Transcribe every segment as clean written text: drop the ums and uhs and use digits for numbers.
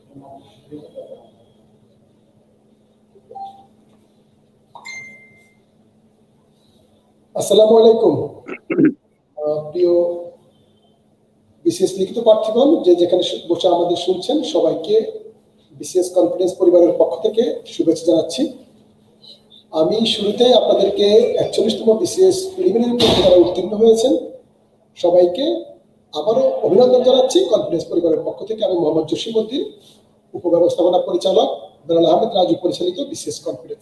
আসসালামু আলাইকুম প্রিয় বিসিএস লিখিত প্রার্থীগণ, যেখানে বসে আমাদের শুনছেন, সবাইকে বিসিএস কনফিডেন্স পরিবারের পক্ষ থেকে শুভেচ্ছা জানাচ্ছি। আমি শুরুতেই আপনাদেরকে 41তম বিসিএস প্রিলিমিনারি পরীক্ষা যারা উত্তীর্ণ হয়েছেন সবাইকে আবারও অভিনন্দন জানাচ্ছি কনফিডেন্স পরিবারের পক্ষ থেকে। আমি মোহাম্মদ জসিমউদ্দিন, উপব্যবস্থাপনা পরিচালক, বেলাল আহমেদ রাজু পরিচালিত বিসিএস কনফিডেন্স।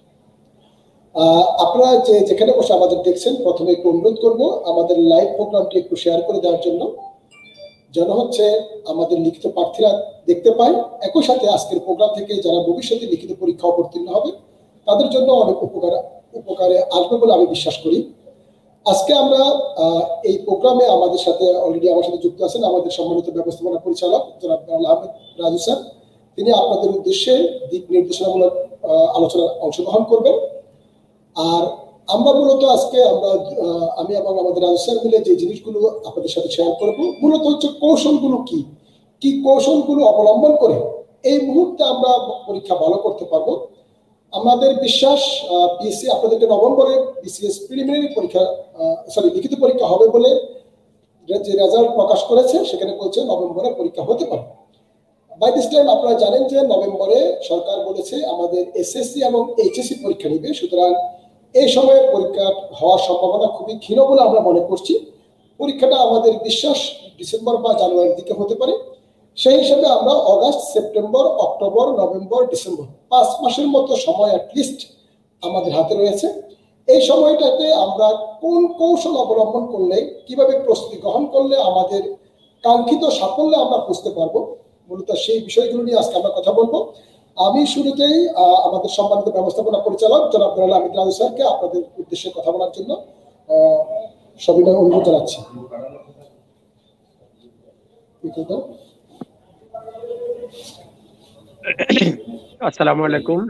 আপনারা যেখানে বসে আমাদের দেখছেন, প্রথমে একটু অনুরোধ করবো আমাদের লাইভ প্রোগ্রামটি একটু শেয়ার করে দেওয়ার জন্য, যেন হচ্ছে আমাদের লিখিত প্রার্থীরা দেখতে পায়। একই সাথে আজকের প্রোগ্রাম থেকে যারা ভবিষ্যতে লিখিত পরীক্ষা অবতীর্ণ হবে তাদের জন্য অনেক উপকারে আসবে বলে আমি বিশ্বাস করি। আজকে আমরা এই প্রোগ্রামে আমাদের সাথে অলরেডি আমার সাথে যুক্ত আছেন আমাদের সম্মানিত ব্যবস্থাপনা পরিচালক জনাব বেলাল আহমেদ রাজু স্যার। তিনি আপনাদের উদ্দেশ্যে দিক নির্দেশনামূলক আলোচনায় অংশগ্রহণ করবেন। আর আমরা মূলত আজকে আমি এবং আমাদের রাজু স্যার মিলে যে জিনিসগুলো আপনাদের সাথে শেয়ার করবো, মূলত হচ্ছে কৌশলগুলো কি কৌশলগুলো অবলম্বন করে এই মুহূর্তে আমরা পরীক্ষা ভালো করতে পারবো। আমাদের বিশ্বাস পিএসসি আপনাদেরকে নভেম্বরে বিসিএস প্রিলিমিনারি পরীক্ষা লিখিত পরীক্ষা হবে বলে যে রেজাল্ট প্রকাশ করেছে, সেখানে বলছে নভেম্বরে পরীক্ষা হতে পারে। বাই দিস টাইম আপনারা জানেন যে নভেম্বরে সরকার বলেছে আমাদের এসএসসি এবং এইচএসসি পরীক্ষা নিবে, সুতরাং এই সময়ে পরীক্ষা হওয়ার সম্ভাবনা খুবই ক্ষীণ বলে আমরা মনে করছি। পরীক্ষাটা আমাদের বিশ্বাস ডিসেম্বর বা জানুয়ারির দিকে হতে পারে। সেই হিসাবে আমরা August, September, October, November, December 5 মাসের মতো সময় অ্যাটলিস্ট আমাদের হাতে রয়েছে। এই সময়টাতে আমরা কোন কৌশল অবলম্বন করলে, কিভাবে প্রস্তুতি গ্রহণ করলে আমাদের কাঙ্ক্ষিত সাফল্যে আমরা বুঝতে পারবো, মূলত সেই বিষয়গুলো নিয়ে আজকে আমরা কথা বলবো। আমি শুরুতেই আমাদের সম্মানিত ব্যবস্থাপনা পরিচালক জনাব বেলাল আহমেদ রাজু স্যারকে আপনাদের উদ্দেশ্যে কথা বলার জন্য সবিনয় অনুরোধ জানাচ্ছি। আসসালামু আলাইকুম,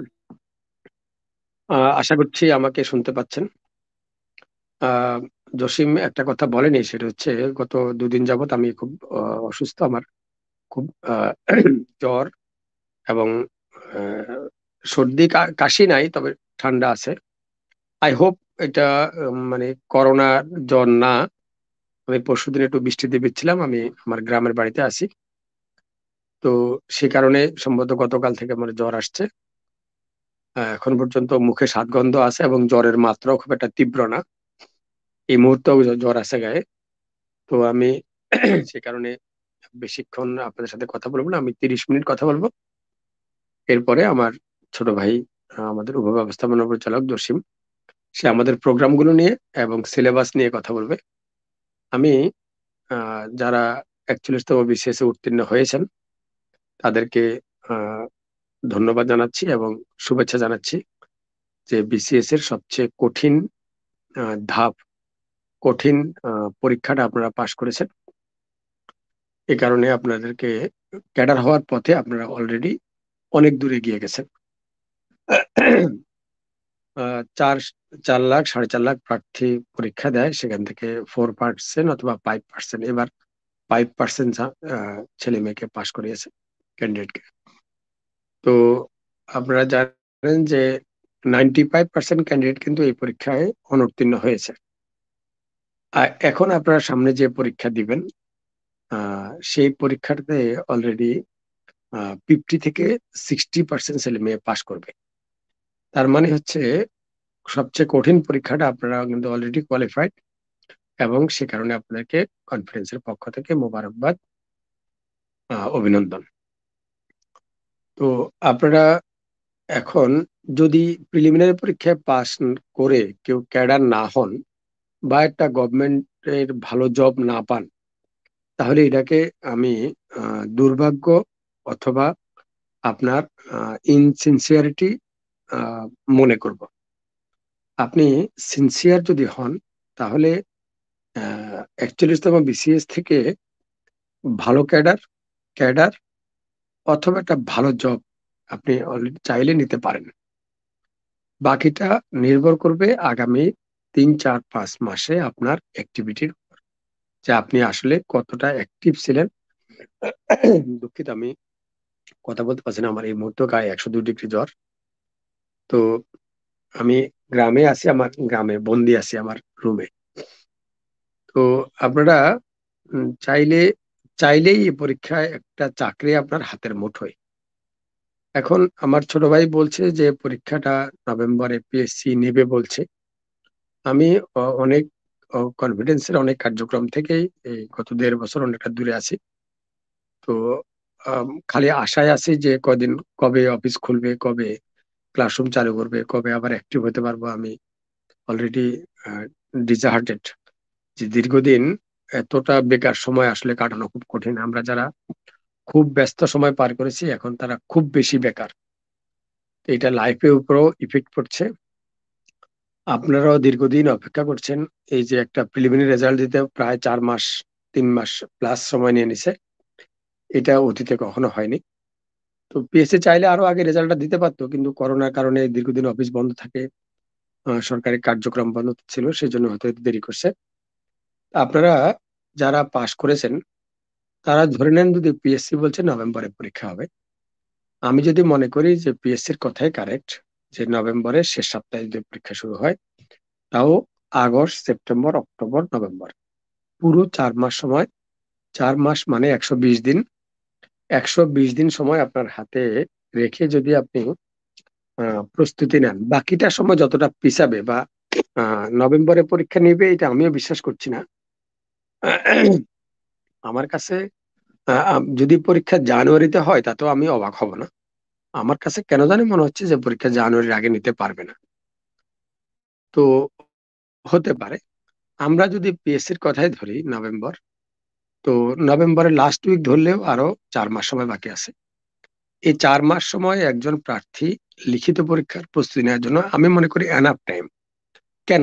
আশা করছি আমাকে শুনতে পাচ্ছেন। জসিম একটা কথা বলেনি, সেটা হচ্ছে গত 2 দিন যাবত আমি খুব অসুস্থ। আমার খুব জ্বর এবং সর্দি কাশি নাই, তবে ঠান্ডা আছে। আই হোপ এটা মানে করোনা জ্বর না। আমি পরশুদিন একটু বৃষ্টিতে ভিজছিলাম, আমি আমার গ্রামের বাড়িতে আছি, তো সে কারণে সম্ভবত গতকাল থেকে আমার জ্বর আসছে। এখন পর্যন্ত মুখে স্বাদগন্ধ আছে এবং জ্বরের মাত্রাও খুব একটা তীব্র না। এই মুহূর্তেও জ্বর আছে গায়ে। তো আমি সে কারণে বেশিক্ষণ আপনাদের সাথে কথা বলবো না, আমি 30 মিনিট কথা বলবো। এরপরে আমার ছোট ভাই, আমাদের উপব্যবস্থাপনা পরিচালক জসিম, সে আমাদের প্রোগ্রামগুলো নিয়ে এবং সিলেবাস নিয়ে কথা বলবে। আমি যারা 41তম বিসিএস এ উত্তীর্ণ হয়েছেন তাদেরকে ধন্যবাদ জানাচ্ছি এবং শুভেচ্ছা জানাচ্ছি যে বিসিএস এর সবচেয়ে কঠিন ধাপ, কঠিন পরীক্ষাটা আপনারা পাশ করেছেন। এ কারণে আপনাদেরকে ক্যাডার হওয়ার পথে আপনারা অলরেডি অনেক দূরে গিয়ে গেছেন। 4 লাখ 4.5 লাখ প্রার্থী পরীক্ষা দেয়, সেখান থেকে 4% অথবা 5%, এবার 5% ছেলে মেয়েকে পাশ করিয়েছে, ক্যান্ডিডেটকে। তো আপনারা জানেন যে 95% ক্যান্ডিডেট কিন্তু এই পরীক্ষায় অনুত্তীর্ণ হয়েছে। এখন আপনারা সামনে যে পরীক্ষা দিবেন, সেই পরীক্ষাটাতে অলরেডি 50 থেকে 60% ছেলে মেয়ে পাশ করবে। তার মানে হচ্ছে সবচেয়ে কঠিন পরীক্ষাটা আপনারা কিন্তু অলরেডি কোয়ালিফাইড, এবং সে কারণে আপনাদেরকে কনফিডেন্সের পক্ষ থেকে মোবারকবাদ, অভিনন্দন। তো আপনারা এখন যদি প্রিলিমিনারি পরীক্ষায় পাস করে কেউ ক্যাডার না হন বা একটা গভর্নমেন্টের ভালো জব না পান, তাহলে এটাকে আমি দুর্ভাগ্য অথবা আপনার ইনসিনসিয়ারিটি মনে করব। আপনি সিনসিয়ার যদি হন তাহলে 41তম বিসিএস থেকে ভালো ক্যাডার অথবা একটা ভালো জব আপনি অলরেডি চাইলে নিতে পারেন। বাকিটা নির্ভর করবে আগামী 3, 4, 5 মাসে আপনার অ্যাক্টিভিটির উপর, যে আপনি আসলে কতটা অ্যাক্টিভ ছিলেন। দুঃখিত, আমি কথা বলতে পারছি না, আমার এই মুহূর্তে গায়ে 102 ডিগ্রি জ্বর। তো আমি গ্রামে আছি, আমার গ্রামে বন্দি আছি আমার রুমে। তো আপনারা চাইলেই এই পরীক্ষায় একটা চাকরি আপনার হাতের মুঠোয়। এখন আমার ছোট ভাই বলছে যে পরীক্ষাটা নভেম্বরে পিএসসি নেবে বলছে। আমি অনেক কনফিডেন্সের অনেক কার্যক্রম থেকেই এই গত 1.5 বছর অনেকটা দূরে আছি। তো খালি আশায় আছি যে কবে অফিস খুলবে, কবে ক্লাসরুম চালু করবে, কবে আবার অ্যাক্টিভ হতে পারবো। আমি অলরেডি ডিসহার্টেড যে দীর্ঘদিন এতটা বেকার সময় আসলে কাটানো খুব কঠিন। আমরা যারা খুব ব্যস্ত সময় পার করেছি, এখন তারা খুব বেশি বেকার। তো এটা লাইফের উপরও ইফেক্ট পড়ছে। আপনারাও দীর্ঘদিন অপেক্ষা করছেন, এই যে একটা প্রিলিমিনারি রেজাল্ট দিতে প্রায় 4 মাস 3 মাস প্লাস সময় নিয়ে নিছে, এটা অতীতে কখনো হয়নি। তো পিএসসি চাইলে আরো আগে রেজাল্টটা দিতে পারতো, কিন্তু করোনার কারণে দীর্ঘদিন অফিস বন্ধ থাকে, সরকারি কার্যক্রম বন্ধ ছিল, সেই জন্য হয়তো একটু দেরি করছে। আপনারা যারা পাশ করেছেন তারা ধরে নেন যদি পিএসসি বলছে নভেম্বরে পরীক্ষা হবে, আমি যদি মনে করি যে পিএসসির কথাই কারেক্ট, যে নভেম্বরের শেষ সপ্তাহে যদি পরীক্ষা শুরু হয়, তাও আগস্ট সেপ্টেম্বর অক্টোবর নভেম্বর পুরো 4 মাস সময়। 4 মাস মানে 120 দিন। 120 দিন সময় আপনার হাতে রেখে যদি আপনি প্রস্তুতি নেন, বাকিটা সময় যতটা পিছাবে বা নভেম্বরে পরীক্ষা নিবে এটা আমিও বিশ্বাস করছি না। আমার কাছে যদি পরীক্ষা জানুয়ারিতে হয় তাতেও আমি অবাক হব না। আমার কাছে কেন জানি মনে হচ্ছে যে পরীক্ষা জানুয়ারির আগে নিতে পারবে না। তো হতে পারে, আমরা যদি পিএসসির কথাই ধরি নভেম্বর, তো নভেম্বরের লাস্ট উইক ধরলেও আরো 4 মাস সময় বাকি আছে। এই 4 মাস সময় একজন প্রার্থী লিখিত পরীক্ষার প্রস্তুতি নেওয়ার জন্য আমি মনে করি এনাফ টাইম। কেন?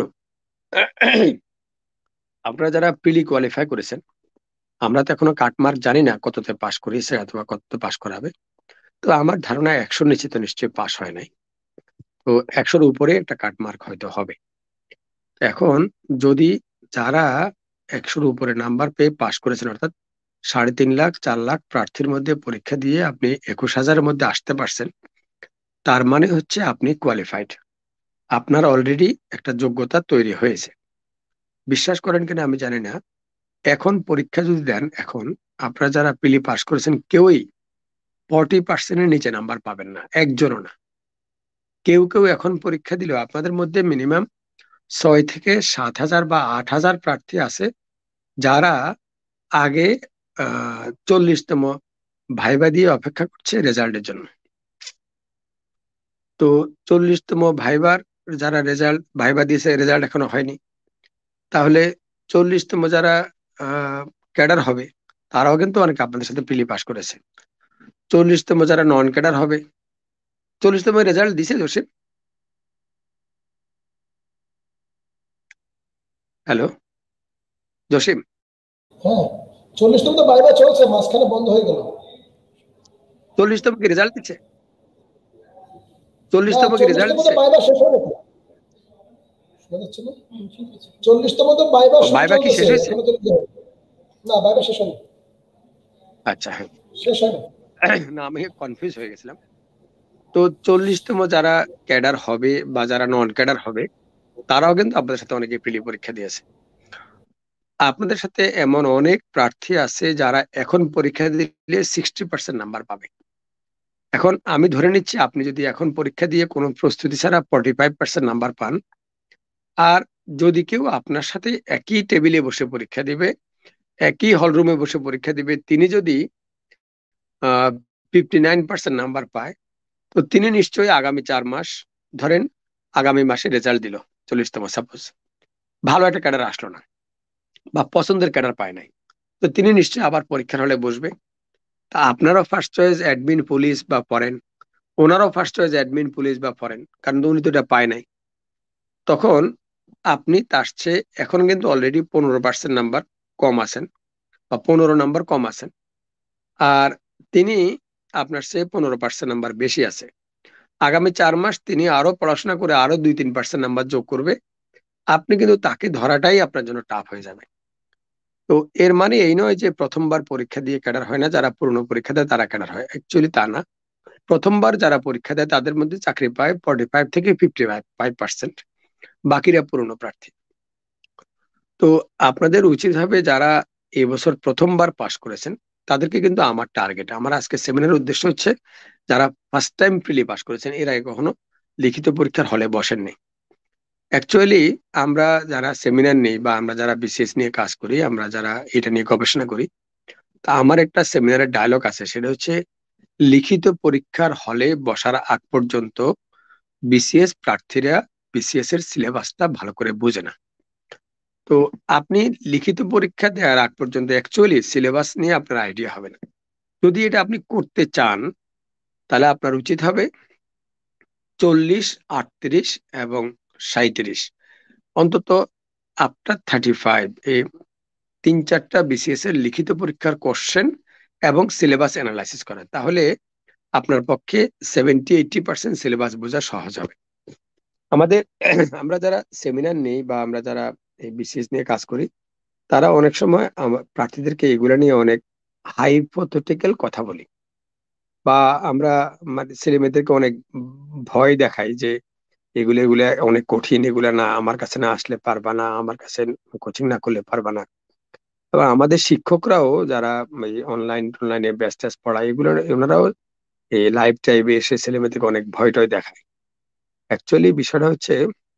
আপনারা যারা প্রিলি কোয়ালিফাই করেছেন, আমরা তো এখনো কাটমার্ক জানি না কততে পাশ করিয়েছে অথবা কততে পাশ করাবে। তো আমার ধারণা 100 নিচে তো নিশ্চয়ই পাশ হয় নাই। তো 100-র উপরে একটা কাটমার্ক হয়তো হবে। এখন যদি যারা 100-র উপরে নাম্বার পেয়ে পাশ করেছেন, অর্থাৎ 3.5 লাখ 4 লাখ প্রার্থীর মধ্যে পরীক্ষা দিয়ে আপনি 21,000-এর মধ্যে আসতে পারছেন, তার মানে হচ্ছে আপনি কোয়ালিফাইড। আপনার অলরেডি একটা যোগ্যতা তৈরি হয়েছে। বিশ্বাস করেন কিনা আমি জানি না, এখন পরীক্ষা যদি দেন, এখন আপনারা যারা প্রিলি পাস করেছেন কেউই 40%-এর নিচে নাম্বার পাবেন না, একজনও না। কেউ কেউ এখন পরীক্ষা দিলেও আপনাদের মধ্যে মিনিমাম 6 থেকে 7 হাজার বা 8 হাজার প্রার্থী আছে যারা আগে 40তম ভাইবা দিয়ে অপেক্ষা করছে রেজাল্টের জন্য। তো 40তম ভাইবার যারা ভাইবা দিয়েছে, রেজাল্ট এখনো হয়নি, তাহলে 40তম যারা ক্যাডার হবে তারাও কিন্তু অনেকে আপনাদের সাথে প্রিলি পাস করেছে। 40তম যারা নন ক্যাডার হবে, 40তম রেজাল্ট দিছে জসিম? হ্যালো জসিম, হ্যাঁ, 40তম তো বাইবা চলছে, মাঝখানে বন্ধ হয়ে গেল। 40তম কি রেজাল্ট দিচ্ছে? না, 40তম কি রেজাল্ট 40তম তো দিচ্ছে? বাইবা শেষ হয়ে গেছে। শোনা যাচ্ছে না? 40তম তো বাইবা ভাইবা কি চলতেছে শেষ হয়েছে? এখনো তো। না, বাইবা শেষ হয়নি। আচ্ছা, হ্যাঁ। শেষ হয়নি। না, আমি কনফিউজ হয়ে গেছিলাম। তো 40তম যারা ক্যাডার হবে বা যারা নন ক্যাডার হবে, তারাও কিন্তু আপনাদের সাথে অনেকে প্রিলি পরীক্ষা দিয়েছে। আপনাদের সাথে এমন অনেক প্রার্থী আছে যারা এখন পরীক্ষা দিলে 60% নাম্বার পাবে। এখন আমি ধরে নিচ্ছি আপনি যদি এখন পরীক্ষা দিয়ে কোনো প্রস্তুতি ছাড়া 45% নাম্বার পান, আর যদি কেউ আপনার সাথে একই টেবিলে বসে পরীক্ষা দিবে, একই হলরুমে বসে পরীক্ষা দিবে, তিনি যদি 59% নাম্বার পায়, তো তিনি নিশ্চয়ই আগামী 4 মাস, ধরেন আগামী মাসে রেজাল্ট দিল 40তম, সাপোজ ভালো একটা ক্যাডার আসলো না বা পছন্দের ক্যাডার পায় নাই, তো তিনি নিশ্চয়ই আবার পরীক্ষার হলে বসবে। তা আপনারও ফার্স্ট চয়েস অ্যাডমিন পুলিশ বা ফরেন, ওনারও ফার্স্ট চয়েস অ্যাডমিন পুলিশ বা ফরেন, কারণ উনি তো এটা পায় নাই। তখন আপনি তার চেয়ে এখন কিন্তু অলরেডি 15% নাম্বার কম আছেন বা 15 নাম্বার কম আছেন, আর তিনি আপনার চেয়ে 15% নাম্বার বেশি আছে। আগামী 4 মাস তিনি আরো পড়াশোনা করে আরো 2-3% নাম্বার যোগ করবে। আপনি কিন্তু তাকে ধরাটাই আপনার জন্য টাফ হয়ে যাবে। তো এর মানে এই নয় যে প্রথমবার পরীক্ষা দিয়ে ক্যাডার হয় না, যারা পুরনো পরীক্ষা দেয় তারা ক্যাডার হয়, অ্যাকচুয়ালি তা না। প্রথমবার যারা পরীক্ষা দেয় তাদের মধ্যে চাকরি পায় 45 থেকে 55%, বাকিরা পুরনো প্রার্থী। তো আপনাদের উচিত হবে যারা এবছর প্রথমবার পাশ করেছেন তাদেরকে, কিন্তু আমার টার্গেট, আমার আজকে সেমিনারের উদ্দেশ্য হচ্ছে যারা ফার্স্ট টাইম প্রিলি পাশ করেছেন, এর আগে কখনো লিখিত পরীক্ষার হলে বসেননি। অ্যাকচুয়ালি আমরা যারা সেমিনার নেই বা আমরা যারা বিসিএস নিয়ে কাজ করি, আমরা যারা এটা নিয়ে গবেষণা করি, তা আমার একটা সেমিনারের ডায়লগ আছে, সেটা হচ্ছে লিখিত পরীক্ষার হলে বসার আগ পর্যন্ত বিসিএস প্রার্থীরা বিসিএস এর সিলেবাসটা ভালো করে বোঝে না। তো আপনি লিখিত পরীক্ষা দেওয়ার আগ পর্যন্ত অ্যাকচুয়ালি সিলেবাস নিয়ে আপনার আইডিয়া হবে না। যদি এটা আপনি করতে চান তাহলে আপনার উচিত হবে 40, 38 এবং 37, অন্তত আফটার 35, এই 3-4টা বিসিএস এর লিখিত পরীক্ষার কোশ্চেন এবং সিলেবাস অ্যানালাইসিস করা, তাহলে আপনার পক্ষে 70-80% সিলেবাস বোঝা সহজ হবে। আমাদের আমরা যারা সেমিনার নেই বা আমরা যারা এই বিসিএস নিয়ে কাজ করি, তারা অনেক সময় প্রার্থীদেরকে এগুলা নিয়ে অনেক হাইপোথেটিক্যাল কথা বলি, বা আমরা মানে ছেলে মেয়েদেরকে অনেক ভয় দেখাই যে এগুলো এগুলা অনেক কঠিন, এগুলা না, আমার কাছে না আসলে পারবা না, আমার কাছে কোচিং না করলে পারবা না। এবং আমাদের শিক্ষকরাও যারা অনলাইনে ব্যাচ ট্যাচ পড়ায়, এগুলো ওনারাও এই লাইভ টাইমে এসে ছেলে মেয়েদেরকে অনেক ভয় টয় দেখায়। অ্যাকচুয়ালি বিষয়টা হচ্ছে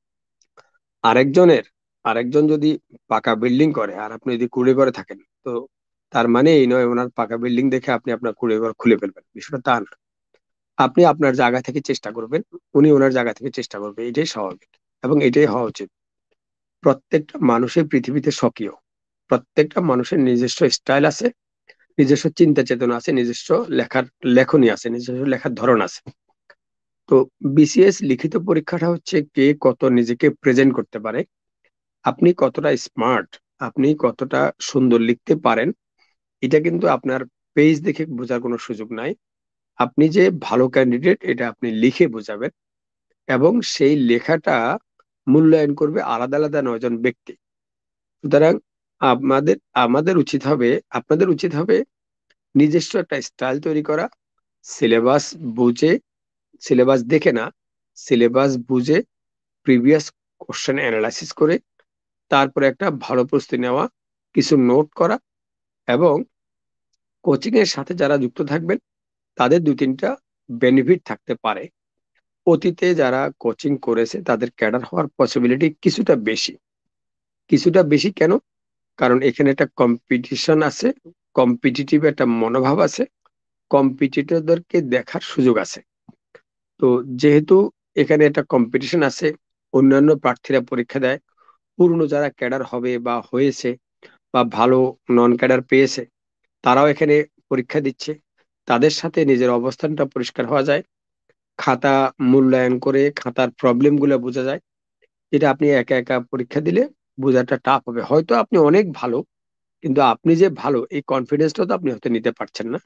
আরেকজনের আরেকজন যদি পাকা বিল্ডিং করে আর আপনি যদি কুড়ে ঘরে থাকেন, তো তার মানে এই নয় ওনার পাকা বিল্ডিং দেখে আপনি আপনার কুড়ে ঘর খুলে ফেলবেন, বিষয়টা তা না। আপনি আপনার জায়গা থেকে চেষ্টা করবেন, উনি ওনার জায়গা থেকে চেষ্টা করবে, এটাই স্বাভাবিক এবং এটাই হওয়া উচিত। প্রত্যেকটা মানুষের পৃথিবীতে স্বকীয়, প্রত্যেকটা মানুষের নিজস্ব স্টাইল আছে, নিজস্ব চিন্তা চেতনা আছে, নিজস্ব লেখনী আছে, নিজস্ব লেখার ধরন আছে। তো বিসিএস লিখিত পরীক্ষাটা হচ্ছে কে কত নিজেকে প্রেজেন্ট করতে পারে, আপনি কতটা স্মার্ট, আপনি কতটা সুন্দর লিখতে পারেন, এটা কিন্তু আপনার পেজ দেখে বোঝার কোনো সুযোগ নাই। আপনি যে ভালো ক্যান্ডিডেট এটা আপনি লিখে বোঝাবেন, এবং সেই লেখাটা মূল্যায়ন করবে আলাদা আলাদা 9জন ব্যক্তি। সুতরাং আমাদের আমাদের উচিত হবে, আপনাদের উচিত হবে নিজস্ব একটা স্টাইল তৈরি করা, সিলেবাস বুঝে, সিলেবাস দেখে না, সিলেবাস বুঝে প্রিভিয়াস কোশ্চেন অ্যানালাইসিস করে তারপরে একটা ভালো প্রস্তুতি নেওয়া, কিছু নোট করা, এবং কোচিং এর সাথে যারা যুক্ত থাকবেন তাদের 2-3টা বেনিফিট থাকতে পারে। অতীতে যারা কোচিং করেছে তাদের ক্যাডার হওয়ার পসিবিলিটি কিছুটা বেশি। কিছুটা বেশি কেন? কারণ এখানে একটা কম্পিটিশন আছে, কম্পিটিটিভ একটা মনোভাব আছে, কম্পিটিটরদেরকে দেখার সুযোগ আছে। তো যেহেতু এখানে একটা কম্পিটিশন আছে, অন্যান্য প্রার্থীরা পরীক্ষা দেয়, পুরনো যারা ক্যাডার হবে বা হয়েছে বা ভালো নন ক্যাডার পেয়েছে, তারাও এখানে পরীক্ষা দিচ্ছে, তাদের সাথে নিজের অবস্থানটা পরিষ্কার হওয়া যায়, খাতা মূল্যায়ন করে খাতার প্রবলেম গুলো বোঝা যায়। যেটা আপনি একা একা পরীক্ষা দিলে বোঝাটা টাফ হবে, হয়তো আপনি অনেক ভালো, কিন্তু আপনি যে ভালো এই কনফিডেন্সটা তো আপনি হয়তো নিতে পারছেন না।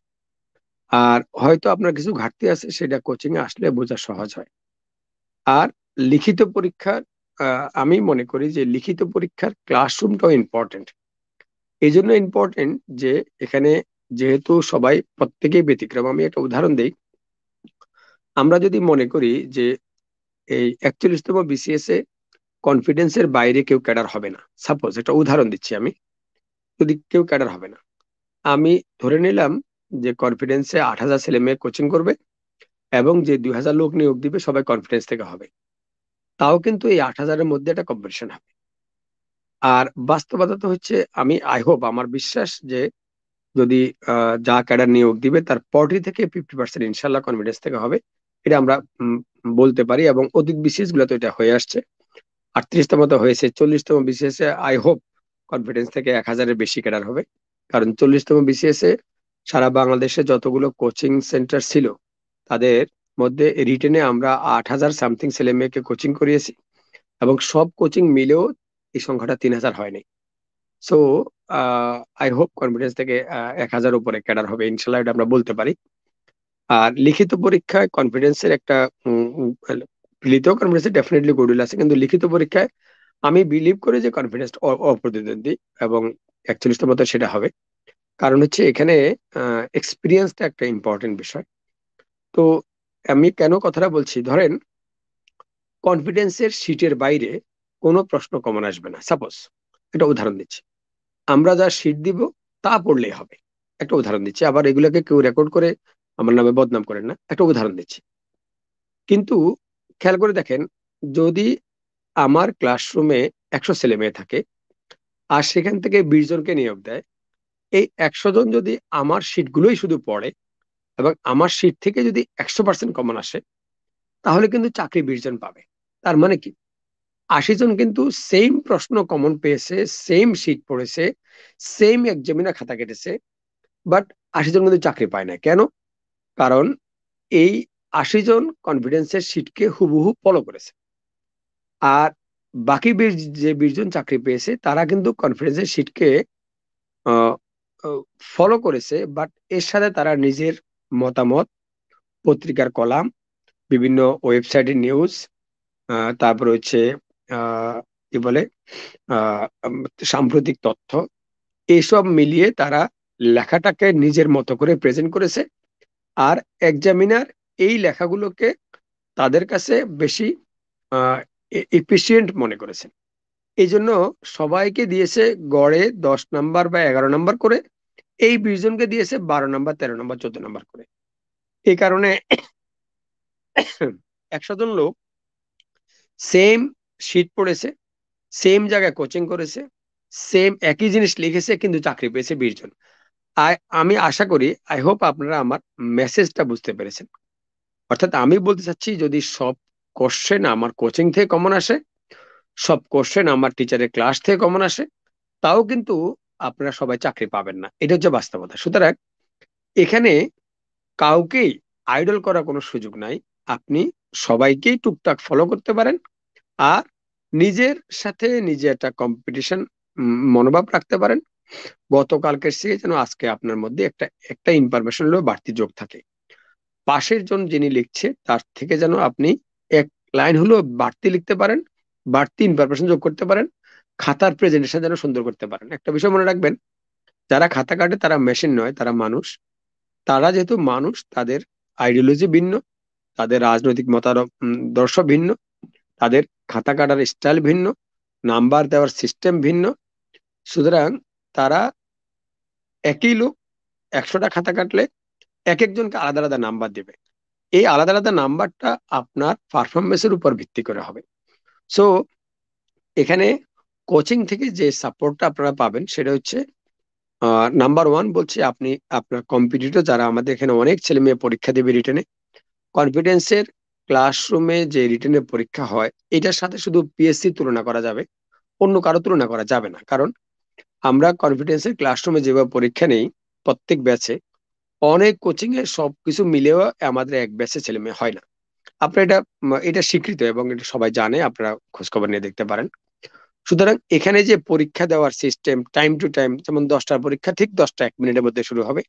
আর হয়তো আপনার কিছু ঘাটতি আছে, সেটা কোচিং এ আসলে বোঝা সহজ হয়। আর লিখিত পরীক্ষার আমি মনে করি যে লিখিত পরীক্ষার ক্লাসরুমটাও ইম্পর্টেন্ট। এই জন্য ইম্পর্টেন্ট যে এখানে যেহেতু সবাই প্রত্যেকেই ব্যতিক্রম, আমি একটা উদাহরণ দিই। আমরা যদি মনে করি যে এই 41তম বিসিএস এ কনফিডেন্সের বাইরে কেউ ক্যাডার হবে না, সাপোজ একটা উদাহরণ দিচ্ছি আমি, যদি কেউ ক্যাডার হবে না, আমি ধরে নিলাম যে কনফিডেন্সে 8,000 ছেলে মেয়ে কোচিং করবে এবং যে 2,000 লোক নিয়োগ দিবে সবাই কনফিডেন্স থেকে হবে, তাও কিন্তু এই 8,000-এর মধ্যে একটা কম্পিটিশন হবে। আর বাস্তবতা তো হচ্ছে, আমি আই হোপ, আমার বিশ্বাস যে যদি যা ক্যাডার নিয়োগ দিবে তার 40 থেকে 50% ইনশাল্লাহ কনফিডেন্স থেকে হবে। এটা আমরা বলতে পারি, এবং অতীত বিসিএস গুলো তো এটা হয়ে আসছে। 38তম তো হয়েছে, 40তম বিসিএস এ আই হোপ কনফিডেন্স থেকে 1,000-এর বেশি ক্যাডার হবে। কারণ 40তম বিসিএস এ সারা বাংলাদেশে যতগুলো কোচিং সেন্টার ছিল তাদের মধ্যে রিটেনে আমরা 8,000 সামথিং ছেলে মেয়েকে কোচিং করিয়েছি, এবং সব কোচিং মিলেও এই সংখ্যাটা 3,000 হয়নি। সো আই হোপ কনফিডেন্স থেকে 1,000 উপরে ক্যাডার হবে ইনশাল্লাহ, এটা আমরা বলতে পারি। আর লিখিত পরীক্ষায় কনফিডেন্সের একটা লিখিত কনফিডেন্সের ডেফিনেটলি গুডউইল আছে, কিন্তু লিখিত পরীক্ষায় আমি বিলিভ করি যে কনফিডেন্স অপ্রতিদ্বন্দ্বী, এবং 41তম মতো সেটা হবে। কারণ হচ্ছে এখানে এক্সপিরিয়েন্সটা একটা ইম্পর্টেন্ট বিষয়। তো আমি কেন কথাটা বলছি, ধরেন কনফিডেন্সের শীটের বাইরে কোনো প্রশ্ন কমন আসবে না। সাপোজ একটা উদাহরণ দিচ্ছি, আমরা যা শীট দিব তা পড়লেই হবে। একটা উদাহরণ দিচ্ছি, আবার এগুলোকে কেউ রেকর্ড করে আমার নামে বদনাম করেন না, একটা উদাহরণ দিচ্ছি। কিন্তু খেয়াল করে দেখেন, যদি আমার ক্লাসরুমে 100 ছেলে মেয়ে থাকে আর সেখান থেকে 20 জনকে নিয়োগ দেয়, এই 100 জন যদি আমার শীটগুলোই শুধু পড়ে এবং আমার শীট থেকে যদি 100% কমন আসে, তাহলে কিন্তু চাকরি 20 জন পাবে। তার মানে কি, 80 জন কিন্তু সেম প্রশ্ন কমন পেয়েছে, সেম শীট পড়েছে, সেম এক্সামিনার খাতা কেটেছে, বাট 80 জন কিন্তু চাকরি পায় না। কেন? কারণ এই 80 জন কনফিডেন্সের শীটকে হুবহু ফলো করেছে। আর বাকি 20 জন চাকরি পেয়েছে তারা কিন্তু কনফিডেন্সের শীটকে ফলো করেছে, বাট এর সাথে তারা নিজের মতামত, পত্রিকার কলাম, বিভিন্ন ওয়েবসাইটের নিউজ, তারপর হচ্ছে কি বলে সাম্প্রতিক তথ্য, এইসব মিলিয়ে তারা লেখাটাকে নিজের মতো করে প্রেজেন্ট করেছে। আর এক্সামিনার এই লেখাগুলোকে তাদের কাছে বেশি এফিসিয়েন্ট মনে করেছে। এই জন্য সবাইকে দিয়েছে গড়ে 10 নাম্বার বা 11 নাম্বার করে, এই 20 জনকে দিয়েছে 12 নাম্বার, 13 নাম্বার, 14 নাম্বার করে। এই কারণে 100 জন লোক সেম শীট পড়েছে, সেম জায়গায় কোচিং করেছে, সেম একই জিনিস লিখেছে, কিন্তু চাকরি পেয়েছে 20 জন। আমি আশা করি, আই হোপ আপনারা আমার মেসেজটা বুঝতে পেরেছেন। অর্থাৎ আমি বলতে চাচ্ছি, যদি সব কোশ্চেন আমার কোচিং থেকে কমন আসে, সব কোশ্চেন আমার টিচারের ক্লাস থেকে কমন আসে, তাও কিন্তু আপনারা সবাই চাকরি পাবেন না। এটা হচ্ছে বাস্তবতা। সুতরাং এখানে কাউকেই আইডল করার কোনো সুযোগ নাই। আপনি সবাইকেই টুকটাক ফলো করতে পারেন, আর নিজের সাথে নিজে একটা কম্পিটিশন মনোভাব রাখতে পারেন। গতকালকের চেয়ে যেন আজকে আপনার মধ্যে একটা একটা ইনফরমেশন হলেও বাড়তি যোগ থাকে। পাশের জন যিনি লিখছে তার থেকে যেন আপনি এক লাইন হলেও বাড়তি লিখতে পারেন, বাড়তি ইনফরমেশন যোগ করতে পারেন, খাতার প্রেজেন্টেশন যেন সুন্দর করতে পারেন। একটা বিষয় মনে রাখবেন, যারা খাতা কাটে তারা মেশিন নয়, তারা মানুষ। তারা যেহেতু মানুষ, তাদের আইডিওলজি ভিন্ন, তাদের রাজনৈতিক মতাদর্শ ভিন্ন, তাদের খাতা কাটার স্টাইল ভিন্ন, নাম্বার দেওয়ার সিস্টেম ভিন্ন। সুতরাং তারা, একই লোক 100টা খাতা কাটলে এক একজনকে আলাদা আলাদা নাম্বার দেবে। এই আলাদা আলাদা নাম্বারটা আপনার পারফরমেন্সের উপর ভিত্তি করে হবে। সো এখানে কোচিং থেকে যে সাপোর্টটা আপনারা পাবেন সেটা হচ্ছে, নাম্বার ওয়ান বলছি, আপনি আপনার কম্পিটিটর যারা, আমাদের এখানে অনেক ছেলে মেয়ে পরীক্ষা দেবে রিটেনে। কনফিডেন্সের ক্লাসরুমে যে রিটেনের পরীক্ষা হয়, এটার সাথে শুধু পিএসসি তুলনা করা যাবে, অন্য কারো তুলনা করা যাবে না। কারণ আমরা কনফিডেন্সের ক্লাসরুমে যেভাবে পরীক্ষা নেই প্রত্যেক ব্যাচে, অনেক কোচিং এ সবকিছু মিলেও আমাদের এক ব্যাচে ছেলে মেয়ে হয় না। আপনার এটা স্বীকৃত এবং এটা সবাই জানে, আপনারা খোঁজখবর নিয়ে দেখতে পারেন। সুতরাং এখানে যে পরীক্ষা দেওয়ার সিস্টেম, টাইম টু টাইম, যেমন 10টার পরীক্ষা ঠিক 10টা 1 মিনিটের মধ্যে শুরু হবে,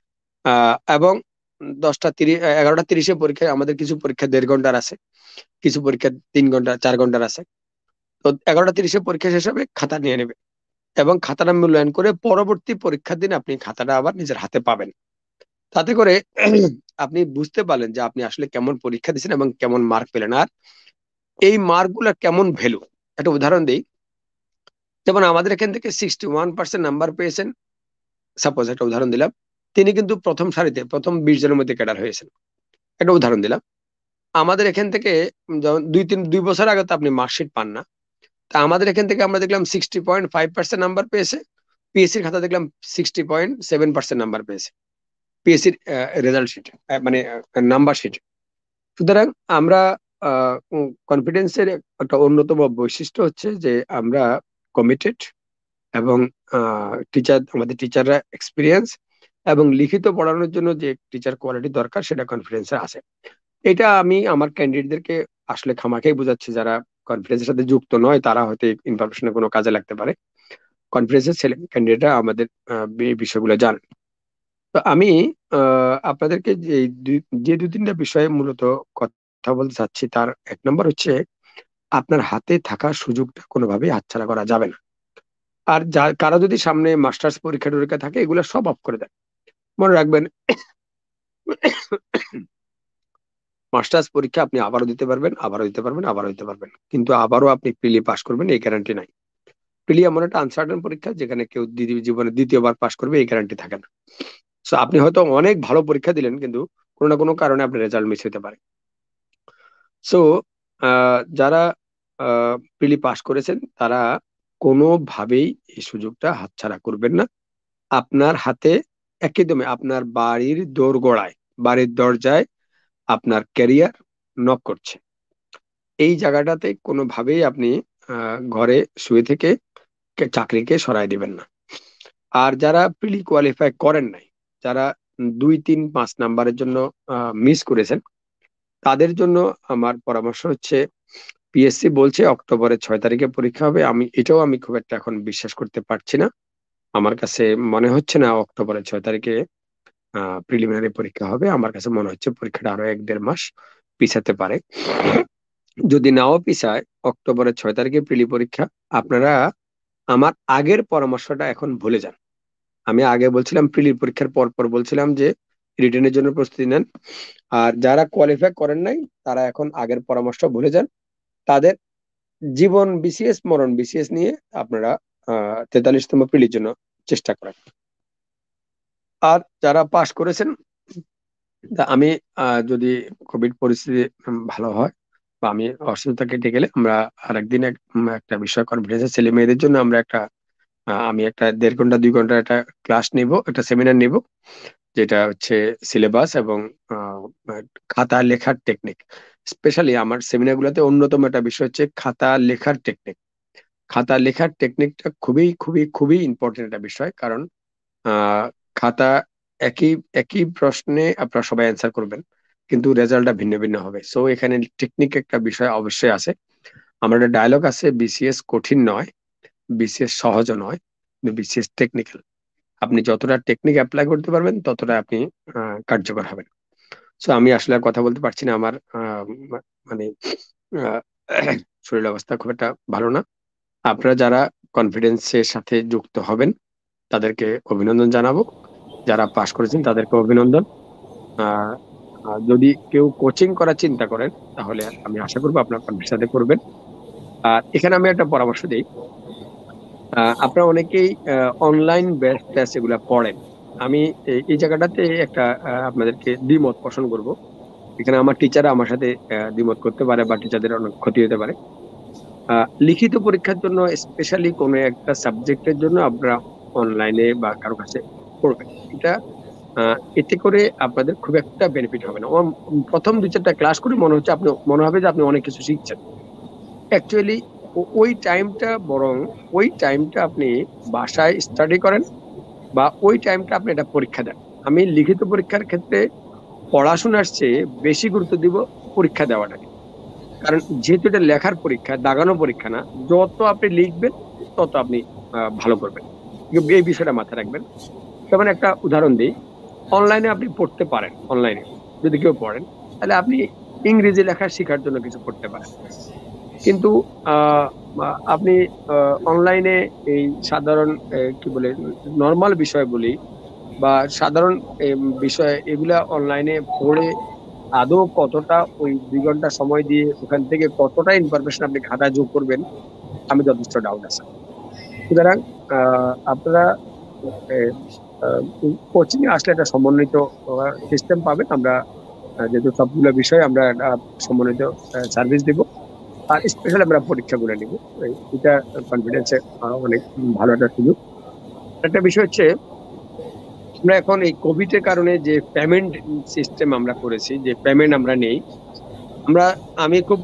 এবং 11টা 30-এ পরীক্ষা, আমাদের কিছু পরীক্ষা 1.5 ঘন্টার আছে, কিছু পরীক্ষা 3 ঘন্টা 4 ঘন্টার আছে। তো 11টা 30-এ পরীক্ষা শেষ হবে, খাতা নিয়ে নেবে এবং খাতাটা মূল্যায়ন করে পরবর্তী পরীক্ষার দিন আপনি খাতাটা আবার নিজের হাতে পাবেন। তাতে করে আপনি বুঝতে পারলেন যে আপনি আসলে কেমন পরীক্ষা দিচ্ছেন এবং কেমন মার্ক পেলেন, আর এই মার্কগুলো কেমন ভ্যালু। একটা উদাহরণ দিই, যেমন আমাদের এখান থেকে 61% নাম্বার পেয়েছেন, সাপোজ একটা উদাহরণ দিলাম, তিনি কিন্তু প্রথম সারিতে প্রথম 20 জনের মধ্যে ক্যাডার হয়েছেন। একটা উদাহরণ দিলাম। আমাদের এখান থেকে যখন 2 বছর আগে তো আপনি মার্কশিট পান না, তা আমাদের এখান থেকে আমরা দেখলাম 60.5% নাম্বার পেয়েছে, পিএসসির খাতা দেখলাম 60.7% নাম্বার পেয়েছে, পিএসসির রেজাল্ট শিট, মানে নাম্বার শিট। সুতরাং আমরা কনফিডেন্সের একটা অন্যতম বৈশিষ্ট্য হচ্ছে যে আমরা কমিটেড, এবং আমাদের টিচাররা এক্সপিরিয়েন্স, এবং লিখিত পড়ানোর জন্য যে টিচার কোয়ালিটি দরকার সেটা কনফিডেন্সে আছে। এটা আমি আমার ক্যান্ডিডেটদেরকে আসলে খামাখাই বোঝাচ্ছি, যারা কনফিডেন্সের সাথে যুক্ত নয় তারা হয়তো ইনফরমেশনের কোনো কাজে লাগতে পারে। কনফিডেন্সের ছেলে ক্যান্ডিডেটরা আমাদের এই বিষয়গুলো জানেন। তো আমি আপনাদেরকে যে 2-3টা বিষয়ে মূলত কথা বলতে চাচ্ছি, তার 1 নম্বর হচ্ছে, আপনার হাতে থাকা সুযোগটা কোনোভাবেই হাতছাড়া করা যাবে না। আর কারো যদি সামনে মাস্টার্স পরীক্ষা টরীক্ষা থাকে এগুলো সব অফ করে দেন। মনে রাখবেন, মাস্টার্স পরীক্ষা আপনি আবারও দিতে পারবেন, আবারও দিতে পারবেন, আবারও দিতে পারবেন, কিন্তু আবারও আপনি প্রিলি পাস করবেন এই গ্যারান্টি নাই। প্রিলি এমন একটা আনসার্টেন পরীক্ষা যেখানে কেউ জীবনে দ্বিতীয়বার পাস করবে এই গ্যারান্টি থাকে না। সো আপনি হয়তো অনেক ভালো পরীক্ষা দিলেন কিন্তু কোনো না কোনো কারণে আপনার রেজাল্ট মিস হতে পারে। সো যারা প্রিলি পাস করেছেন তারা কোনোভাবেই এই সুযোগটা হাতছাড়া করবেন না। আপনার হাতে একদমই আপনার বাড়ির দোরগোড়ায়, বাড়ির দরজায় আপনার ক্যারিয়ার নক করছে। এই জায়গাটাতে কোনোভাবেই আপনি ঘরে শুয়ে থেকে চাকরিকে সরায় দিবেন না। আর যারা প্রিলি কোয়ালিফাই করেন নাই, যারা 2, 3, 5 নাম্বারের জন্য মিস করেছেন, তাদের জন্য আমার পরামর্শ হচ্ছে, পিএসসি বলছে অক্টোবরের 6 তারিখে পরীক্ষা হবে। আমি খুব একটা এখন বিশ্বাস করতে পারছি না। আমার কাছে মনে হচ্ছে না অক্টোবরের 6 তারিখে প্রিলিমিনারি পরীক্ষা হবে। আমার কাছে মনে হচ্ছে পরীক্ষাটা আরো 1-1.5 মাস পিছাতে পারে। যদি নাও পিছায়, অক্টোবরের 6 তারিখে প্রিলি পরীক্ষা। আপনারা আমার আগের পরামর্শটা এখন ভুলে যান। আমি আগে বলছিলাম প্রিলির পরীক্ষার পর পর বলছিলাম যে রিটেনের জন্য প্রস্তুতি নেন। আর যারা কোয়ালিফাই করেন নাই তারা এখন আগের পরামর্শ ভুলে যান। তাদের জীবন বিসিএস মরণ বিসিএস নিয়ে আপনারা 43তম প্রিলির জন্য চেষ্টা করেন। আর যারা পাশ করেছেন, আমি যদি কোভিড পরিস্থিতি ভালো হয় বা আমি অসুস্থতা কেটে গেলে আমরা আরেকদিন একটা বিষয় কনফারেন্সে ছেলে মেয়েদের জন্য আমরা আমি একটা 1.5 ঘন্টা 2 ঘন্টা একটা ক্লাস নিব, একটা সেমিনার নিব, যেটা হচ্ছে সিলেবাস এবং আহ, খাতা লেখার টেকনিক। স্পেশালি আমার সেমিনার গুলোতে অন্যতম একটা বিষয় হচ্ছে খাতা লেখার টেকনিক। খাতা লেখার টেকনিকটা খুবই খুবই খুবই ইম্পর্টেন্ট একটা বিষয়। কারণ খাতা একই একই প্রশ্নে আপনারা সবাই অ্যান্সার করবেন, কিন্তু রেজাল্টটা ভিন্ন ভিন্ন হবে। সো এখানে টেকনিক একটা বিষয় অবশ্যই আছে। আমার একটা ডায়লগ আছে, বিসিএস কঠিন নয়, বিসিএস সহজও নয়, কিন্তু বিসিএস টেকনিক্যাল। আপনি যতটা টেকনিক অ্যাপ্লাই করতে পারবেন ততটা আপনি কার্যকর হবেন। সো আমি আসলে আর কথা বলতে পারছি না, আমার মানে আহ, শরীর অবস্থা খুব একটা ভালো না। আপনারা যারা কনফিডেন্সের সাথে যুক্ত হবেন তাদেরকে অভিনন্দন জানাবো, যারা পাশ করেছেন তাদেরকে অভিনন্দন। আহ, যদি কেউ কোচিং করার চিন্তা করেন তাহলে আমি আশা করবো আপনার কনফিডেন্স সাথে করবেন। আর এখানে আমি একটা পরামর্শ দিই, আপনারা অনেকেই অনলাইন বেস ক্লাস এগুলা পড়েন। আমি এই জায়গাটাতে একটা আপনাদেরকে দ্বিমত পোষণ করব। এখানে আমার টিচাররা আমার সাথে দ্বিমত করতে পারে বা টিচারদের অনেক ক্ষতি হতে পারে। লিখিত পরীক্ষার জন্য স্পেশালি কোনো একটা সাবজেক্টের জন্য আপনারা অনলাইনে বা কারো কাছে পড়বেন, এটা এতে করে আপনাদের খুব একটা বেনিফিট হবে না। প্রথম 2-4টা ক্লাস করে মনে হবে যে আপনি অনেক কিছু শিখছেন। অ্যাকচুয়ালি ওই টাইমটা বরং ওই টাইমটা আপনি বাসায় স্টাডি করেন বা ওই টাইমটা আপনি এটা পরীক্ষা দেন। আমি লিখিত পরীক্ষার ক্ষেত্রে পড়াশোনার চেয়ে বেশি গুরুত্ব দিব পরীক্ষা দেওয়াটাকে। কারণ যেহেতু এটা লেখার পরীক্ষা, দাগানো পরীক্ষা না, যত আপনি লিখবেন তত আপনি ভালো করবেন। এই বিষয়টা মাথায় রাখবেন। যেমন একটা উদাহরণ দিই, অনলাইনে আপনি পড়তে পারেন, অনলাইনে যদি কেউ পড়েন তাহলে আপনি ইংরেজি লেখা শেখার জন্য কিছু পড়তে পারেন। কিন্তু আপনি অনলাইনে এই সাধারণ কি বলে নর্মাল বিষয় বলি বা সাধারণ বিষয়, এগুলা অনলাইনে পড়ে আদৌ কতটা ওই 2 ঘন্টা সময় দিয়ে ওখান থেকে কতটা ইনফরমেশন আপনি খাতায় যোগ করবেন, আমি যথেষ্ট ডাউট আছে। সুতরাং আপনারা কোচিং এ আসলে একটা সমন্বিত সিস্টেম পাবেন। আমরা যেহেতু সবগুলো বিষয় আমরা সমন্বিত সার্ভিস দিব, আর স্পেশাল আমরা পরীক্ষাগুলো নিব, এটা কনফিডেন্সে অনেক ভালো একটা সুযোগ। একটা বিষয় হচ্ছে, আমরা এখন এই কোভিড এর কারণে যে পেমেন্ট সিস্টেম আমরা করেছি, যে পেমেন্ট আমরা নেই, আমি খুব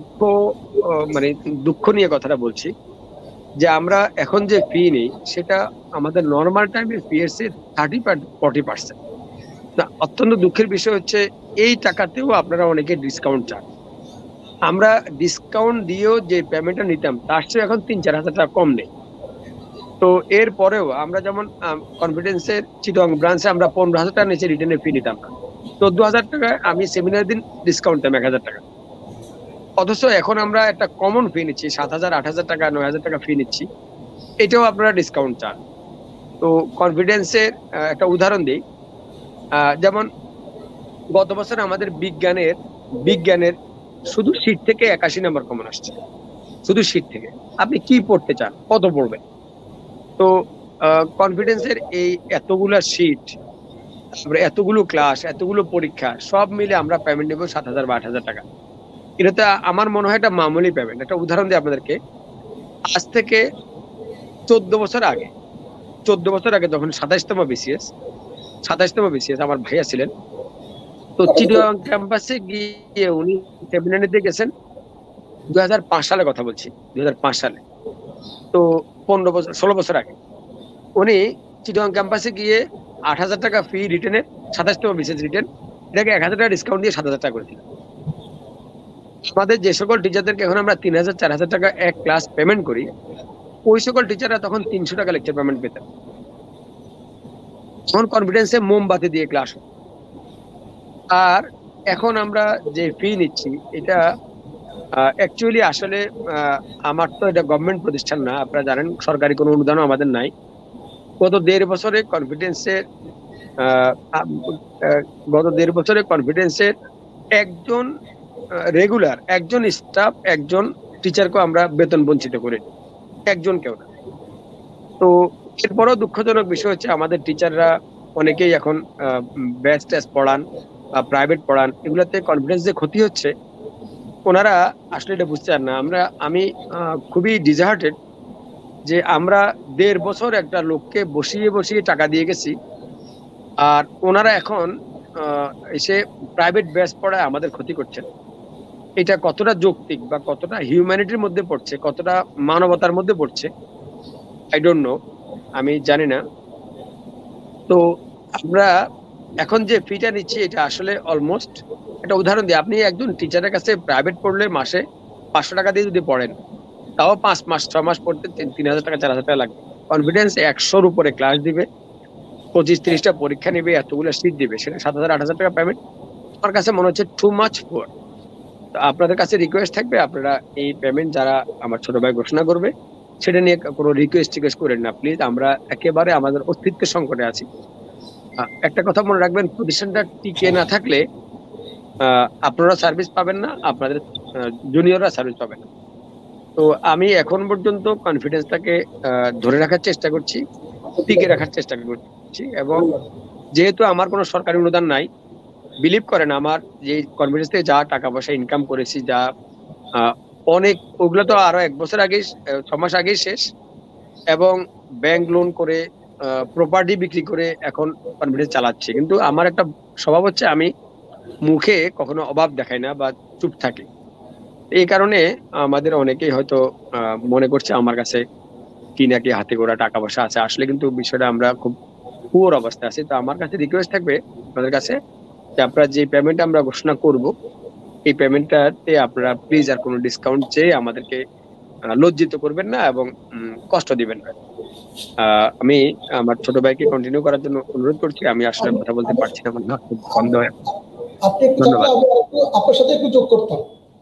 দুঃখ নিয়ে কথাটা বলছি যে আমরা এখন যে ফি নেই সেটা আমাদের নর্মাল টাইমের ফি এর চেয়ে 30-40%। না, অত্যন্ত দুঃখের বিষয় হচ্ছে এই টাকাতেও আপনারা অনেকে ডিসকাউন্ট চান। আমরা ডিসকাউন্ট দিয়েও যে পেমেন্টটা নিতাম তার চেয়ে এখন 3-4 হাজার টাকা কম নেই। তো এর পরেও আমরা যেমন কনফিডেন্সের চিটং ব্রাঞ্চে আমরা 15,000 টাকা নিচে রিটার্নের ফি নিতাম না, 14,000 টাকায় আমি সেমিনার দিন ডিসকাউন্ট দিতাম 1,000 টাকা। অথচ এখন আমরা একটা কমন ফি নিচ্ছি, 7,000, 8,000 টাকা, 9,000 টাকা ফি নিচ্ছি। এটাও আপনারা ডিসকাউন্ট চান। তো কনফিডেন্সের একটা উদাহরণ দিই। যেমন গত বছর আমাদের বিজ্ঞানের শুধু শীট থেকে 81 নাম্বার কমন আসছে, শুধু শীট থেকে। আপনি কি পড়তে চান, কত পড়বেন? তো কনফিডেন্সের এই এতগুলা শীট, তারপরে এতগুলো ক্লাস, এতগুলো পরীক্ষা, সব মিলে আমরা পেমেন্ট নেবো 7,000 বা 8,000 টাকা। এটা আমার মনে হয় একটা মামুলি পেমেন্ট। একটা উদাহরণ দিই আপনাদেরকে। আজ থেকে 14 বছর আগে যখন 27তম বিসিএস আমার ভাইয়া ছিলেন, তো চিটাগাং ক্যাম্পাসে গিয়ে উনি সেমিনার নিতে গেছেন 2005 সালে, কথা বলছি 2005 সালে। তো 16 বছর আগে উনি চিটাগাং ক্যাম্পাসে গিয়ে 8,000 টাকা ফি রিটেনের, 27তম বিসিএস রিটেন, এটাকে 1,000 টাকা ডিসকাউন্ট দিয়ে 7,000 টাকা করেছিল। আমাদের যে সকল টিচারদেরকে এখন আমরা 3,000 4,000 টাকা এক ক্লাস পেমেন্ট করি, ওই সকল টিচাররা তখন 300 টাকা লেকচার পেমেন্ট পেতেন। তখন কনফিডেন্সে মোমবাতি দিয়ে ক্লাস। আর এখন আমরা যে ফি নিচ্ছি, এটা অ্যাকচুয়ালি আসলে আমার তো এটা গভর্নমেন্ট প্রতিষ্ঠান না, আপনারা জানেন, সরকারি কোনো অনুদানও আমাদের নাই। গত 1.5 বছরে কনফিডেন্সের একজন রেগুলার, একজন স্টাফ, একজন টিচারকে আমরা বেতন বঞ্চিত করি, একজন কেউ না। তো এরপরও দুঃখজনক বিষয় হচ্ছে আমাদের টিচাররা অনেকেই এখন ব্যাচ ট্যাচ পড়ান, প্রাইভেট পড়ান, এগুলোতে কনফিডেন্স যে ক্ষতি হচ্ছে, ওনারা আসলে এটা বুঝতে চান না। আমি খুবই ডিসহার্টেড যে আমরা 1.5 বছর একটা লোককে বসিয়ে বসিয়ে টাকা দিয়ে গেছি, আর ওনারা এখন এসে প্রাইভেট ব্যাচ পড়ায় আমাদের ক্ষতি করছেন। এটা কতটা যৌক্তিক বা কতটা হিউম্যানিটির মধ্যে পড়ছে, কতটা মানবতার মধ্যে পড়ছে, আই ডোন্ট নো, আমি জানি না। তো আমরা এখন যে ফিটা নিচ্ছি, এটা আসলে অলমোস্ট, একটা উদাহরণ দিই, আপনি একজন টিচারের কাছে প্রাইভেট পড়লে মাসে 500 টাকা দিয়ে যদি পড়েন, তাও 5 মাস 6 মাস পড়তে 3,000 টাকা 4,000 টাকা লাগবে। কনফিডেন্স 100-র উপরে ক্লাস দিবে, 25-30টা পরীক্ষা নেবে, এতগুলো সিট দিবে, সেটা 7,000 8,000 টাকা পেমেন্ট আমার কাছে মনে হচ্ছে টু মাচ ফর। তো আপনাদের কাছে রিকোয়েস্ট থাকবে, আপনারা এই পেমেন্ট যারা আমার ছোট ভাই ঘোষণা করবে, সেটা নিয়ে কোনো রিকোয়েস্ট করেন না প্লিজ। আমরা একেবারে আমাদের অস্তিত্বের সংকটে আছি। একটা কথা মনে রাখবেন, প্রতিষ্ঠানটা টিকে না থাকলে আপনারা সার্ভিস পাবেন না, আপনাদের জুনিয়ররা সার্ভিস পাবেন না। তো আমি এখন পর্যন্ত কনফিডেন্সটাকে ধরে রাখার চেষ্টা করছি, টিকে রাখার চেষ্টা করছি। এবং যেহেতু আমার কোনো সরকারি অনুদান নাই, বিলিভ করেন আমার যে কনফিডেন্স থেকে যা টাকা পয়সা ইনকাম করেছি, যা অনেক, ওগুলো তো আরো 1 বছর আগেই, 6 মাস আগেই শেষ। এবং ব্যাংক লোন করে, প্রপার্টি বিক্রি করে এখন কনফিডেন্স চালাচ্ছি। কিন্তু আমার একটা স্বভাব হচ্ছে, আমি মুখে কখনো অভাব দেখাই না বা চুপ থাকি। এই কারণে আমাদের অনেকেই হয়তো মনে করছে আমার কাছে কি নাকি হাতে গোড়া টাকা পয়সা আছে, আসলে কিন্তু বিষয়টা আমরা খুব পুয়ার অবস্থায় আছি। তো আমার কাছে রিকোয়েস্ট থাকবে আপনাদের কাছে যে আপনারা যে পেমেন্ট আমরা ঘোষণা করব, এই পেমেন্টটাতে আপনারা প্লিজ আর কোনো ডিসকাউন্ট চেয়ে আমাদেরকে লজ্জিত করবেন না এবং কষ্ট দিবেন না। আমি আমার ছোট ভাইকে কন্টিনিউ করার জন্য অনুরোধ করছি। আমি আসলে কথা বলতে পারছি না, আমার খুব বন্ধ হয়ে। আপনি একটু চাইলে আমি আপনার সাথে একটু যোগ করতাম,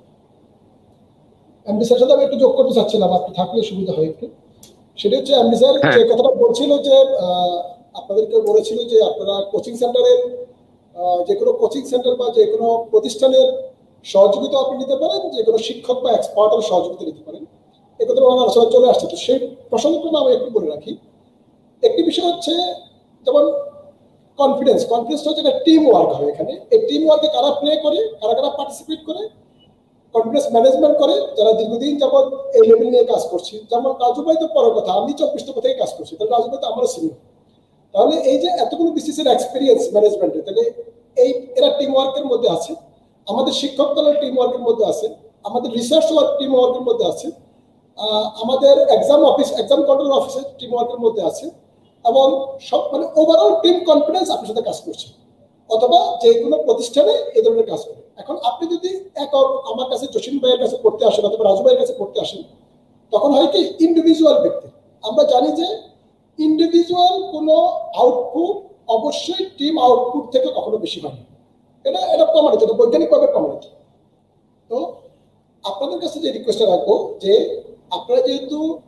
এমডি স্যার সাথে আমি একটু যোগ করতে চাচ্ছিলাম, আপনি থাকলে সুবিধা হয় একটু। সেটা হচ্ছে এমডি স্যার যে কথাটা বলছিল যে আপনাদেরকে বলেছিল যে আপনারা কোচিং সেন্টারের, যে কোনো কোচিং সেন্টার বা যে কোনো প্রতিষ্ঠানের সহযোগিতা আপনি নিতে পারেন, যে কোনো শিক্ষক বা এক্সপার্টের সহযোগিতা নিতে পারেন। এ কথা আমার আলোচনা চলে আসছে। তো সেই প্রসঙ্গক্রমে আমি একটু বলে রাখি। একটি বিষয় হচ্ছে যেমন কনফিডেন্সটা হচ্ছে একটা টিম ওয়ার্ক হয়। এখানে এই টিম ওয়ার্কে কারা প্লে করে, কারা কারা পার্টিসিপেট করে, কনফিডেন্স ম্যানেজমেন্ট করে, যারা দীর্ঘদিন যাবৎ এই লেভেল নিয়ে কাজ করছি। যেমন রাজু ভাই তো পরের কথা, আমি 24তম থেকে কাজ করছি, তাহলে রাজু ভাই তো আমারও সিনিয়র। তাহলে এই যে এতগুলো বিসিসির এক্সপিরিয়েন্স ম্যানেজমেন্টে, তাহলে এরা টিম ওয়ার্কের মধ্যে আছে। আমাদের শিক্ষক দলের টিম ওয়ার্কের মধ্যে আছে, আমাদের রিসার্চ ওয়ার্ক টিম ওয়ার্কের মধ্যে আছে, আমাদের এক্সাম কন্ট্রোল অফিসের টিম ওয়ার্কের মধ্যে আছে। এবং সব মানে ওভারঅল টিম কনফিডেন্স আপনার সাথে কাজ করছে, অথবা যে কোনো প্রতিষ্ঠানে এই ধরনের কাজ করে। এখন আপনি যদি আমার কাছে জসিম ভাইয়ের কাছে পড়তে আসেন অথবা রাজু ভাইয়ের কাছে পড়তে আসেন, তখন হয় কি ইন্ডিভিজুয়াল ব্যক্তি। আমরা জানি যে ইন্ডিভিজুয়াল কোনো আউটপুট অবশ্যই টিম আউটপুট থেকে কখনো বেশি হয় না। এটা প্রমাণিত, এটা বৈজ্ঞানিকভাবে প্রমাণিত। তো আপনাদের কাছে যে রিকোয়েস্টটা রাখবো যে আপনারা যেহেতু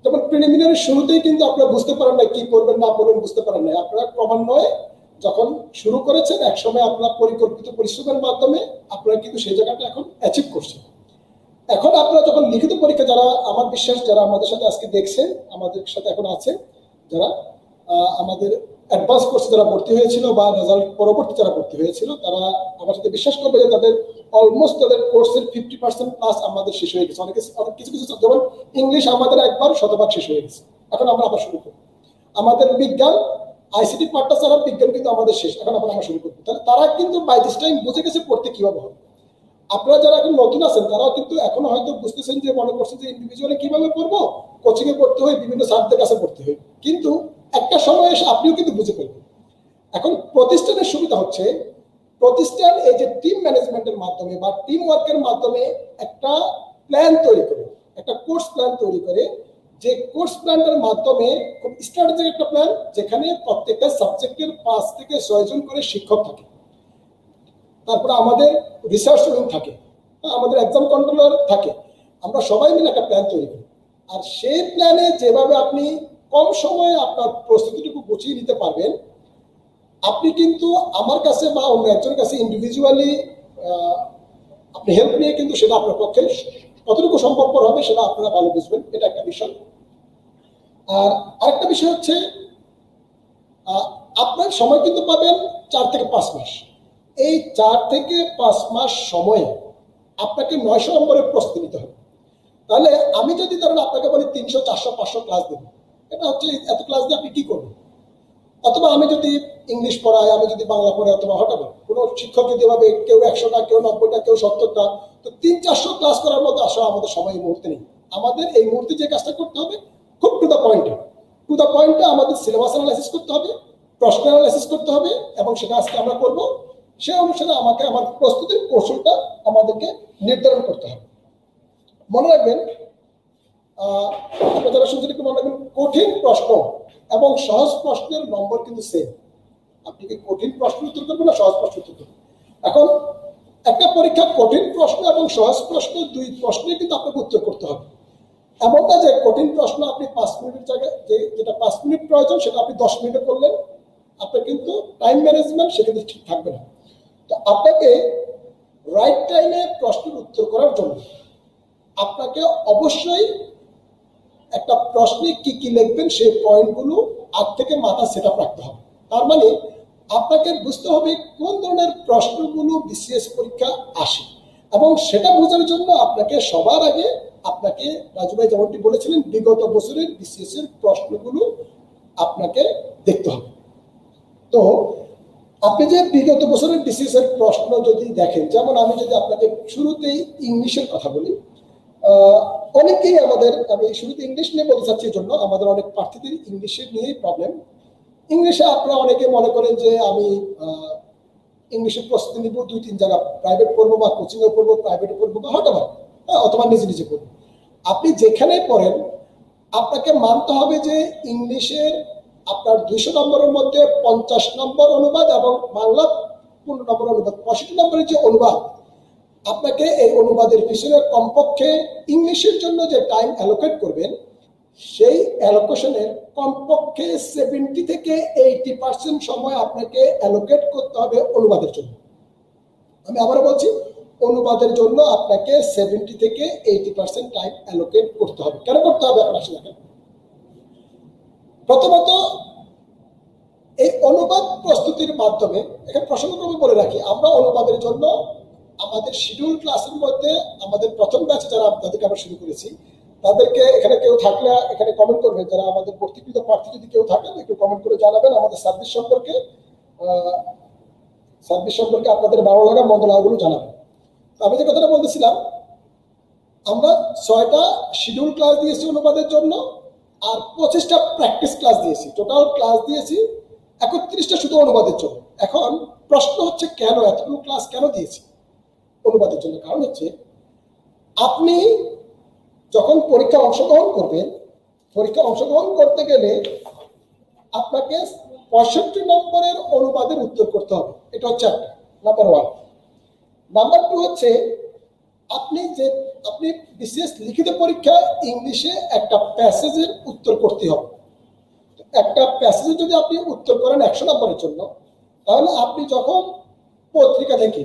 যেমন প্রিলিমিনারি শুরুতেই কিন্তু আপনারা বুঝতে পারেন না কি করবেন না করবেন, বুঝতে পারেন না। আপনারা ক্রমান্বয়ে যখন শুরু করেছেন, একসময় আপনারা পরিকল্পিত পরিশ্রমের মাধ্যমে আপনারা কিন্তু সেই জায়গাটা এখন অ্যাচিভ করছেন। এখন আপনারা যখন লিখিত পরীক্ষা, যারা আমার বিশ্বাস যারা আমাদের সাথে আজকে দেখছেন, আমাদের সাথে এখন আছে, যারা আমাদের অ্যাডভান্স কোর্সে যারা ভর্তি হয়েছিল বা রেজাল্ট পরবর্তী যারা ভর্তি হয়েছিল, তারা আমার সাথে বিশ্বাস করবে যে তাদের অলমোস্ট তাদের কোর্সের 50% প্লাস আমাদের শেষ হয়ে গেছে। অনেক কিছু কিছু যেমন ইংলিশ আমাদের একবার শতভাগ শেষ হয়ে গেছে, এখন আমরা আবার শুরু করব। আমাদের বিজ্ঞান আইসিটি পার্টটা ছাড়া বিজ্ঞান কিন্তু আমাদের শেষ, এখন আবার আমরা শুরু করবো। তাহলে তারা কিন্তু বাই দিস টাইম বুঝে গেছে পড়তে কিভাবে হবে। আপনারা যারা এখন নতুন আছেন তারাও কিন্তু এখনো হয়তো বুঝতেছেন যে মনে করছেন যে ইন্ডিভিজুয়ালি কিভাবে পড়বো, কোচিং এ পড়তে হয়, বিভিন্ন স্যারদের কাছে পড়তে হয়, কিন্তু একটা সময় এসে আপনিও কিন্তু বুঝে ফেলবেন। এখন প্রতিষ্ঠানের সুবিধা হচ্ছে, প্রতিষ্ঠান এই যে টিম ম্যানেজমেন্টের মাধ্যমে বা টিম ওয়ার্কের মাধ্যমে একটা প্ল্যান তৈরি করে, একটা কোর্স প্ল্যান তৈরি করে, যে কোর্স প্ল্যানটার মাধ্যমে খুব স্ট্র্যাটেজিক একটা প্ল্যান, যেখানে প্রত্যেকটা সাবজেক্টের 5 থেকে 6 জন করে শিক্ষক থাকে, তারপরে আমাদের রিসার্চ রুম থাকে, আমাদের এক্সাম কন্ট্রোলার থাকে, আমরা সবাই মিলে একটা প্ল্যান তৈরি করি। আর সেই প্ল্যানে যেভাবে আপনি কম সময়ে আপনার প্রস্তুতিটুকু গুছিয়ে নিতে পারবেন, আপনি কিন্তু আমার কাছে বা অন্য একজনের কাছে ইন্ডিভিজুয়ালি আপনি হেল্প নিয়ে কিন্তু সেটা আপনার পক্ষে কতটুকু সম্ভবপর হবে সেটা আপনারা ভালো বুঝবেন, এটা একটা বিষয়। আর আরেকটা বিষয় হচ্ছে, আপনার সময় কিন্তু পাবেন 4 থেকে 5 মাস। এই 4 থেকে 5 মাস সময়ে আপনাকে 900 নম্বরের প্রস্তুতি নিতে হবে। তাহলে আমি যদি ধরেন আপনাকে বলি 300, 400, 500 ক্লাস দেব, এটা হচ্ছে এত ক্লাস দিয়ে আপনি কি করবেন? অথবা আমি যদি ইংলিশ পড়াই, আমি যদি বাংলা পড়াই, অথবা হঠাৎ কোনো শিক্ষক যদি ভাবে কেউ 100টা, কেউ 90টা, কেউ 70টা, তো 300-400 ক্লাস করার মতো আসলে আমাদের সময় এই মুহূর্তে নেই। আমাদের এই মুহূর্তে যে কাজটা করতে হবে খুব টু দ্য পয়েন্টে আমাদের সিলেবাস অ্যানালাইসিস করতে হবে, প্রশ্ন অ্যানালাইসিস করতে হবে, এবং সেটা আজকে আমরা করব। সেই অনুসারে আমাকে আমার প্রস্তুতির কৌশলটা আমাদেরকে নির্ধারণ করতে হবে। মনে রাখবেন, আপনারা যারা শুনছেন একটু মনে রাখবেন, কঠিন প্রশ্ন এবং সহজ প্রশ্নের নম্বর কিন্তু সেম। আপনি কি কঠিন প্রশ্ন উত্তর করবেন না সহজ প্রশ্ন উত্তর করবেন? এখন একটা পরীক্ষা কঠিন প্রশ্ন এবং সহজ প্রশ্ন দুই প্রশ্নে কিন্তু আপনাকে উত্তর করতে হবে। এমন না যে কঠিন প্রশ্ন আপনি 5 মিনিটের জায়গায় যেটা 5 মিনিট প্রয়োজন সেটা আপনি 10 মিনিটে করলেন, আপনার কিন্তু টাইম ম্যানেজমেন্ট সেক্ষেত্রে ঠিক থাকবে না। তো আপনাকে রাইট টাইমে প্রশ্নের উত্তর করার জন্য আপনাকে অবশ্যই একটা প্রশ্নে কি কি লিখবেন সেই পয়েন্টগুলো আগ থেকে মাথা সেট আপ রাখতে হবে। তার মানে আপনাকে বুঝতে হবে কোন ধরনের প্রশ্নগুলো বিসিএস পরীক্ষা আসে, এবং সেটা বোঝার জন্য আপনাকে সবার আগে আপনাকে রাজু ভাই যেমনটি বলেছিলেন, বিগত বছরের বিসিএস এর প্রশ্নগুলো আপনাকে দেখতে হবে। তো আপনি যে বিগত বছরের বিসিএস এর প্রশ্ন যদি দেখেন, যেমন আমি যদি আপনাকে শুরুতেই ইংলিশের কথা বলি, অনেকেই আমি শুরুতে ইংলিশ নিয়ে বলতে চাচ্ছি, এই জন্য আমাদের অনেক প্রার্থীদের ইংলিশের নিয়েই প্রবলেম। ইংলিশে আপনারা অনেকে মনে করেন যে আমি ইংলিশের প্রস্তুতি নিব 2-3 জায়গা, প্রাইভেট পড়বো বা কোচিংয়ে পড়বো, প্রাইভেটে পড়বো বা হঠাৎ অথবা নিজে নিজে পড়বো। আপনি যেখানে পড়েন আপনাকে মানতে হবে যে ইংলিশের আপনার 200 নম্বরের মধ্যে 50 নম্বর অনুবাদ এবং বাংলা 15 নম্বর অনুবাদ, 65 নম্বরের যে অনুবাদ, আপনাকে এই অনুবাদের পিছনে কমপক্ষে ইংলিশের জন্য যে টাইম অ্যালোকেট করবেন, সেই অ্যালোকেশনের কমপক্ষে 70 থেকে 80% সময় আপনাকে অ্যালোকেট করতে হবে অনুবাদের জন্য। আমি আবারও বলছি, অনুবাদের জন্য আপনাকে 70 থেকে 80% টাইম অ্যালোকেট করতে হবে। কেন করতে হবে আপনার আসলে দেখেন। প্রথমত এই অনুবাদ প্রস্তুতির মাধ্যমে, এখানে প্রসঙ্গক্রমে বলে রাখি, আমরা অনুবাদের জন্য আমাদের শিডিউল ক্লাসের মধ্যে আমাদের প্রথম ব্যাচে যাদেরকে আমরা শুরু করেছি, তাদেরকে এখানে কেউ থাকলে এখানে কমেন্ট করবেন, যারা আমাদের ভর্তিকৃত প্রার্থী যদি কেউ থাকেন একটু কমেন্ট করে জানাবেন আমাদের সার্ভিস সম্পর্কে আপনাদের ভালো লাগা মন্দ লাগাগুলো জানাবেন। আমি যে কথাটা বলতেছিলাম, আমরা 6টা শিডিউল ক্লাস দিয়েছি অনুবাদের জন্য, আর 25টা প্র্যাকটিস ক্লাস দিয়েছি, টোটাল ক্লাস দিয়েছি 31টা শুধু অনুবাদের জন্য। এখন প্রশ্ন হচ্ছে কেন এতগুলো ক্লাস কেন দিয়েছি অনুবাদের জন্য? কারণ হচ্ছে আপনি যখন পরীক্ষা অংশগ্রহণ করবেন, পরীক্ষা অংশগ্রহণ করতে গেলে আপনাকে 65 নম্বরের অনুবাদের উত্তর করতে হবে। এটা হচ্ছে নাম্বার 1। নাম্বার 2 হচ্ছে আপনি বিসিএস লিখিত পরীক্ষা ইংলিশে একটা প্যাসেজের উত্তর করতে হবে। একটা প্যাসেজে যদি আপনি উত্তর করেন 100 নম্বরের জন্য, তাহলে আপনি যখন পত্রিকা থেকে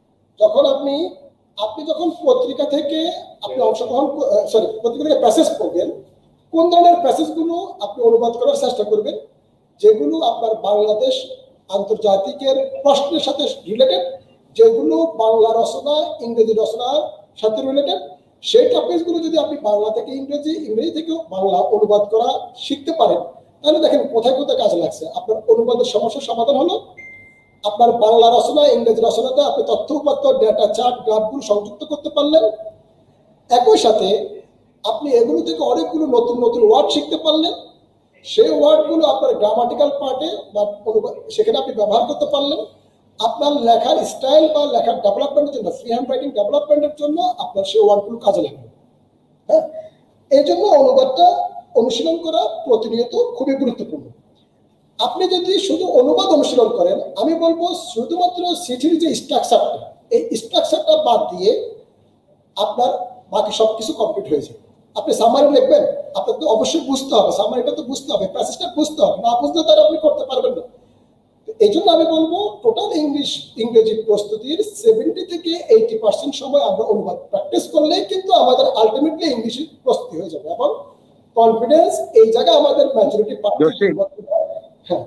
পত্রিকা থেকে আপনি অংশগ্রহণ পত্রিকা থেকে প্যাসেজ পড়বেন, কোন ধরনের প্যাসেজগুলো আপনি অনুবাদ করার চেষ্টা করবেন, যেগুলো আপনার বাংলাদেশ আন্তর্জাতিকের প্রশ্নের সাথে রিলেটেড, যেগুলো বাংলা রচনা ইংরেজি রচনার সাথে রিলেটেড, সেই টপিকগুলো যদি আপনি বাংলা থেকে ইংরেজি, ইংরেজি থেকেও বাংলা অনুবাদ করা শিখতে পারেন, তাহলে দেখেন কোথায় কোথায় কাজে লাগছে। আপনার অনুবাদের সমস্যার সমাধান হলো, আপনার বাংলা রচনা ইংরেজি রচনাতে আপনি তথ্য উপাত্ত, ডেটা, চার্ট, গ্রাফগুলো সংযুক্ত করতে পারলেন। একই সাথে আপনি এগুলো থেকে অনেকগুলো নতুন নতুন ওয়ার্ড শিখতে পারলেন। সেই ওয়ার্ডগুলো আপনার গ্রামাটিক্যাল পার্টে বা সেখানে আপনি ব্যবহার করতে পারলেন। আপনার লেখার স্টাইল বা লেখার ডেভেলপমেন্টের জন্য, ফ্রি হ্যান্ড রাইটিং ডেভেলপমেন্টের জন্য আপনার সেই ওয়ার্ডগুলো কাজে লাগবে। হ্যাঁ, এই জন্য অনুবাদটা অনুশীলন করা প্রতিনিয়ত খুবই গুরুত্বপূর্ণ। আপনি যদি শুধু অনুবাদ অনুশীলন করেন, আমি বলবো শুধুমাত্র চিঠির যে স্ট্রাকচারটা, এই স্ট্রাকচারটা বাদ দিয়ে আপনার বাকি সবকিছু কমপ্লিট হয়ে যাবে। আপনি সামারি লিখবেন, আপনার তো অবশ্যই বুঝতে হবে, সামারিটা তো বুঝতে হবে, প্যাসেজটা বুঝতে হবে, না বুঝলে তারা আপনি করতে পারবেন না। এই জন্য আমি বলবো টোটাল ইংরেজি প্রস্তুতির 70 থেকে 80% সময় আমরা অনুবাদ প্র্যাকটিস করলেই কিন্তু আমাদের আলটিমেটলি ইংলিশ প্রস্তুতি হয়ে যাবে, এবং কনফিডেন্স এই জায়গায় আমাদের ম্যাচুরিটি পাচ্ছে। হ্যাঁ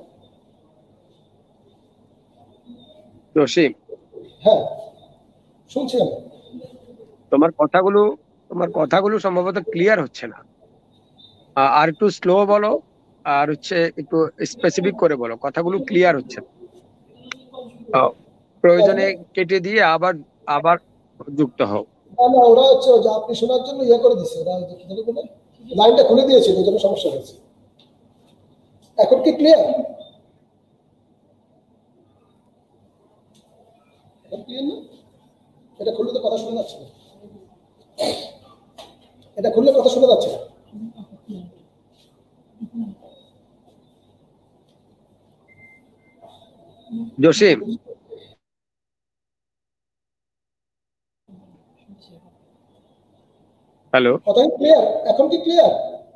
জসিম, হ্যাঁ শুনছি আমি। তোমার কথাগুলো সম্ভবত ক্লিয়ার হচ্ছে না, আর একটু স্লো বলো, আর হচ্ছে একটু স্পেসিফিক করে বলো, কথাগুলো ক্লিয়ার হচ্ছে না। প্রয়োজনে কেটে দিয়ে আবার আবার যুক্ত হও। না, ওরা হচ্ছে যে আপনি শোনার জন্য ইয়ে করে দিচ্ছে, ওরা লাইনটা খুলে দিয়েছিল, ওই জন্য সমস্যা হয়েছে। এখন কি ক্লিয়ার? না, এটা খুললে তো কথা শোনা যাচ্ছে না, এটা খুললে কথা শোনা যাচ্ছে না। জসিম, হ্যালো, কথা ক্লিয়ার? এখন কি ক্লিয়ার?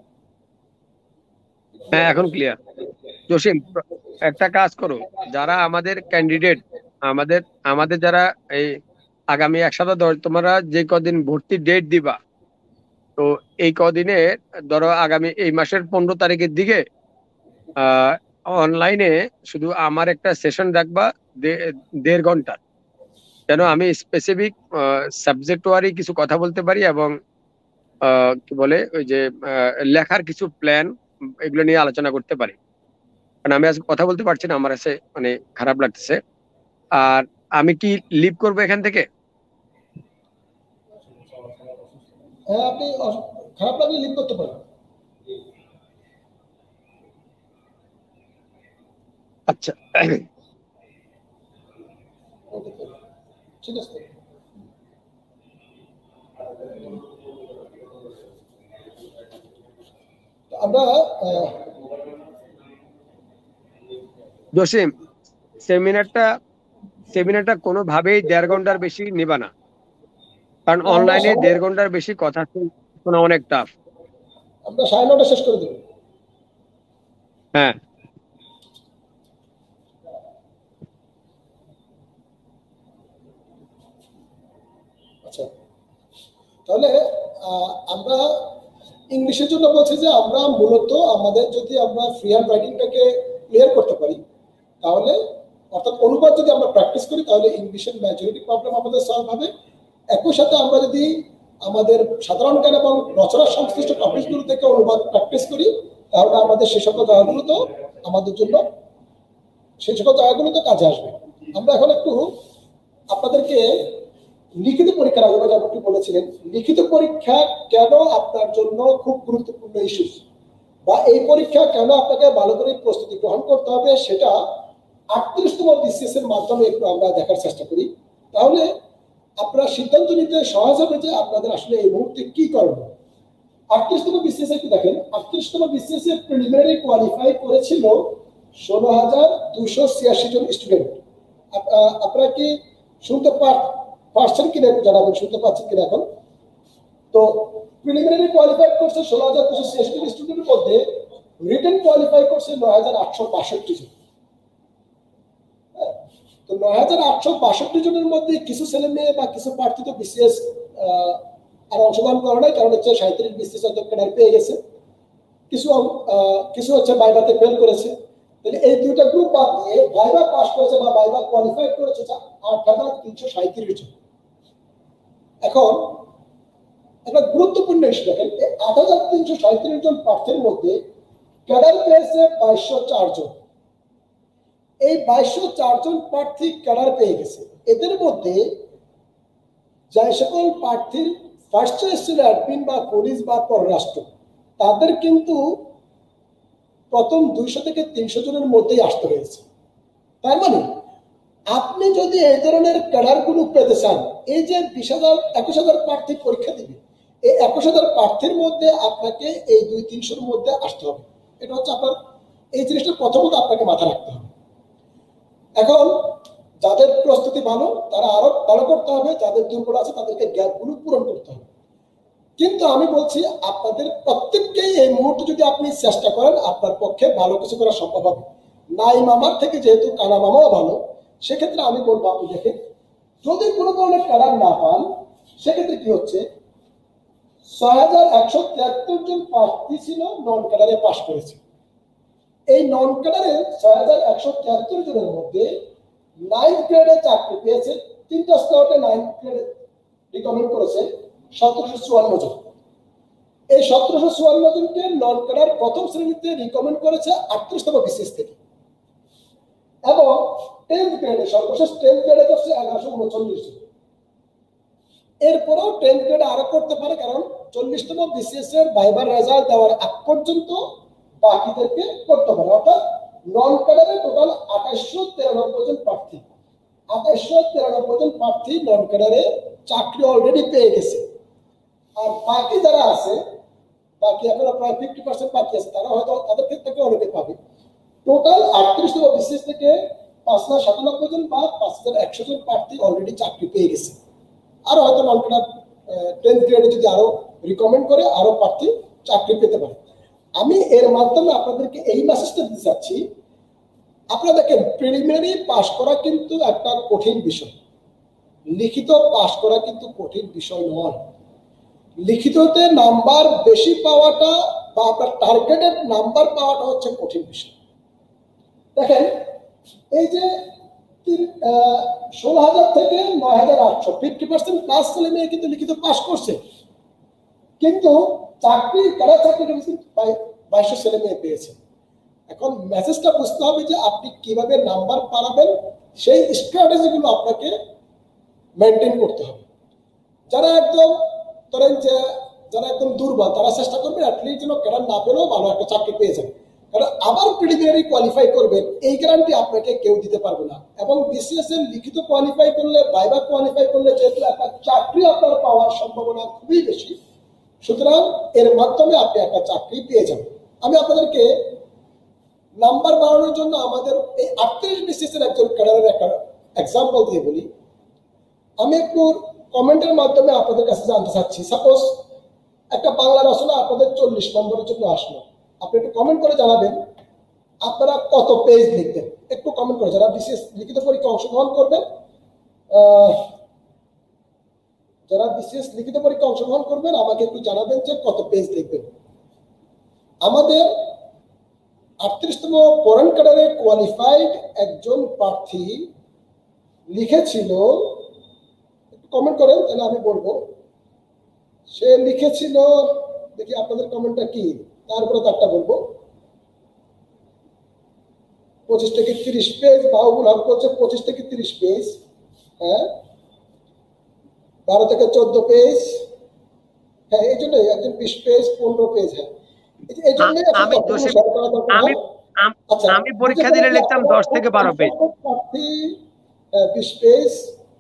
হ্যাঁ এখন ক্লিয়ার। জসিম, একটা কাজ করো, যারা আমাদের ক্যান্ডিডেট, আমাদের আমাদের যারা এই আগামী 1 সপ্তাহ তোমরা যে কদিন ভর্তির ডেট দিবা, তো এই কদিনে ধরো আগামী এই মাসের 15 তারিখের দিকে অনলাইনে শুধু আমার একটা সেশন রাখবা 1.5 ঘন্টা, যেন আমি স্পেসিফিক সাবজেক্ট ওয়ারি কিছু কথা বলতে পারি, এবং কি বলে ওই যে লেখার কিছু প্ল্যান, এগুলো নিয়ে আলোচনা করতে পারি। কারণ আমি আজকে কথা বলতে পারছি না, আমার কাছে মানে খারাপ লাগতেছে। আর আমি কি লিভ করবো এখান থেকে? হ্যাঁ, আপনি খারাপ লাগলে লিভ করতে পারেন। আচ্ছা, ঠিক আছে। আমরা জসিম, সেমিনারটা কোনোভাবেই 1.5 ঘন্টার বেশি নিবা না, কারণ অনলাইনে 1.5 ঘন্টার বেশি কথা শোনা অনেক টাফ। আমরা 9:30 শেষ করে দেব। হ্যাঁ, আচ্ছা, তাহলে আমরা ইংলিশের জন্য বলছি যে আমরা মূলত আমাদের যদি আমরা ফ্রি হ্যান্ড রাইটিংটাকে ক্লিয়ার করতে পারি, তাহলে অর্থাৎ অনুবাদ যদি আমরা প্র্যাকটিস করি, তাহলে ইংলিশের ম্যাজরিটি প্রবলেম আমাদের সলভ হবে। একই সাথে আমরা যদি আমাদের সাধারণ জ্ঞান এবং রচনা সংশ্লিষ্ট টপিকগুলো থেকে অনুবাদ প্র্যাকটিস করি, তাহলে আমাদের সেই সকল জায়গাগুলো তো আমাদের জন্য কাজে আসবে। আমরা এখন একটু আপনাদেরকে লিখিত পরীক্ষার আগে যেমনটি বলেছিলেন, লিখিত পরীক্ষা কেন আপনার জন্য খুব গুরুত্বপূর্ণ ইস্যু, বা এই পরীক্ষা কেন আপনাকে ভালো করে প্রস্তুতি গ্রহণ করতে হবে, সেটা 38তম বিসিএস এর মাধ্যমে একটু আমরা দেখার চেষ্টা করি। তাহলে আপনারা সিদ্ধান্ত নিতে সহজ হবে যে আপনাদের আসলে এই মুহূর্তে কি করণীয়। 38তম বিসিএস একটু দেখেন, 38তম বিসিএস এর প্রিলিমিনারি কোয়ালিফাই করেছিল 16,286 জন স্টুডেন্ট। আপনারা কি শুনতে পারছেন কিনা একটু জানাবেন, শুনতে পাচ্ছেন কিনা এখন? তো প্রিলিমিনারি কোয়ালিফাই করছে 16,266 স্টুডেন্টের মধ্যে, রিটেন কোয়ালিফাই করছে 9,862 জন। তো 9,862 জনের মধ্যে কিছু ছেলে মেয়ে বা কিছু প্রার্থী তো বিসিএস আর অংশগ্রহণ করে নাই, কারণ হচ্ছে 37 বিসিএস ক্যাডার পেয়ে গেছে, কিছু হচ্ছে ভাইভাতে ফেল করেছে। তাহলে এই দুইটা গ্রুপ বাদ দিয়ে ভাইভা পাস করেছে বা ভাইভা কোয়ালিফাইড করেছে 8,337 জন। এখন একটা গুরুত্বপূর্ণ ইস্যু দেখেন, এই 8,337 জন প্রার্থীর মধ্যে ক্যাডার পেয়েছে 2,204 জন। এই 2,204 জন প্রার্থী ক্যাডার পেয়ে গেছে। এদের মধ্যে যে সকল প্রার্থীর ফার্স্ট চয়েস ছিল অ্যাডমিন বা পুলিশ বা পররাষ্ট্র, তাদের কিন্তু প্রথম 200 থেকে 300 জনের মধ্যেই আসতে হয়েছে। তার মানে আপনি যদি এই ধরনের ক্যাডার গুলো পেতে চান, এই যে 21,000 প্রার্থী পরীক্ষা দিবে, এই 21,000 প্রার্থীর মধ্যে আপনাকে এই 200-300-র মধ্যে আসতে হবে। এটা হচ্ছে আপনার, এই জিনিসটা প্রথমত আপনাকে মাথায় রাখতে হবে। এখন যাদের প্রস্তুতি ভালো তারা আরো ভালো করতে হবে, যাদের দুর্বল আছে তাদেরকে গ্যাপগুলো পূরণ করতে হবে। কিন্তু আমি বলছি আপনাদের প্রত্যেককেই এই মুহূর্তে যদি আপনি চেষ্টা করেন, আপনার পক্ষে ভালো কিছু করা সম্ভব হবে। নাই মামার থেকে যেহেতু কানা মামাও ভালো, সেক্ষেত্রে আমি বলবো আপনি দেখেন, যদি কোনো ধরনের ক্যাডার না পান, সেক্ষেত্রে কি হচ্ছে, 6,173 জন প্রার্থী ছিল নন ক্যাডারে পাশ করেছে। এই নন ক্যাডারে 6,173 জনের মধ্যে 9th গ্রেডে চাকরি পেয়েছে, 3টা স্লটে 9th গ্রেডে রিকমেন্ড করেছে 1,754 জন। এই 1,754 জনকে নন ক্যাডার প্রথম শ্রেণীতে রিকমেন্ড করেছে 38তম বিসিএস থেকে, এবং 10th গ্রেডে সর্বশেষ 10th গ্রেডে করছে 1,139 জন। এরপরেও 10th গ্রেডে আরো করতে পারে, কারণ 40তম বিসিএস এর ভাইবার রেজাল্ট দেওয়ার আগ পর্যন্ত বাকিদেরকে করতে পারে। অর্থাৎ নন ক্যাডারে টোটাল 2,893 জন প্রার্থী, 2,893 জন প্রার্থী নন ক্যাডারে চাকরি অলরেডি পেয়ে গেছে। আর বাকি যারা আছে, বাকি এখনো প্রায় 50% বাকি আছে, তারা হয়তো তাদের ক্ষেত্রে অনেকে পাবে। টোটাল 38তম বিসিএস থেকে 5,97 জন বা 5,100 জন প্রার্থী অলরেডি চাকরি পেয়ে গেছে। আরো হয়তো নন ক্যাডার 10th গ্রেডে যদি আরো রিকমেন্ড করে আরো প্রার্থী চাকরি পেতে পারে। আমি এর মাধ্যমে আপনাদেরকে এই মেসেজটা দিতে চাচ্ছি, আপনারা দেখেন প্রিলিমিনারি পাস করা কিন্তু একটা কঠিন বিষয়, লিখিত পাস করা কিন্তু কঠিন বিষয় নয়। লিখিততে নাম্বার বেশি পাওয়াটা বা আপনার টার্গেটেড নাম্বার পাওয়াটা হচ্ছে কঠিন বিষয়। দেখেন এই যে 16,000 থেকে 9,800 50% প্লাস ছেলে মেয়ে কিন্তু লিখিত পাস করছে, কিন্তু চাকরি তারা চাকরি 2,200 ছেলে মেয়ে পেয়েছে। এখন মেসেজটা বুঝতে হবে যে আপনি কিভাবে নাম্বার বাড়াবেন, সেই স্ট্র্যাটেজিগুলো আপনাকে মেনটেন করতে হবে। যারা একদম ধরেন যে যারা একদম দুর্বল, তারা চেষ্টা করবেন অ্যাটলিস্ট যেন ক্যাডার না পেলেও ভালো একটা চাকরি পেয়ে যাবে, কারণ আবার প্রিলিমিনারি কোয়ালিফাই করবেন এই গ্যারান্টি আপনাকে কেউ দিতে পারবে না। এবং বিসিএস এর লিখিত কোয়ালিফাই করলে, ভাইভা কোয়ালিফাই করলে যেহেতু একটা চাকরি আপনার পাওয়ার সম্ভাবনা খুবই বেশি, সুতরাং এর মাধ্যমে আপনি একটা চাকরি পেয়ে যাবেন। আমি আপনাদেরকে নাম্বার বাড়ানোর জন্য আমাদের এই 38 বিসিএস এর একজন ক্যাডারের একটা এক্সাম্পল দিয়ে বলি। আমি একটু কমেন্টের মাধ্যমে আপনাদের কাছে জানতে চাচ্ছি, সাপোজ একটা বাংলা রচনা আপনাদের 40 নম্বরের জন্য আসলো, আপনি একটু কমেন্ট করে জানাবেন আপনারা কত পেজ লিখবেন। একটু কমেন্ট করে, যারা বিসিএস লিখিত পরীক্ষা অংশগ্রহণ করবেন, যারা বিসিএস লিখিত পরীক্ষা অংশগ্রহণ করবেন আমাকে একটু জানাবেন যে কত পেজ লিখবেন। আমাদের 38তম ফরেন ক্যাডারে কোয়ালিফাইড একজন প্রার্থী লিখেছিল, একটু কমেন্ট করেন তাহলে আমি বলবো। সে লিখেছিল, দেখি আপনাদের কমেন্টটা কি, তারপরে তারটা বলবো। 25 থেকে 30 পেজ, বাহুবুল হক করছে 25 থেকে 30 পেজ, হ্যাঁ 12 থেকে 14 পেজ, হ্যাঁ এই জন্যই একজন 20 পেজ 15 পেজ, হ্যাঁ এই জন্যই আমি পরীক্ষা দিলে লিখতাম 10 থেকে 12 পেজ, 20 পেজ।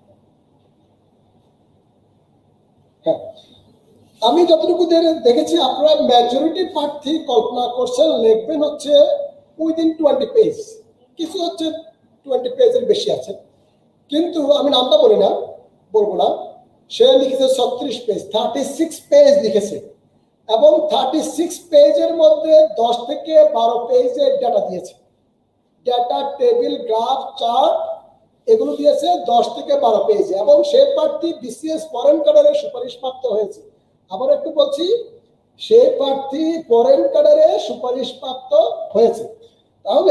হ্যাঁ আমি যতটুকু দেখেছি আপনারা মেজরিটি প্রার্থী কল্পনা করছেন লিখবেন হচ্ছে উইদিন 20 পেজ, কিছু হচ্ছে 20 পেজের বেশি আছে। কিন্তু আমি নামটা বলি না, বলবো না, সে লিখেছে 36 পেজ, 36 পেজ লিখেছে, এবং 36 পেজের মধ্যে 10 থেকে 12 পেজের ডাটা দিয়েছে, ডাটা, টেবিল, গ্রাফ, চার্ট এগুলো দিয়েছে 10 থেকে 12 পেজে, এবং সে প্রার্থী বিসিএস ফরেন ক্যাডারে সুপারিশপ্রাপ্ত হয়েছে। আবার একটু বলছি, সে প্রার্থী ফরেন ক্যাডারে সুপারিশপ্রাপ্ত হয়েছে। তাহলে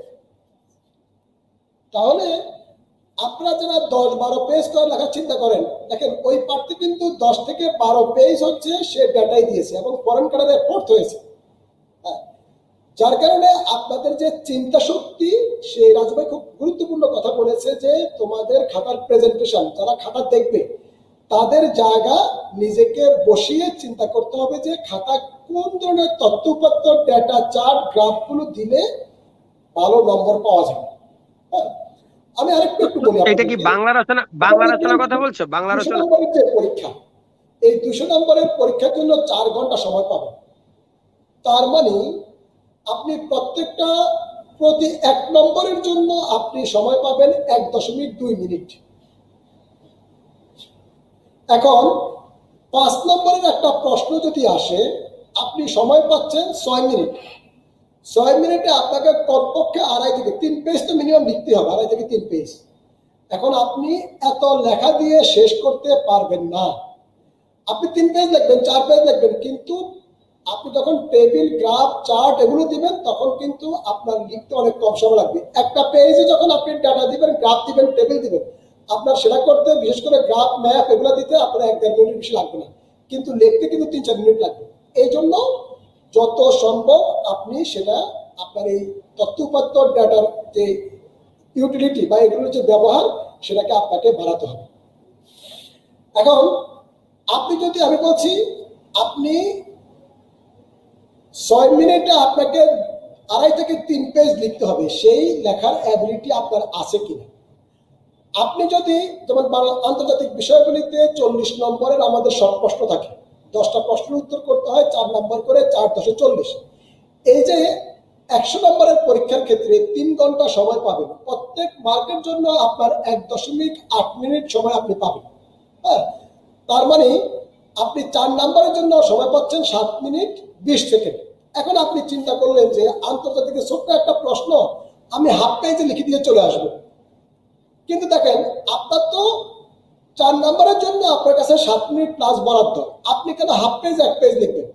আপনারা যারা 10-12 পেজ করে লেখার চিন্তা করেন, দেখেন ওই প্রার্থী কিন্তু 10 থেকে 12 পেজ হচ্ছে সে ডাটাই দিয়েছে এবং ফরেন ক্যাডারে ফোর্থ হয়েছে। যার কারণে আপনাদের যে চিন্তা শক্তি, সেই রাজভাই খুব গুরুত্বপূর্ণ কথা বলেছে যে তোমাদের খাতার প্রেজেন্টেশন, যারা খাতা দেখবে তাদের জায়গা নিজেকে বসিয়ে চিন্তা করতে হবে যে খাতা কোন ধরনের তথ্য উপাত্ত, ডেটা, চার্ট, গ্রাফগুলো দিলে ভালো নম্বর পাওয়া যাবে। আমি আরেকটু বলি, এটা কি বাংলা রচনা কথা বলছো? বাংলা রচনা যে পরীক্ষা, এই 200 নম্বরের পরীক্ষার জন্য 4 ঘন্টা সময় পাবেন। তার মানে আপনি প্রতি 1 নম্বরের জন্য আপনি সময় পাবেন 1.2 মিনিট। এখন 5 নম্বরের একটা প্রশ্ন যদি আসে, আপনি সময় পাচ্ছেন 6 মিনিট। 6 মিনিটে আপনাকে কমপক্ষে 2.5 থেকে 3 পেজ তো মিনিমাম লিখতে হবে, 2.5 থেকে 3 পেজ। এখন আপনি এত লেখা দিয়ে শেষ করতে পারবেন না। আপনি 3 পেজ লিখবেন, 4 পেজ লিখবেন, কিন্তু আপনি যখন টেবিল, গ্রাফ, চার্ট এগুলো দিবেন তখন কিন্তু আপনার লিখতে অনেক কম সময় লাগবে। একটা পেজে যখন আপনি ডাটা দিবেন, গ্রাফ দিবেন, টেবিল দিবেন, আপনার সেটা করতে, বিশেষ করে গ্রাফ, ম্যাপ এগুলো দিতে আপনার 1-1.5 মিনিট বেশি লাগবে না, কিন্তু লিখতে কিন্তু 3-4 মিনিট লাগবে। এই জন্য যত সম্ভব আপনি সেটা আপনার এই তথ্য উপাত্ত, ডাটার যে ইউটিলিটি বা এগুলোর যে ব্যবহার, সেটাকে আপনাকে বাড়াতে হবে। এখন আমি বলছি আপনি 6 মিনিটে আপনাকে 2.5 থেকে 3 পেজ লিখতে হবে, সেই লেখার অ্যাবিলিটি আপনার আছে কিনা। আপনি যদি যেমন আন্তর্জাতিক বিষয়গুলিতে 40 নম্বরের আমাদের শর্ট প্রশ্ন থাকে, 10টা প্রশ্নের উত্তর করতে হয়, 4 নম্বর করে, 4×10 = 40। এই যে 100 নম্বরের পরীক্ষার ক্ষেত্রে 3 ঘন্টা সময় পাবেন, প্রত্যেক মার্কের জন্য আপনার 1.8 মিনিট সময় আপনি পাবেন। হ্যাঁ, তার মানে আপনি 4 নম্বরের জন্য সময় পাচ্ছেন 7 মিনিট 20 সেকেন্ড। এখন আপনি চিন্তা করলেন যে আন্তর্জাতিক ছোট্ট একটা প্রশ্ন আমি হাফ পেজে লিখে দিয়ে চলে আসবো, কিন্তু দেখেন আপনার তো 4 নম্বরের জন্য আপনার কাছে 7 মিনিট প্লাস বরাদ্দ, আপনি কেন হাফ পেজ 1 পেজ লিখবেন?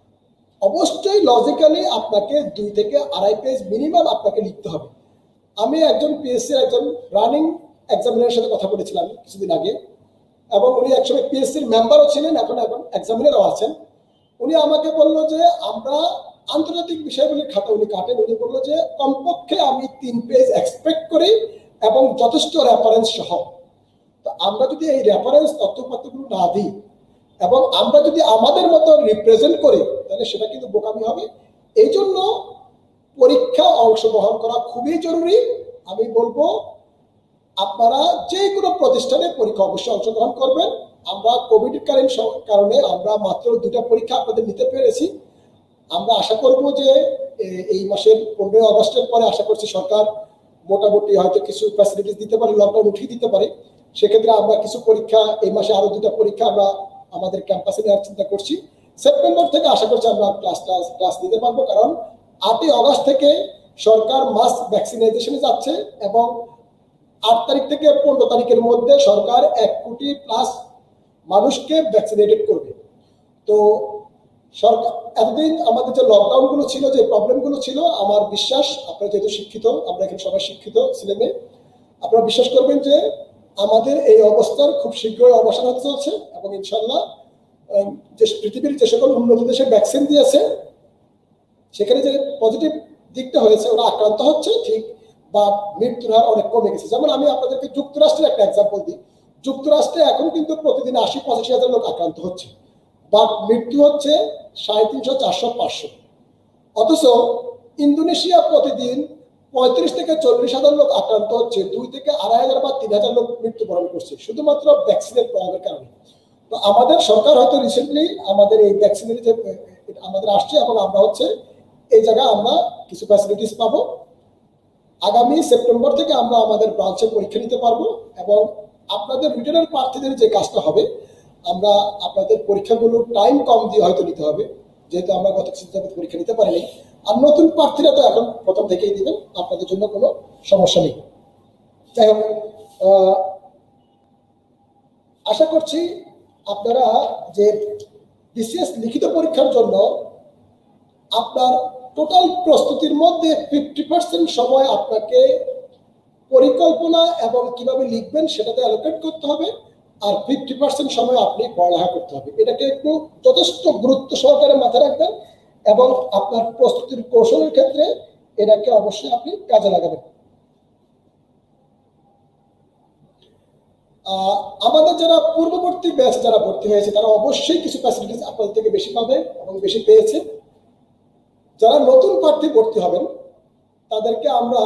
অবশ্যই লজিক্যালি আপনাকে 2 থেকে 2.5 পেজ মিনিমাম আপনাকে লিখতে হবে। আমি একজন পিএসসির একজন রানিং এক্সামিনারের সাথে কথা বলেছিলাম কিছুদিন আগে, এবং উনি একসময় পিএসসির মেম্বারও ছিলেন, এখন এক্সামিনারও আছেন। উনি আমাকে বললো যে আমরা আন্তর্জাতিক বিষয়গুলির খাতা উনি কাটেন, উনি বললো যে কমপক্ষে আমি 3 পেজ এক্সপেক্ট করি এবং যথেষ্ট রেফারেন্স সহ। তো আমরা যদি এই রেফারেন্স তথ্যপত্রগুলো না দিই এবং আমরা যদি আমাদের মতো রিপ্রেজেন্ট করি, তাহলে সেটা কিন্তু বোকামি হবে। এই জন্য পরীক্ষা অংশগ্রহণ করা খুবই জরুরি। আমি বলবো আপনারা যে কোনো প্রতিষ্ঠানে পরীক্ষা অবশ্যই অংশগ্রহণ করবেন। আমরা কোভিড কালীন কারণে আমরা মাত্র 2টা পরীক্ষা আপনাদের নিতে পেরেছি। আমরা আশা করব যে এই মাসের 15 আগস্টের পরে আশা করছি সরকার মোটামুটি হয়তো কিছু ফ্যাসিলিটিস দিতে পারে, লকডাউন উঠিয়ে দিতে পারে। সেক্ষেত্রে আমরা কিছু পরীক্ষা, এই মাসে আরো 2টা পরীক্ষা আমরা আমাদের ক্যাম্পাসে নেওয়ার চিন্তা করছি। সেপ্টেম্বর থেকে আশা করছি আমরা ক্লাস নিতে পারবো, কারণ 8 আগস্ট থেকে সরকার মাস ভ্যাকসিনাইজেশনে যাচ্ছে এবং 8 তারিখ থেকে 15 তারিখের মধ্যে সরকার 1 কোটি প্লাস মানুষকে ভ্যাকসিনেটেড করবে। তো সরকার এতদিন আমাদের যে লকডাউন গুলো ছিল, যে প্রবলেম গুলো ছিল, আমার বিশ্বাস আপনারা যেহেতু শিক্ষিত, আমরা এখানে সবাই শিক্ষিত ছেলেমেয়ে, আপনারা বিশ্বাস করবেন যে আমাদের এই অবস্থার খুব শীঘ্রই অবসান হতে চলছে এবং ইনশাল্লাহ যে পৃথিবীর যে সকল উন্নত দেশে ভ্যাকসিন দিয়েছে সেখানে যে পজিটিভ দিকটা হয়েছে, ওরা আক্রান্ত হচ্ছে ঠিক, বা মৃত্যুর হার অনেক কমে গেছে। যেমন আমি আপনাদেরকে যুক্তরাষ্ট্রের একটা এক্সাম্পল দিই। যুক্তরাষ্ট্রে এখন কিন্তু প্রতিদিন 80-85 হাজার লোক আক্রান্ত হচ্ছে, বাট মৃত্যু হচ্ছে 350, 400, 500। অথচ ইন্দোনেশিয়া প্রতিদিন 35 থেকে 40 হাজার লোক আক্রান্ত হচ্ছে, 2 থেকে 2.5 বা 3 হাজার লোক মৃত্যুবরণ করছে শুধুমাত্র ভ্যাকসিনের প্রভাবের কারণে। তো আমাদের সরকার হয়তো রিসেন্টলি আমাদের এই ভ্যাকসিনের যে আমাদের আসছে এবং আমরা হচ্ছে এই জায়গায় আমরা কিছু ফ্যাসিলিটিস পাবো। আগামী সেপ্টেম্বর থেকে আমরা আমাদের ব্রাঞ্চে পরীক্ষা নিতে পারবো এবং আপনাদের রিটার্নের প্রার্থীদের যে কাজটা হবে, আমরা আপনাদের পরীক্ষাগুলো টাইম কম দিয়ে হয়তো নিতে হবে, যেহেতু আমরা গত কিছুদিন যাবত পরীক্ষা নিতে পারিনি। আর নতুন প্রার্থীরা তো এখন প্রথম থেকেই দিবেন, আপনাদের জন্য কোনো সমস্যা নেই। যাই হোক, আশা করছি আপনারা যে বিসিএস লিখিত পরীক্ষার জন্য আপনার টোটাল প্রস্তুতির মধ্যে 50% সময় আপনাকে পরিকল্পনা এবং কিভাবে লিখবেন সেটাতে অ্যালোকেট করতে হবে, আর 50% সময় আপনি পড়ালেখা করতে হবে। এটাকে একটু যথেষ্ট গুরুত্ব সহকারে মাথায় রাখবেন এবং আপনার প্রস্তুতির কৌশলের ক্ষেত্রে এটাকে অবশ্যই আপনি কাজে লাগাবেন। আমাদের যারা পূর্ববর্তী ব্যাচ যারা ভর্তি হয়েছে তারা অবশ্যই কিছু ফ্যাসিলিটিস আপনাদের থেকে বেশি পাবে এবং বেশি পেয়েছে। যারা নতুন প্রার্থী ভর্তি হবেন তাদেরকে আমরা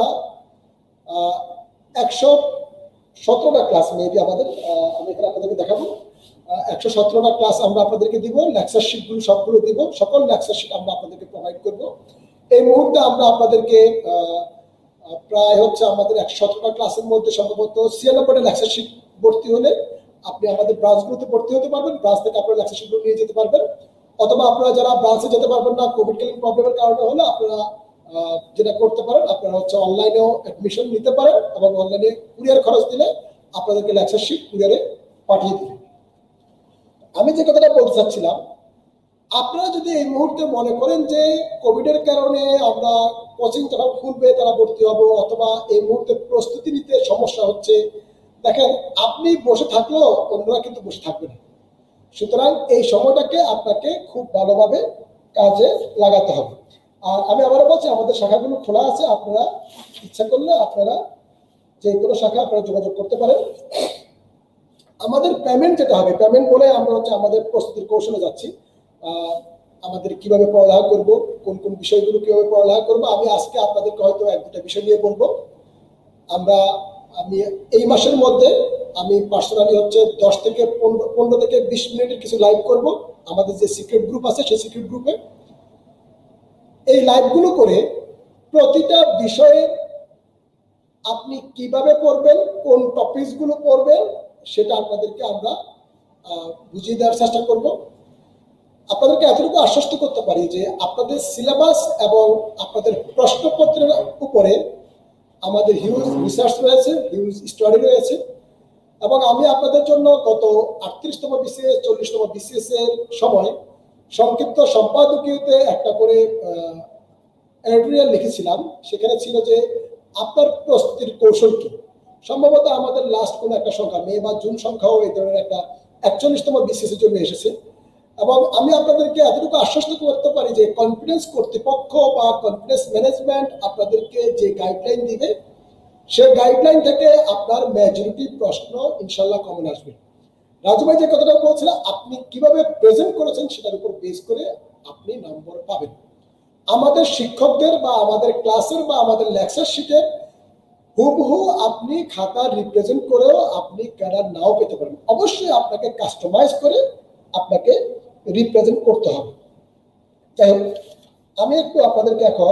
117টা ক্লাস মেবি আমাদের, আমি এখানে আপনাদেরকে দেখাবো, 117টা ক্লাস আমরা আপনাদেরকে দিব, লেকচার শিটগুলো সবগুলো দিব, সকল লেকচার শিট আমরা আপনাদেরকে প্রোভাইড করব। এই মুহূর্তে আমরা আপনাদেরকে প্রায় হচ্ছে আমাদের 117টা ক্লাসের মধ্যে সম্ভবত 96টা লেকচার শিট ভর্তি হলে আপনি আমাদের ব্রাঞ্চগুলোতে ভর্তি হতে পারবেন, ব্রাঞ্চ থেকে আপনারা লেকচার শিটগুলো নিয়ে যেতে পারবেন। অথবা আপনারা যারা ব্রাঞ্চে যেতে পারবেন না, কোভিডকালীন প্রবলেমের কারণে হলে আপনারা যেটা করতে পারেন, আপনারা হচ্ছে অনলাইনেও অ্যাডমিশন নিতে পারেন এবং অনলাইনে কুরিয়ার খরচ দিলে আপনাদেরকে লেকচার শিট কুরিয়ারে পাঠিয়ে দিবে। আমি যে কথাটা বলতে চাচ্ছিলাম, আপনারা যদি এই মুহূর্তে মনে করেন যে কোভিডের কারণে আমরা কোচিং যখন খুলবে তারা ভর্তি হবো, অথবা এই মুহূর্তে প্রস্তুতি নিতে সমস্যা হচ্ছে, দেখেন আপনি বসে থাকলেও অন্যরা কিন্তু বসে থাকবে না। সুতরাং এই সময়টাকে আপনাকে খুব ভালোভাবে কাজে লাগাতে হবে। আর আমি আবারও বলছি, আমাদের শাখাগুলো খোলা আছে, আপনারা ইচ্ছা করলে আপনারা যে কোনো শাখা আপনারা যোগাযোগ করতে পারেন। আমাদের পেমেন্ট যেটা হবে, পেমেন্ট বলে আমরা হচ্ছে আমাদের প্রস্তুতির কৌশলে যাচ্ছি, আমাদের কিভাবে পড়ালেখা করব, কোন কোন বিষয়গুলো কিভাবে পড়ালেখা করবো, আমি আজকে আপনাদেরকে হয়তো 1-2টা বিষয় নিয়ে বলবো। আমি এই মাসের মধ্যে আমি পার্সোনালি হচ্ছে 10 থেকে 15 থেকে 20 মিনিটের কিছু লাইভ করব আমাদের যে সিক্রেট গ্রুপ আছে সেই সিক্রেট গ্রুপে। এই লাইভগুলো করে প্রতিটা বিষয়ে আপনি কিভাবে পড়বেন, কোন টপিকসগুলো পড়বেন সেটা আপনাদেরকে আমরা বুঝিয়ে দেওয়ার চেষ্টা করব। আপনাদেরকে এতটুকু আশ্বস্ত করতে পারি যে আপনাদের সিলেবাস এবং আপনাদের প্রশ্নপত্রের উপরে আমাদের হিউজ রিসার্চ রয়েছে, হিউজ স্টাডি রয়েছে, এবং আমি আপনাদের জন্য গত 38তম বিসিএস 40তম বিসিএস এর সময় সংক্ষিপ্ত সম্পাদকীয়তে একটা করে এডিটোরিয়াল লিখেছিলাম। সেখানে ছিল যে আপনার প্রস্তুতির কৌশল কি। সম্ভবত আমাদের লাস্ট কোনো একটা সংখ্যা, মে বা জুন সংখ্যাও এই ধরনের একটা 41তম বিসিএস এর জন্য এসেছে। এবং আমি আপনাদেরকে এতটুকু আশ্বস্ত করতে পারি যে কনফিডেন্স কর্তৃপক্ষ বা কনফিডেন্স ম্যানেজমেন্ট আপনাদেরকে যে গাইডলাইন দিবে সেই গাইডলাইন থেকে আপনার মেজরিটি প্রশ্ন ইনশাল্লাহ কমন আসবে। রাজু ভাই যে কথাটা বলছিলেন, আপনি কিভাবে প্রেজেন্ট করেছেন সেটার উপর বেস করে আপনি নম্বর পাবেন। আমাদের শিক্ষকদের বা আমাদের ক্লাসের বা আমাদের লেকচার শিটের হুবহু আপনি খাতা রিপ্রেজেন্ট করেও আপনি ক্যাডার নাও পেতে পারেন। অবশ্যই আপনাকে কাস্টমাইজ করে আপনাকে রিপ্রেজেন্ট করতে হবে। যাই হোক, আমি একটু আপনাদেরকে এখন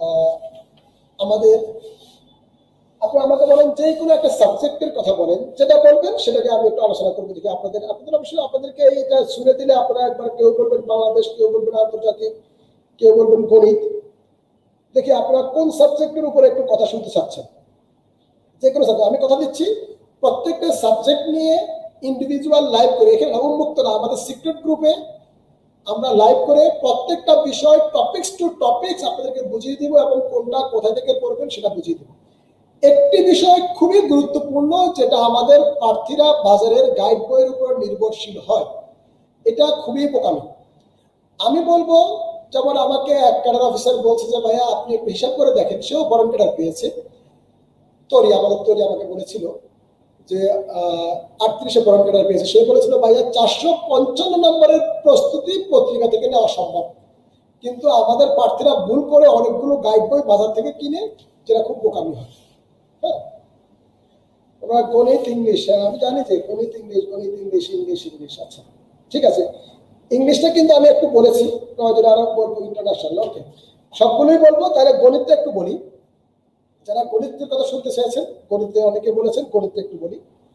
আপনি আমাকে বলেন যে কোনো একটা সাবজেক্টের কথা বলেন, যেটা বলবেন সেটাকে আমি একটু আলোচনা করবো। দেখি আপনাদের অবশ্যই আপনাদেরকে এটা শুনে দিলে আপনারা একবার কেউ বলবেন বাংলাদেশ, কেউ বলবেন আন্তর্জাতিক, কেউ বলবেন গণিত। দেখি আপনারা কোন সাবজেক্টের উপরে একটু কথা শুনতে চাচ্ছেন। যে কোনো সাবজেক্ট আমি কথা দিচ্ছি, প্রত্যেকটা সাবজেক্ট নিয়ে ইন্ডিভিজুয়াল লাইভ করে, এখানে উন্মুক্ত না, আমাদের সিক্রেট গ্রুপে আমরা লাইভ করে প্রত্যেকটা বিষয় টপিকস টু টপিকস আপনাদেরকে বুঝিয়ে দিব এবং কোনটা কোথা থেকে পড়বেন সেটা বুঝিয়ে দিব। একটি বিষয় খুবই গুরুত্বপূর্ণ, যেটা আমাদের প্রার্থীরা বাজারের গাইড বইয়ের উপর নির্ভরশীল হয়, এটা খুবই বোকামি। আমি বলবো, যেমন আমাকে এক ক্যাডার অফিসার বলছে যে ভাইয়া আপনি একটু হিসাব করে দেখেন, সেও ফরেন ক্যাডার পেয়েছে, আমাদের তরি আমাকে বলেছিল যে 38-এ ফরেন ক্যাডার পেয়েছে। সে বলেছিল ভাইয়া 455 নম্বরের প্রস্তুতি পত্রিকা থেকে নেওয়া সম্ভব, কিন্তু আমাদের প্রার্থীরা ভুল করে অনেকগুলো গাইড বই বাজার থেকে কিনে, যেটা খুব বোকামি হয়। হ্যাঁ, ওরা গণিত ইংলিশ, আমি জানি যে গণিত ইংলিশ, গণিত ইংলিশ, ইংলিশ ইংলিশ, আচ্ছা ঠিক আছে, ইংলিশটা কিন্তু আমি একটু বলেছি, আরো বলবো ইন্টারন্যাশনাল, ওকে সবগুলোই বলবো। তাহলে গণিতটা একটু বলি, যারা গণিতের কথা শুনতে চাইছেন, গণিতে অনেকে বলেছেন, গণিতটা একটু বলি।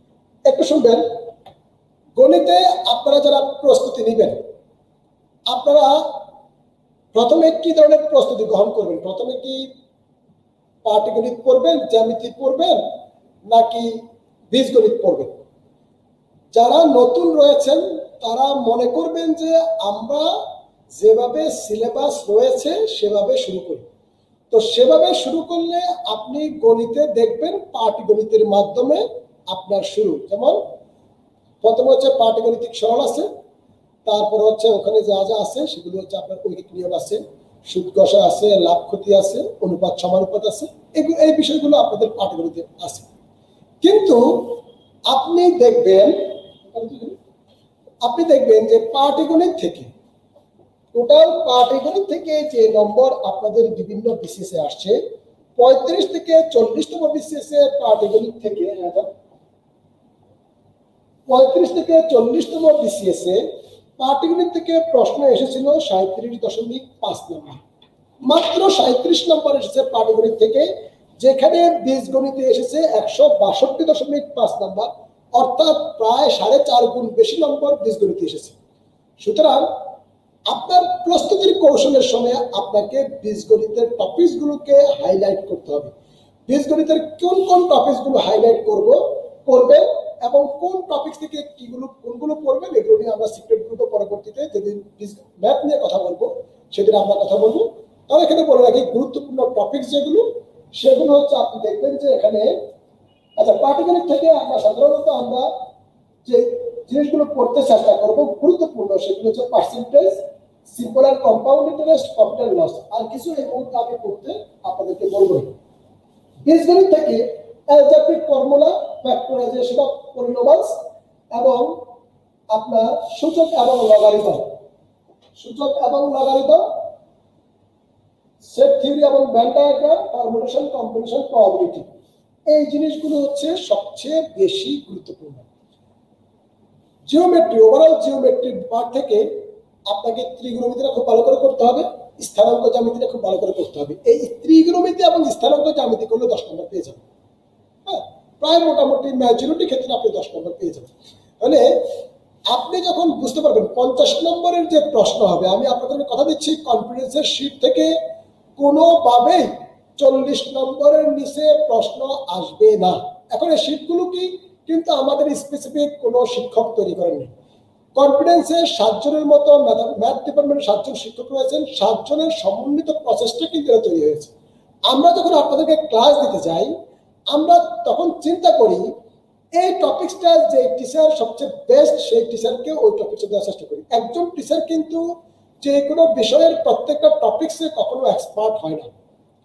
একটু শুনবেন। গণিতে আপনারা যারা প্রস্তুতি নেবেন, আপনারা প্রথমে কি ধরনের প্রস্তুতি গ্রহণ করবেন? প্রথমে কি পাটিগণিত পড়বেন, জ্যামিতি পড়বেন, নাকি বীজগণিত পড়বেন? যারা নতুন রয়েছেন তারা মনে করবেন যে আমরা যেভাবে সিলেবাস রয়েছে সেভাবে শুরু করি। তো সেভাবে শুরু করলে আপনি গণিতে দেখবেন পাটিগণিতের মাধ্যমে আপনার শুরু। যেমন প্রথমে হচ্ছে পাটিগণিতিক সরল আছে, তারপর হচ্ছে ওখানে যা যা আছে সেগুলো হচ্ছে আপনার ঐকিক নিয়ম আছে, সুদ কষা আছে, লাভ ক্ষতি আছে, অনুপাত সমানুপাত আছে, এই বিষয়গুলো আপনাদের পাটিগণিতে আছে। কিন্তু আপনি দেখবেন যে পাটিগণিত থেকে, টোটাল পাটিগণিত থেকে যে নম্বর আপনাদের বিভিন্ন বিসিএসে আসছে, 35 থেকে 40তম বিসিএসে পাটিগণিত থেকে 35 থেকে 40তম বিসিএসে পাটিগণিত থেকে প্রশ্ন এসেছিল 37.5 নম্বর। মাত্র 37 নম্বর এসেছে পাটিগণিত থেকে, যেখানে বীজগণিতে এসেছে 162.5 নম্বর, অর্থাৎ প্রায় 4.5 গুণ বেশি নম্বর বীজগণিতে এসেছে। সুতরাং আপনার প্রস্তুতির কৌশলের সময় আপনাকে বীজগণিতের টপিকসগুলোকে হাইলাইট করতে হবে। বীজগণিতের কোন কোন টপিকসগুলো হাইলাইট করবে এবং কোন টপিক থেকে কোনগুলো পড়বেন, এগুলো নিয়ে আমরা সিক্রেট গ্রুপে পরবর্তীতে যেদিন ম্যাথ নিয়ে কথা বলবো সেদিন আমরা কথা বলবো। তাহলে এখানে বলে রাখি গুরুত্বপূর্ণ টপিকস যেগুলো, সেগুলো হচ্ছে আপনি দেখবেন যে এখানে, আচ্ছা, পাটিগণিত থেকে সাধারণত আমরা যে জিনিসগুলো পড়তে চেষ্টা করবো গুরুত্বপূর্ণ, সেগুলো হচ্ছে পার্সেন্টেজ, সিম্পল আর compound interest, profit and loss, আর কিছু এই মুহূর্তে আমি পড়তে আপনাদেরকে বলবো। বীজগণিত থেকে algebraic formula, factorization of polynomials এবং আপনার সূচক এবং লগারিদম, সেট থিওরি এবং Venn diagram, permutation, combination, probability, এই জিনিসগুলো হচ্ছে সবচেয়ে বেশি গুরুত্বপূর্ণ। জিওমেট্রি, ওভারঅল জিওমেট্রির পার্ট থেকে আপনাকে ত্রিগোণমিতিটা খুব ভালো করে করতে হবে, স্থানাঙ্ক জ্যামিতিটা খুব ভালো করে করতে হবে। এই ত্রিগোণমিতি এবং স্থানাঙ্ক জ্যামিতি করলে 10 নম্বর পেয়ে যাবেন। হ্যাঁ, প্রায় মোটামুটি মেজরিটি ক্ষেত্রে আপনি 10 নম্বর পেয়ে যাবেন। তাহলে আপনি যখন বুঝতে পারবেন 50 নম্বরের যে প্রশ্ন হবে, আমি আপনাদের কথা দিচ্ছি কনফিডেন্সের শীট থেকে কোনোভাবেই 40 নম্বরের নিচে প্রশ্ন আসবে না। এখন এই শীটগুলো কি কিন্তু আমাদের স্পেসিফিক কোনো শিক্ষক তৈরি করেননি। কনফিডেন্সে 7 জনের মতো ম্যাথ ডিপার্টমেন্টে 7 জন শিক্ষক রয়েছেন, 7 জনের সমন্বিত প্রচেষ্টা কিন্তু তৈরি হয়েছে। আমরা যখন আপনাদেরকে ক্লাস দিতে যাই, আমরা তখন চিন্তা করি এই টপিকসটা যে টিচার সবচেয়ে বেস্ট, সেই টিচারকে ওই টপিকসে দেওয়ার চেষ্টা করি। একজন টিচার কিন্তু যে কোনো বিষয়ের প্রত্যেকটা টপিকসে কখনো এক্সপার্ট হয় না।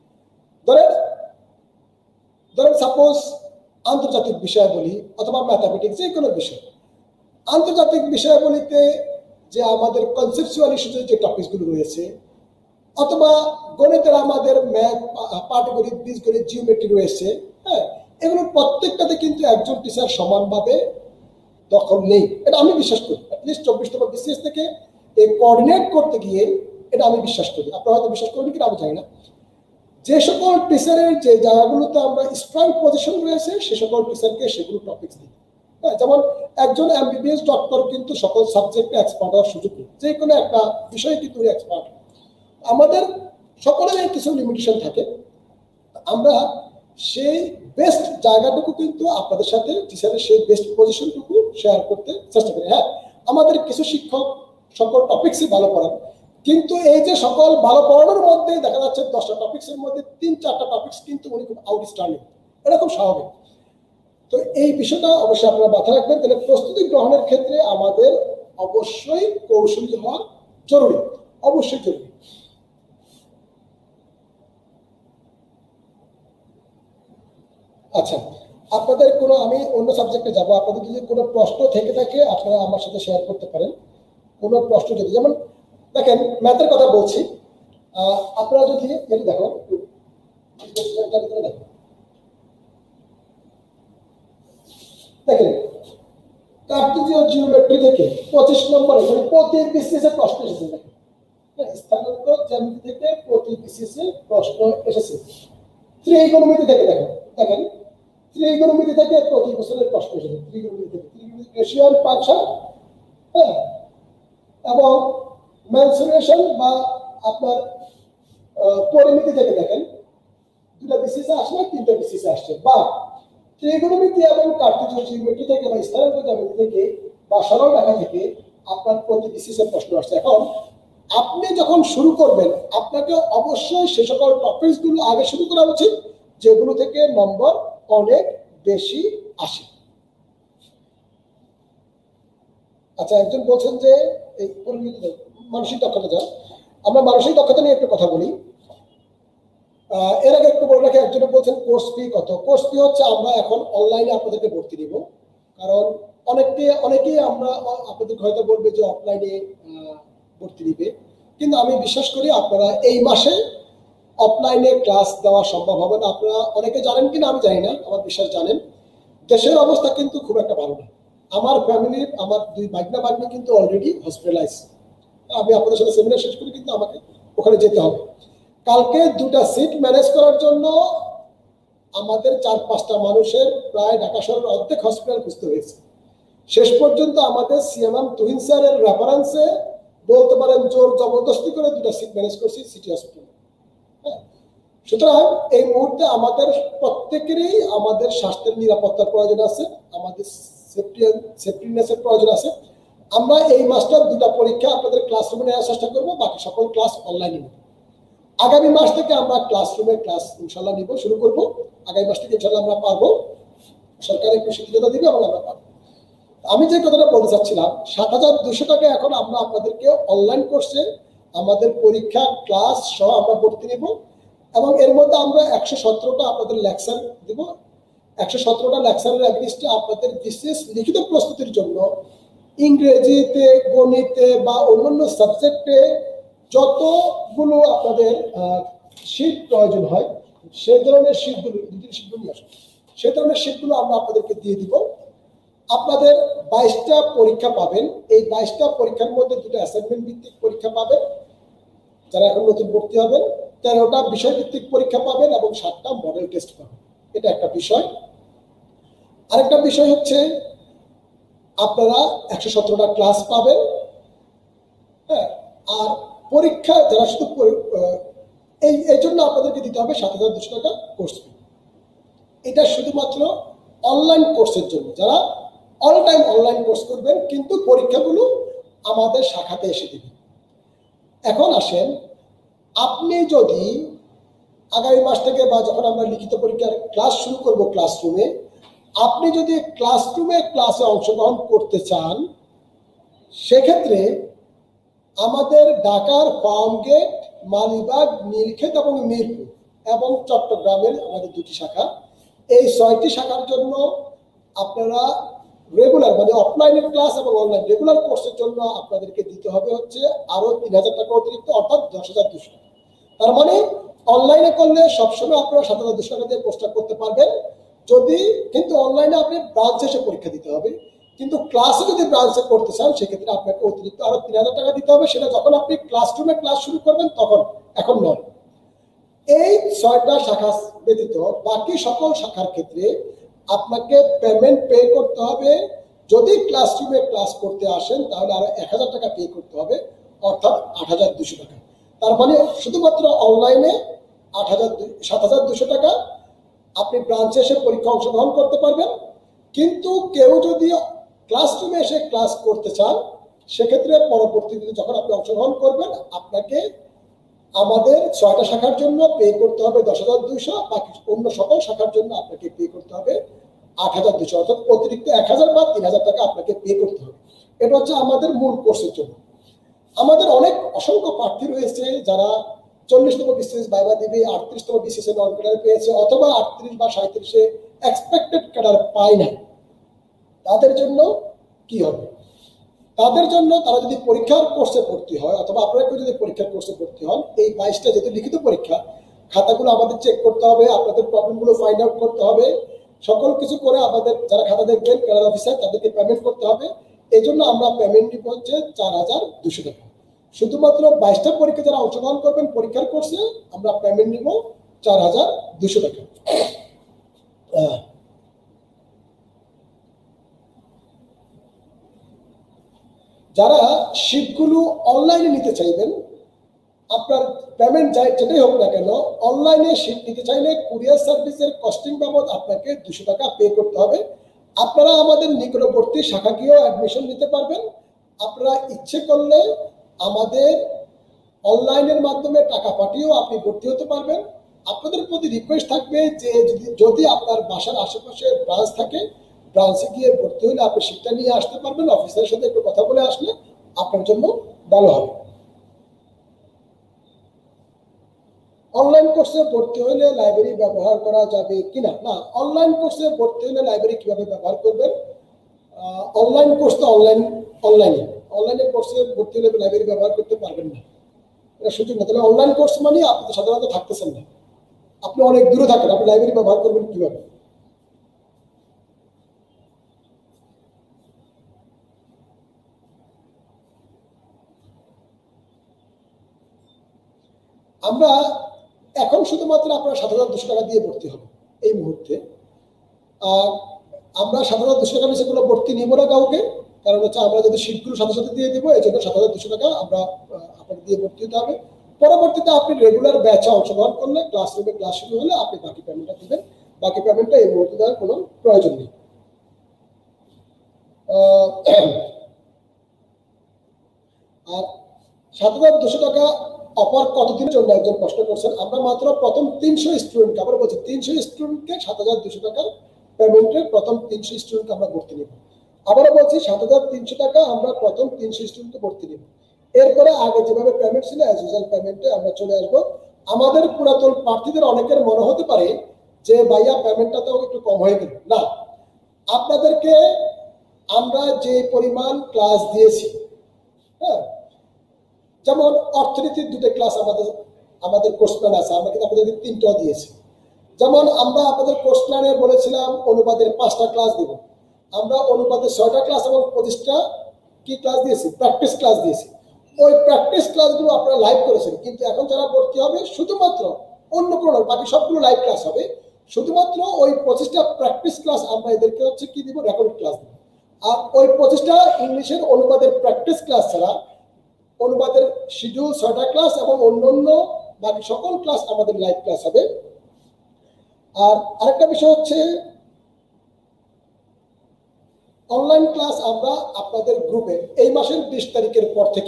ধরেন সাপোজ আন্তর্জাতিক বিষয় বলি অথবা ম্যাথামেটিক্স, যে কোনো বিষয়, আন্তর্জাতিক বিষয়াবলিতে যে আমাদের কনসেপচুয়াল ইস্যুতে যে টপিকসগুলো রয়েছে, অথবা গণিতের আমাদের ম্যাথ, পাটিগণিত, বীজগণিত, জিওমেট্রি রয়েছে, হ্যাঁ, এগুলো প্রত্যেকটাতে কিন্তু একজন টিচার সমানভাবে দখল নেই, এটা আমি বিশ্বাস করি। অ্যাটলিস্ট 24তম বিসিএস থেকে এই কোঅর্ডিনেট করতে গিয়ে এটা আমি বিশ্বাস করি। আপনারা হয়তো বিশ্বাস করবেন কিনা আমি জানি না। যে সকল টিচারের যে জায়গাগুলোতে আমরা স্ট্রং পজিশন রয়েছে, সে সকল টিচারকে সেগুলো টপিকস দিই। হ্যাঁ, যেমন একজন এমবিবিএস ডক্টর কিন্তু সকল সাবজেক্টে এক্সপার্ট হওয়ার সুযোগ নেই, যে কোনো একটা বিষয়ে কিন্তু এক্সপার্ট। আমাদের সকলের কিছু লিমিটেশন থাকে, আমরা সেই বেস্ট জায়গাটুকু কিন্তু আপনাদের সাথে টিচারের সেই বেস্ট পজিশনটুকু শেয়ার করতে চেষ্টা করি। হ্যাঁ, আমাদের কিছু শিক্ষক সকল টপিক্সই ভালো পড়ান, কিন্তু এই যে সকল ভালো পড়ানোর মধ্যে দেখা যাচ্ছে 10টা টপিক্সের মধ্যে 3-4টা টপিক্স কিন্তু উনি খুব আউটস্ট্যান্ডিং, এটা খুব স্বাভাবিক। তো এই বিষয়টা অবশ্যই আপনারা মাথায় রাখবেন। তাহলে প্রস্তুতি গ্রহণের ক্ষেত্রে আমাদের অবশ্যই কৌশলী হওয়া জরুরি, অবশ্যই জরুরি। আচ্ছা, আপনাদের কোনো, আমি অন্য সাবজেক্টে যাব, আপনাদের যদি কোনো প্রশ্ন থেকে থাকে আপনারা আমার সাথে শেয়ার করতে পারেন। কোনো প্রশ্ন যদি, যেমন দেখেন ম্যাথের কথা বলছি, আপনারা যদি দেখো দেখেন কার্টেসিয়ান জিওমেট্রি থেকে 25 নম্বরে প্রতি বিসিএসে প্রশ্ন এসেছে। দেখেন স্থানাঙ্ক জ্যামিতি থেকে প্রতি বিসিএসে প্রশ্ন এসেছে। ত্রিকোণমিতি থেকে দেখেন ত্রিগোণমিতি থেকে 25 বছরের প্রশ্ন এসেছে, ত্রিগোণমিতি থেকে রেশিয়াল ফাংশন, হ্যাঁ, এবং মেনসুরেশন বা আপনার পরিমিতি থেকে দেখেন দুটা বিসিএস আসলে 3টা বিসিএস আসছে, বা ত্রিগোণমিতি এবং কার্টেসীয় জিওমেট্রি থেকে বা স্থানাঙ্ক জ্যামিতি থেকে বা সরল রেখা থেকে আপনার প্রতি বিসিএস এর প্রশ্ন আসছে। এখন আপনি যখন শুরু করবেন আপনাকে অবশ্যই সে সকল টপিকস গুলো আগে শুরু করা উচিত যেগুলো থেকে নম্বর অনেক বেশি আসে। আচ্ছা, একজন বলছেন যে এই মানসিক দক্ষতা যা, আমরা মানসিক দক্ষতা নিয়ে একটু কথা বলি। এর আগে একটু বলে রাখি, একজন বলছেন কোর্স ফি কত। কোর্স ফি হচ্ছে আমরা এখন অনলাইনে আপনাদেরকে ভর্তি দিব, কারণ অনেকেই আমরা আপনাদেরকে হয়তো বলবে যে অফলাইনে ভর্তি দিবে, কিন্তু আমি বিশ্বাস করি আপনারা এই মাসে অফলাইনে ক্লাস দেওয়া সম্ভব হবে না। আপনারা অনেকে জানেন কিনা আমি জানি না, আমার বিশ্বাস জানেন দেশের অবস্থা কিন্তু খুব একটা ভালো না। আমার ফ্যামিলির আমার 2 ভাগনা ভাগ্নি কিন্তু অলরেডি হসপিটালাইজ। আমি আপনাদের সাথে সেমিনার শেষ করে কিন্তু আমাকে ওখানে যেতে হবে। কালকে 2টা সিট ম্যানেজ করার জন্য আমাদের 4-5টা মানুষের প্রায় ঢাকা শহরের অর্ধেক হসপিটাল খুঁজতে হয়েছে। শেষ পর্যন্ত আমাদের সিএমএম তুহিন স্যারের রেফারেন্সে বলতে পারেন জোর জবরদস্তি করে 2টা সিট ম্যানেজ করছি সিটি হসপিটালে। সুতরাং এই মুহূর্তে আমাদের প্রত্যেকেরই আমাদের স্বাস্থ্যের নিরাপত্তার প্রয়োজন আছে, আমাদের সেফটিনেসের প্রয়োজন আছে। আমরা এই মাসটার 2টা পরীক্ষা আপনাদের ক্লাসরুমে নেওয়ার চেষ্টা করবো, বাকি সকল ক্লাস অনলাইনে নেব। আগামী মাস থেকে আমরা ক্লাসরুমে ক্লাস ইনশাল্লাহ নিব, শুরু করবো। আগামী মাস থেকে ইনশাল্লাহ আমরা পারবো, সরকার একটু শিথিলতা দিবে এবং আমরা পারবো। আমি যে কথাটা বলতে চাচ্ছিলাম, 7,200 টাকা এখন আমরা আপনাদেরকে অনলাইন কোর্সে আমাদের পরীক্ষা ক্লাস সহ আমরা ভর্তি নিব, এবং এর মধ্যে আমরা 117টা আপনাদের লেকচার দিব। 117টা লেকচারের এগেইনস্টে আপনাদের বিশেষ লিখিত প্রস্তুতির জন্য ইংরেজিতে, গণিতে বা অন্যান্য সাবজেক্টে যতগুলো আপনাদের শীট প্রয়োজন হয় সেই ধরনের শীটগুলো, সেই ধরনের শীটগুলো আমরা আপনাদেরকে দিয়ে দিব। আপনাদের 22টা পরীক্ষা পাবেন। এই 22টা পরীক্ষার মধ্যে 2টা অ্যাসাইনমেন্ট ভিত্তিক পরীক্ষা পাবেন যারা এখন নতুন ভর্তি হবেন, 13টা বিষয় ভিত্তিক পরীক্ষা পাবেন এবং 7টা মডেল টেস্ট পাবেন। এটা একটা বিষয়। আরেকটা বিষয় হচ্ছে আপনারা 117টা ক্লাস পাবেন, হ্যাঁ, আর পরীক্ষা যারা শুধু এই জন্য আপনাদেরকে দিতে হবে 7,200 টাকা কোর্স ফি। এটা শুধুমাত্র অনলাইন কোর্সের জন্য, যারা অল টাইম অনলাইন কোর্স করবেন কিন্তু পরীক্ষাগুলো আমাদের শাখাতে এসে দিবেন। এখন আসেন, আপনি যদি আগামী মাস থেকে বা যখন আমরা লিখিত পরীক্ষার ক্লাস শুরু করব ক্লাসরুমে, আপনি যদি ক্লাসরুমে ক্লাসে অংশগ্রহণ করতে চান, সেক্ষেত্রে আমাদের ঢাকার ফার্মগেট, মালিবাগ, নীলক্ষেত এবং মিরপুর এবং চট্টগ্রামের আমাদের 2টি শাখা, এই 6টি শাখার জন্য আপনারা রেগুলার মানে অফলাইনের ক্লাস এবং অনলাইন রেগুলার কোর্সের জন্য আপনাদেরকে দিতে হবে হচ্ছে আরো 3,000 টাকা অতিরিক্ত, অর্থাৎ 10,200 টাকা। তার মানে অনলাইনে করলে সবসময় আপনারা 7,200 টাকা দিয়ে কোর্সটা করতে পারবেন। যদি কিন্তু অনলাইনে আপনি ব্রাঞ্চে এসে পরীক্ষা দিতে হবে, কিন্তু ক্লাসে যদি ব্রাঞ্চে করতে চান সেক্ষেত্রে আপনাকে অতিরিক্ত আরো 3,000 টাকা দিতে হবে। সেটা যখন আপনি ক্লাসরুমে ক্লাস শুরু করবেন তখন, এখন নয়। এই 6টা শাখা ব্যতীত বাকি সকল শাখার ক্ষেত্রে আপনাকে পেমেন্ট পে করতে হবে। যদি ক্লাসরুমে ক্লাস করতে আসেন তাহলে আরো 1,000 টাকা পে করতে হবে, অর্থাৎ 8,200 টাকা। তার মানে শুধুমাত্র অনলাইনে 7,200 টাকা আপনি ব্রাঞ্চে এসে পরীক্ষা অংশগ্রহণ করতে পারবেন। কিন্তু কেউ যদি ক্লাসরুমে এসে ক্লাস করতে চান সেক্ষেত্রে পরবর্তীতে যখন আপনি অংশগ্রহণ করবেন আপনাকে আমাদের 6টা শাখার জন্য পে করতে হবে 10,200, বাকি অন্য সকল শাখার জন্য আপনাকে পে করতে হবে 8,200, অর্থাৎ অতিরিক্ত 1,000 বা 3,000 টাকা আপনাকে পে করতে হবে। এটা হচ্ছে আমাদের মূল কোর্সের জন্য। আমাদের অসংখ্য প্রার্থী রয়েছে যারা 40তম বিসিএস ভাইভা দিবে, 38তম বিসিএস নন ক্যাডার পেয়েছে, অথবা 38 বা 37-এ এক্সপেক্টেড ক্যাডার পায় না। তাদের জন্য কি হবে? তাদের জন্য তারা যদি পরীক্ষার কোর্সে ভর্তি হয় অথবা আপনারা কেউ যদি পরীক্ষার কোর্সে ভর্তি হন, এই 22টা যেহেতু লিখিত পরীক্ষা, খাতাগুলো আমাদের চেক করতে হবে, আপনাদের প্রবলেমগুলো ফাইন্ড আউট করতে হবে, সকল কিছু করে আমাদের যারা খাতা দেখবেন ক্যাডার অফিসার তাদেরকে পেমেন্ট করতে হবে। এই জন্য আমরা পেমেন্ট দিব হচ্ছে 4,200 টাকা। শুধুমাত্র 22টা পরীক্ষা যারা অংশগ্রহণ করবেন পরীক্ষার কোর্সে আমরা পেমেন্ট নিব 4,200 টাকা। যারা শীটগুলো অনলাইনে নিতে চাইবেন, আপনার পেমেন্ট যেটাই হোক না কেন, অনলাইনে শীট নিতে চাইলে কুরিয়ার সার্ভিসের কস্টিং বাবদ আপনাকে 200 টাকা পে করতে হবে। আপনারা আমাদের নিকটবর্তী শাখা গিয়েও অ্যাডমিশন নিতে পারবেন। আপনারা ইচ্ছে করলে আমাদের অনলাইনের মাধ্যমে টাকা পাঠিয়েও আপনি ভর্তি হতে পারবেন। আপনাদের প্রতি রিকোয়েস্ট থাকবে যে যদি আপনার বাসার আশেপাশে ব্রাঞ্চ থাকে, ব্রাঞ্চে গিয়ে ভর্তি হলে আপনি শীটটা নিয়ে আসতে পারবেন। অফিসারের সাথে একটু কথা বলে আসলে আপনার জন্য ভালো হবে। অনলাইন কোর্সে ভর্তি হলে লাইব্রেরি ব্যবহার করা যাবে কিনা? না, অনলাইন কোর্সে ভর্তি হলে লাইব্রেরি কিভাবে ব্যবহার করবেন? অনলাইন কোর্স তো অনলাইনে কোর্সে ভর্তি হলে লাইব্রেরি ব্যবহার করতে পারবেন না, এটা সুযোগ না। তাহলে অনলাইন কোর্স মানে আপনি তো সাধারণত থাকতেছেন না, আপনি অনেক দূরে থাকেন, আপনি লাইব্রেরি ব্যবহার করবেন কিভাবে? আমরা এখন শুধুমাত্র আপনার 7,200 টাকা দিয়ে ভর্তি হবে এই মুহূর্তে। আমরা 7,200 টাকা বেশি কোনো ভর্তি নিব না কাউকে, কারণ হচ্ছে আমরা যদি শীটগুলো সাথে সাথে দিয়ে দিব, এই জন্য 7,200 টাকা আমরা আপনাকে দিয়ে ভর্তি হতে হবে। পরবর্তীতে আপনি রেগুলার ব্যাচে অংশগ্রহণ করলে, ক্লাসরুমে ক্লাস শুরু হলে আপনি বাকি পেমেন্টটা দিবেন। বাকি পেমেন্টটা এই মুহূর্তে দেওয়ার কোনো প্রয়োজন নেই। আর 7,200 টাকা অফার কতদিনের জন্য একজন প্রশ্ন করছেন। আমরা মাত্র প্রথম 300 স্টুডেন্টকে, আবার বলছি 300 স্টুডেন্টকে 7,200 টাকার পেমেন্টের প্রথম 300 স্টুডেন্টকে আমরা ভর্তি নেব। আবারও বলছি 7,300 টাকা আমরা প্রথম 300 স্টুডেন্টকে ভর্তি নেব। এরপরে আগে যেভাবে পেমেন্ট ছিল অ্যাজ ইউজুয়াল পেমেন্টে আমরা চলে আসব। আমাদের পুরাতন প্রার্থীদের অনেকের মনে হতে পারে যে ভাইয়া পেমেন্টটা তো একটু কম হয়ে গেল। না, আপনাদেরকে আমরা যে পরিমাণ ক্লাস দিয়েছি, হ্যাঁ, যেমন অর্থনীতির 2টা ক্লাস আমাদের কোর্স প্ল্যান আছে, আমরা কিন্তু আপনাদেরকে 3টাও দিয়েছি। যেমন আমরা আপনাদের কোর্স প্ল্যানে বলেছিলাম অনুবাদের 5টা ক্লাস দিব, আমরা অনুবাদের 6টা ক্লাস এবং 25টা কি ক্লাস দিয়েছি? প্র্যাকটিস ক্লাস দিয়েছি। ওই প্র্যাকটিস ক্লাসগুলো আপনারা লাইভ করেছেন, কিন্তু এখন যারা ভর্তি হবে শুধুমাত্র অন্য কোনো, বাকি সবগুলো লাইভ ক্লাস হবে, শুধুমাত্র ওই 25টা প্র্যাকটিস ক্লাস আমরা এদেরকে হচ্ছে কি দিব? রেকর্ড ক্লাস দিব। আর ওই 25টা ইংলিশের অনুবাদের প্র্যাকটিস ক্লাস ছাড়া অনুবাদের শিডিউল 6টা ক্লাস এবং অন্যান্য বাকি সকল ক্লাস আমাদের লাইভ ক্লাস হবে। আর আরেকটা বিষয় হচ্ছে অনলাইন ক্লাস আমরা আপনাদের গ্রুপে এই মাসের 20 তারিখের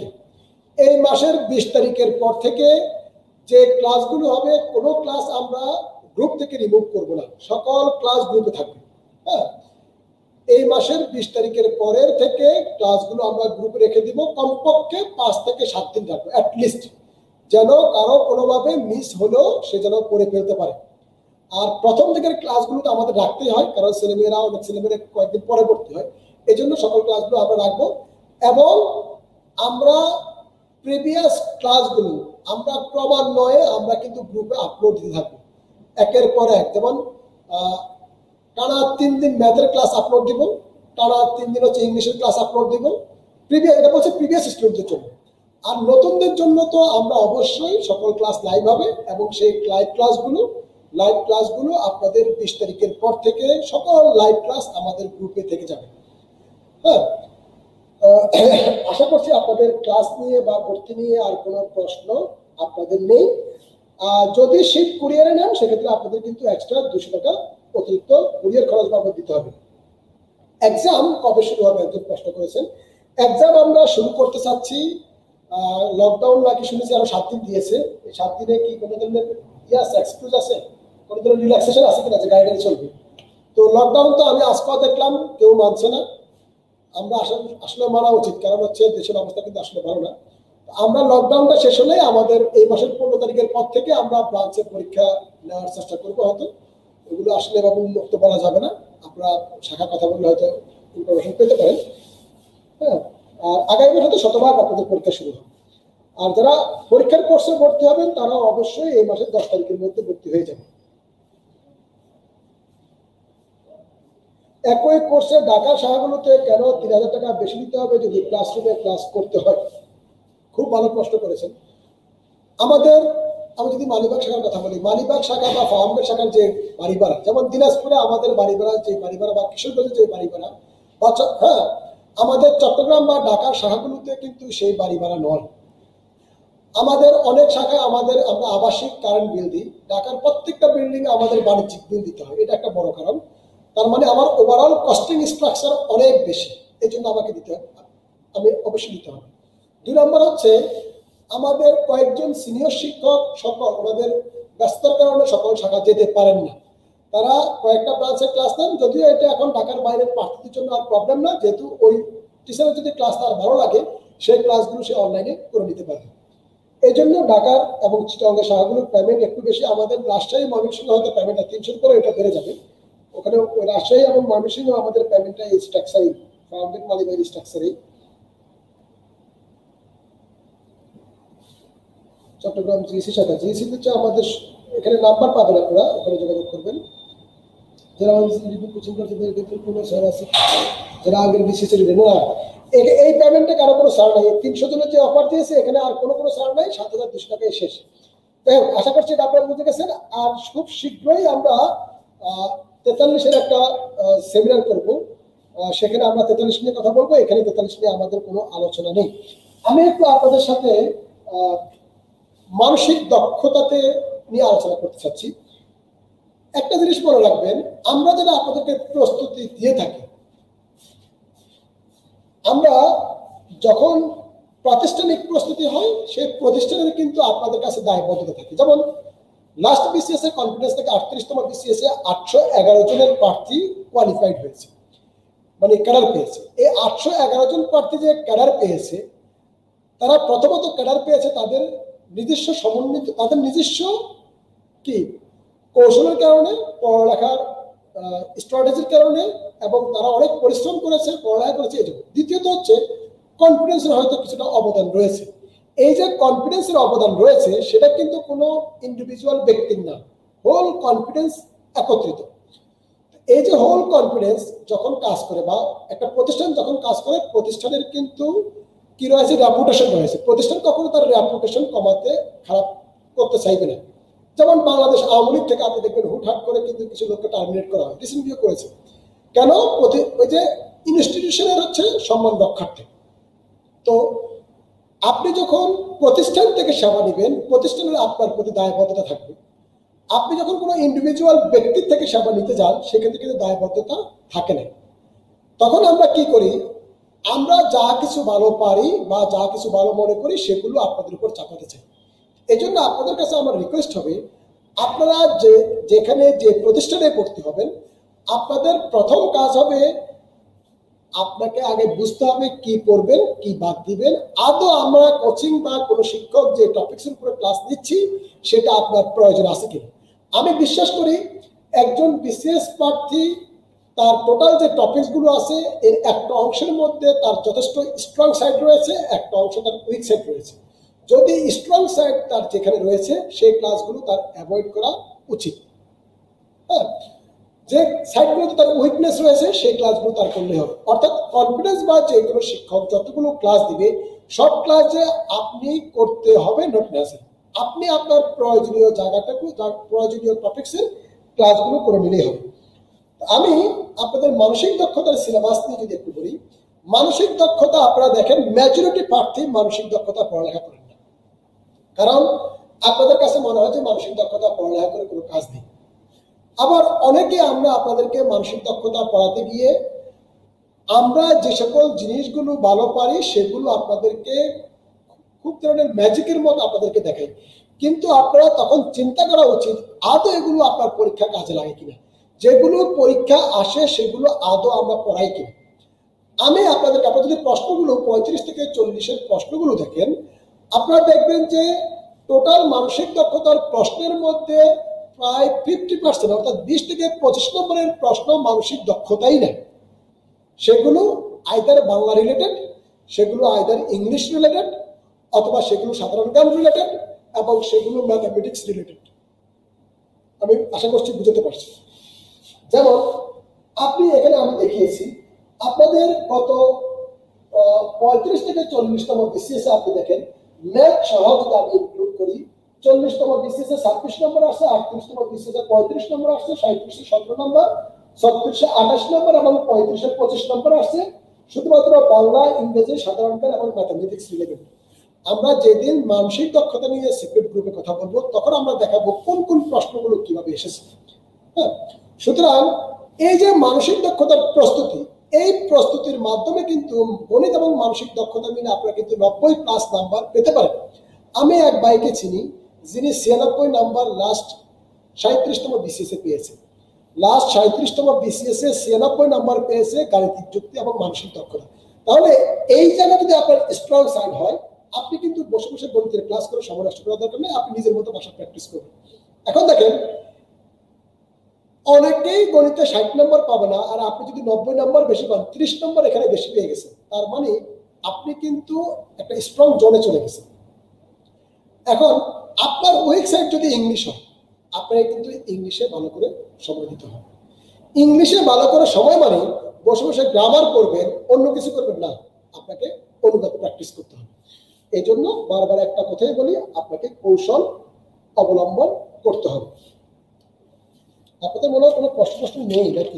পর থেকে যে ক্লাসগুলো হবে, কোনো ক্লাস আমরা গ্রুপ থেকে রিমুভ করব না, সকল ক্লাস গ্রুপে থাকবে। হ্যাঁ, এই মাসের 20 তারিখের পরের থেকে ক্লাসগুলো আমরা গ্রুপে রেখে দিব, কমপক্ষে 5 থেকে 7 দিন রাখবো অ্যাটলিস্ট, যেন কারো কোনোভাবে মিস হলেও সে যেন করে ফেলতে পারে। আর প্রথম দিকের ক্লাসগুলো তো আমাদের রাখতেই হয়, কারণ ছেলেমেয়েরা অনেক ছেলেমেয়েরা কয়েকদিন পরে ভর্তি হয়, এই জন্য সকল ক্লাসগুলো আমরা রাখবো। এবং আমরা প্রিভিয়াস ক্লাসগুলো আমরা ক্রমান্বয়ে আমরা কিন্তু গ্রুপে আপলোড দিতে থাকবো একের পর এক। যেমন টানা 3 দিন ম্যাথের ক্লাস আপলোড দিব, টানা 3 দিন হচ্ছে ইংলিশের ক্লাস আপলোড দিব, এটা বলছে প্রিভিয়াস স্টুডেন্টদের জন্য। আর নতুনদের জন্য তো আমরা অবশ্যই সকল ক্লাস লাইভ হবে, এবং সেই লাইভ ক্লাসগুলো আপনাদের 20 তারিখের পর থেকে সকল লাইভ ক্লাস আমাদের গ্রুপে থেকে যাবে। হ্যাঁ, আশা করছি আপনাদের ক্লাস নিয়ে বা ভর্তি নিয়ে আর কোনো প্রশ্ন আপনাদের নেই। যদি শীট কুরিয়ারে নেন সেক্ষেত্রে আপনাদের কিন্তু এক্সট্রা 200 টাকা অতিরিক্ত কুরিয়ার খরচ বাবদ দিতে হবে। এক্সাম কবে শুরু হবে একজন প্রশ্ন করেছেন। এক্সাম আমরা শুরু করতে চাচ্ছি, লকডাউন নাকি শুনেছি আরো 7 দিন দিয়েছে, এই 7 দিনে কি কোনো ধরনের এক্সকিউজ আছে, কোনো ধরনের রিল্যাক্সেশন আছে কিনা যে গাইডলাইন চলবে? তো লকডাউন তো আমি আজকেও দেখলাম কেউ মানছে না, আমরা আসলে মানা উচিত, কারণ হচ্ছে দেশের অবস্থা কিন্তু আসলে ভালো না। আমরা লকডাউনটা শেষ হলে আমাদের এই মাসের 15 তারিখের পর থেকে আমরা ব্রাঞ্চের পরীক্ষা নেওয়ার চেষ্টা করবো। হয়তো এগুলো আসলে এভাবে উন্মুক্ত বলা যাবে না, আপনারা শাখা কথা বললে হয়তো ইনফরমেশন পেতে পারেন। হ্যাঁ, আর আগামী হয়তো শতভাগ আপনাদের পরীক্ষা শুরু হবে। আর যারা পরীক্ষার কোর্সে ভর্তি হবেন তারা অবশ্যই এই মাসের 10 তারিখের মধ্যে ভর্তি হয়ে যাবে। একই কোর্সে ঢাকা শাখাগুলোতে কেন 3,000 টাকা বেশি দিতে হবে যদি ক্লাসরুমে ক্লাস করতে হয়? খুব ভালো প্রশ্ন করেছেন। আমি যদি মালিবাগ শাখার কথা বলি, মালিবাগ শাখা বা ফার্মগেট শাখার যে বাড়ি ভাড়া, যেমন দিনাজপুরে আমাদের বাড়ি ভাড়া যে বাড়ি ভাড়া বা কিশোরগঞ্জের যে বাড়ি ভাড়া, হ্যাঁ, আমাদের চট্টগ্রাম বা ঢাকার শাখাগুলোতে কিন্তু সেই বাড়ি ভাড়া নয়। আমাদের অনেক শাখায় আমরা আবাসিক কারেন্ট বিল দিই, ঢাকার প্রত্যেকটা বিল্ডিং আমাদের বাণিজ্যিক বিল দিতে হয়, এটা একটা বড় কারণ। তার মানে আমার ওভারঅল কস্টিং স্ট্রাকচার অনেক বেশি, এই জন্য আমাকে দিতে হবে, আমি অবশ্যই দিতে হবে। 2 নম্বর হচ্ছে আমাদের কয়েকজন সিনিয়র শিক্ষক সকল ওনাদের ব্যস্ততার কারণে সকল শাখা যেতে পারেন না, তারা কয়েকটা ব্রাঞ্চে ক্লাস নেন। যদিও এটা এখন ঢাকার বাইরের প্রার্থীদের জন্য আর প্রবলেম না, যেহেতু ওই টিচারের যদি ক্লাস তার ভালো লাগে সেই ক্লাসগুলো সে অনলাইনে করে নিতে পারে। এই জন্য ঢাকার এবং চিটাগাং শাখাগুলোর পেমেন্ট একটু বেশি। আমাদের রাজশাহী ময়মনসিংহ হয়তো পেমেন্টটা 300 করে এটা বেড়ে যাবে, ওখানে রাজশাহী এবং ময়মনসিংহ আমাদের পেমেন্টটা এই স্ট্রাকচারই, ফাউন্ডেড মালিবাড়ি স্ট্রাকচারই। চট্টগ্রাম জিএসি শাখা, জিএসি হচ্ছে আমাদের এখানে নাম্বার পাবেন, আপনারা ওখানে যোগাযোগ করবেন। যারা কোচিং করতে কোনো স্যার আছে, যারা আগের বিসিএস না, এই পেমেন্টে কারো কোনো ছাড় নাই। 300 জনের যে অফার দিয়েছে এখানে আর কোনো ছাড় নাই, 7,200 টাকায় শেষ। যাই হোক, আশা করছি এটা আপনারা বুঝে গেছেন। আর খুব শীঘ্রই আমরা 43-এর একটা সেমিনার করব, সেখানে আমরা 43 নিয়ে কথা বলবো। এখানে 43 নিয়ে আমাদের কোনো আলোচনা নেই। আমি একটু আপনাদের সাথে মানসিক দক্ষতাতে নিয়ে আলোচনা করতে চাচ্ছি। একটা জিনিস মনে রাখবেন, আমরা যারা আপনাদেরকে প্রস্তুতি দিয়ে থাকি, আমরা যখন প্রাতিষ্ঠানিক প্রস্তুতি হয় সেই প্রতিষ্ঠানের কিন্তু আপনাদের কাছে দায়বদ্ধতা থাকে। যেমন লাস্ট বিসিএস এর কনফিডেন্স থেকে 38তম বিসিএস এ 811 জনের প্রার্থী কোয়ালিফাইড হয়েছে, মানে ক্যাডার পেয়েছে। এই 811 জন প্রার্থী যে ক্যাডার পেয়েছে, তারা প্রথমত ক্যাডার পেয়েছে তাদের নিজস্ব সমন্বিত, তাদের নিজস্ব কি কৌশলের কারণে, পড়ালেখার স্ট্র্যাটেজির কারণে, এবং তারা অনেক পরিশ্রম করেছে, পড়ালেখা করেছে, এই জন্য। দ্বিতীয়ত হচ্ছে কনফিডেন্সের হয়তো কিছুটা অবদান রয়েছে। এই যে কনফিডেন্সের অবদান রয়েছে সেটা কিন্তু কোনো ইন্ডিভিজুয়াল ব্যক্তির না, হোল কনফিডেন্স একত্রিত। এই যে হোল কনফিডেন্স যখন কাজ করে বা একটা প্রতিষ্ঠান যখন কাজ করে, প্রতিষ্ঠানের কিন্তু কি রয়েছে, রেপুটেশন রয়েছে। প্রতিষ্ঠান কখনো তার রেপুটেশন কমাতে, খারাপ করতে চাইবে না। যেমন বাংলাদেশ আওয়ামী লীগ থেকে আপনি দেখবেন হুটহাট করে কিন্তু কিছু লোককে টার্মিনেট করা হয়, রিসেন্টলিও করেছে। কেন? ওই যে ইনস্টিটিউশনের হচ্ছে সম্মান রক্ষার্থে। তো আপনি যখন প্রতিষ্ঠান থেকে সেবা নেবেন, প্রতিষ্ঠানের আপনার প্রতি দায়বদ্ধতা থাকবে। আপনি যখন কোনো ইন্ডিভিজুয়াল ব্যক্তির থেকে সেবা নিতে যান, সেক্ষেত্রে কিন্তু দায়বদ্ধতা থাকে না। তখন আমরা কি করি, আমরা যা কিছু ভালো পারি বা যা কিছু ভালো মনে করি সেগুলো আপনাদের উপর চাপাতে চাই। এই জন্য আপনাদের কাছে আমার রিকোয়েস্ট হবে, আপনারা যেখানে যে প্রতিষ্ঠানে ভর্তি হবেন, আপনাদের প্রথম কাজ হবে আপনাকে আগে বুঝতে হবে কি পড়বেন, কি বাদ দিবেন। আদৌ আমরা কোচিং বা কোনো শিক্ষক যে টপিকসের উপরে ক্লাস নিচ্ছি সেটা আপনার প্রয়োজন আছে কিনা। আমি বিশ্বাস করি একজন বিসিএস প্রার্থী তার টোটাল যে টপিকসগুলো আছে এর একটা অংশের মধ্যে তার যথেষ্ট স্ট্রং সাইড রয়েছে, একটা অংশ তার উইক সাইড রয়েছে। যদি স্ট্রং সাইড তার যেখানে রয়েছে সেই ক্লাসগুলো তার অ্যাভয়েড করা উচিত। হ্যাঁ, যে সাইডগুলোতে তার উইকনেস রয়েছে সেই ক্লাসগুলো তার করলে হবে। অর্থাৎ কনফিডেন্স বা যে কোনো শিক্ষক যতগুলো ক্লাস দিবে সব ক্লাসে আপনি করতে হবে নোট নেওয়া। আপনি আপনার প্রয়োজনীয় জায়গাটাকে, প্রয়োজনীয় টপিক্সের ক্লাসগুলো করে নিলেই হবে। আমি আপনাদের মানসিক দক্ষতার সিলেবাস নিয়ে যদি একটু বলি, মানসিক দক্ষতা আপনারা দেখেন মেজরিটি প্রার্থী মানসিক দক্ষতা পড়ালেখা করেন না, কারণ আপনাদের কাছে মনে হয় যে মানসিক দক্ষতা পড়ালেখা করে কোনো কাজ নেই। আবার অনেকে আমরা আপনাদেরকে মানসিক দক্ষতা পড়াতে গিয়ে আমরা যে সকল জিনিসগুলো ভালো পারি সেগুলো আপনাদেরকে খুব ধরনের ম্যাজিকের মতো আপনাদেরকে দেখাই, কিন্তু আপনারা তখন চিন্তা করা উচিত আদৌ এগুলো আপনার পরীক্ষা কাজে লাগে কিনা, যেগুলো পরীক্ষা আসে সেগুলো আদৌ আমরা পড়াই কিনা। আমি আপনাদেরকে, আপনারা যদি প্রশ্নগুলো 35 থেকে 40-এর প্রশ্নগুলো দেখেন, আপনারা দেখবেন যে টোটাল মানসিক দক্ষতার প্রশ্নের মধ্যে প্রায় 50% অর্থাৎ 20 থেকে 25 নম্বরের প্রশ্ন মানসিক দক্ষতাই নেই। সেগুলো আইদার বাংলা রিলেটেড, সেগুলো আইদার ইংলিশ রিলেটেড, অথবা সেগুলো সাধারণ জ্ঞান রিলেটেড, এবং সেগুলো ম্যাথামেটিক্স রিলেটেড। আমি আশা করছি বুঝতে পারছি। যেমন আপনি এখানে আমি দেখিয়েছি আপনাদের গত 35 থেকে 40তম বিসিএস আপনি দেখেন ম্যাথ সহ যদি আমি ইনক্লুড করি, 40তম বিসিএস 26 নম্বর আসছে, 38তম বিসিএস 35 নম্বর আসছে, 37 17 নম্বর, 36 28 নম্বর এবং 35 25 নম্বর আসছে, শুধুমাত্র বাংলা, ইংরেজি, সাধারণ জ্ঞান এবং ম্যাথমেটিক্স রিলেটেড। আমরা যেদিন মানসিক দক্ষতা নিয়ে সিক্রেট গ্রুপে কথা বলবো তখন আমরা দেখাবো কোন কোন প্রশ্নগুলো কিভাবে এসেছে। হ্যাঁ, সুতরাং এই যে মানসিক দক্ষতার প্রস্তুতি, এই প্রস্তুতির মাধ্যমে কিন্তু গণিত এবং মানসিক দক্ষতা মিলে আপনারা কিন্তু 90+ নাম্বার পেতে পারেন। আমি এক ভাইকে চিনি যিনি 96 নাম্বার লাস্ট 37তম বিসিএস এ পেয়েছে। লাস্ট 37তম বিসিএস এ 96 নাম্বার পেয়েছে গাণিতিক যুক্তি এবং মানসিক দক্ষতা। তাহলে এই জায়গা যদি আপনার স্ট্রং সাইড হয়, আপনি কিন্তু বসে বসে গণিতের ক্লাস করে সময় নষ্ট করার দরকার নেই, আপনি নিজের মতো ভাষা প্র্যাকটিস করবেন। এখন দেখেন, অনেকেই গণিতে 60 নম্বর পাবে না, আর আপনি যদি 90 নম্বর বেশি পান, 30 নম্বর এখানে বেশি পেয়ে গেছেন, তার মানে আপনি কিন্তু একটা স্ট্রং জোনে চলে গেছেন। এখন আপনার উইক সাইড যদি ইংলিশ হয়, আপনাকে কিন্তু ইংলিশে ভালো করে সময় দিতে হবে। ইংলিশে ভালো করে সময় মানে বসে বসে গ্রামার করবেন, অন্য কিছু করবেন না, আপনাকে অনুবাদ প্র্যাকটিস করতে হবে। এই জন্য বারবার একটা কথাই বলি, আপনাকে কৌশল অবলম্বন করতে হবে। আপনাদের মনে হয় কোনো প্রশ্ন নেই নাকি?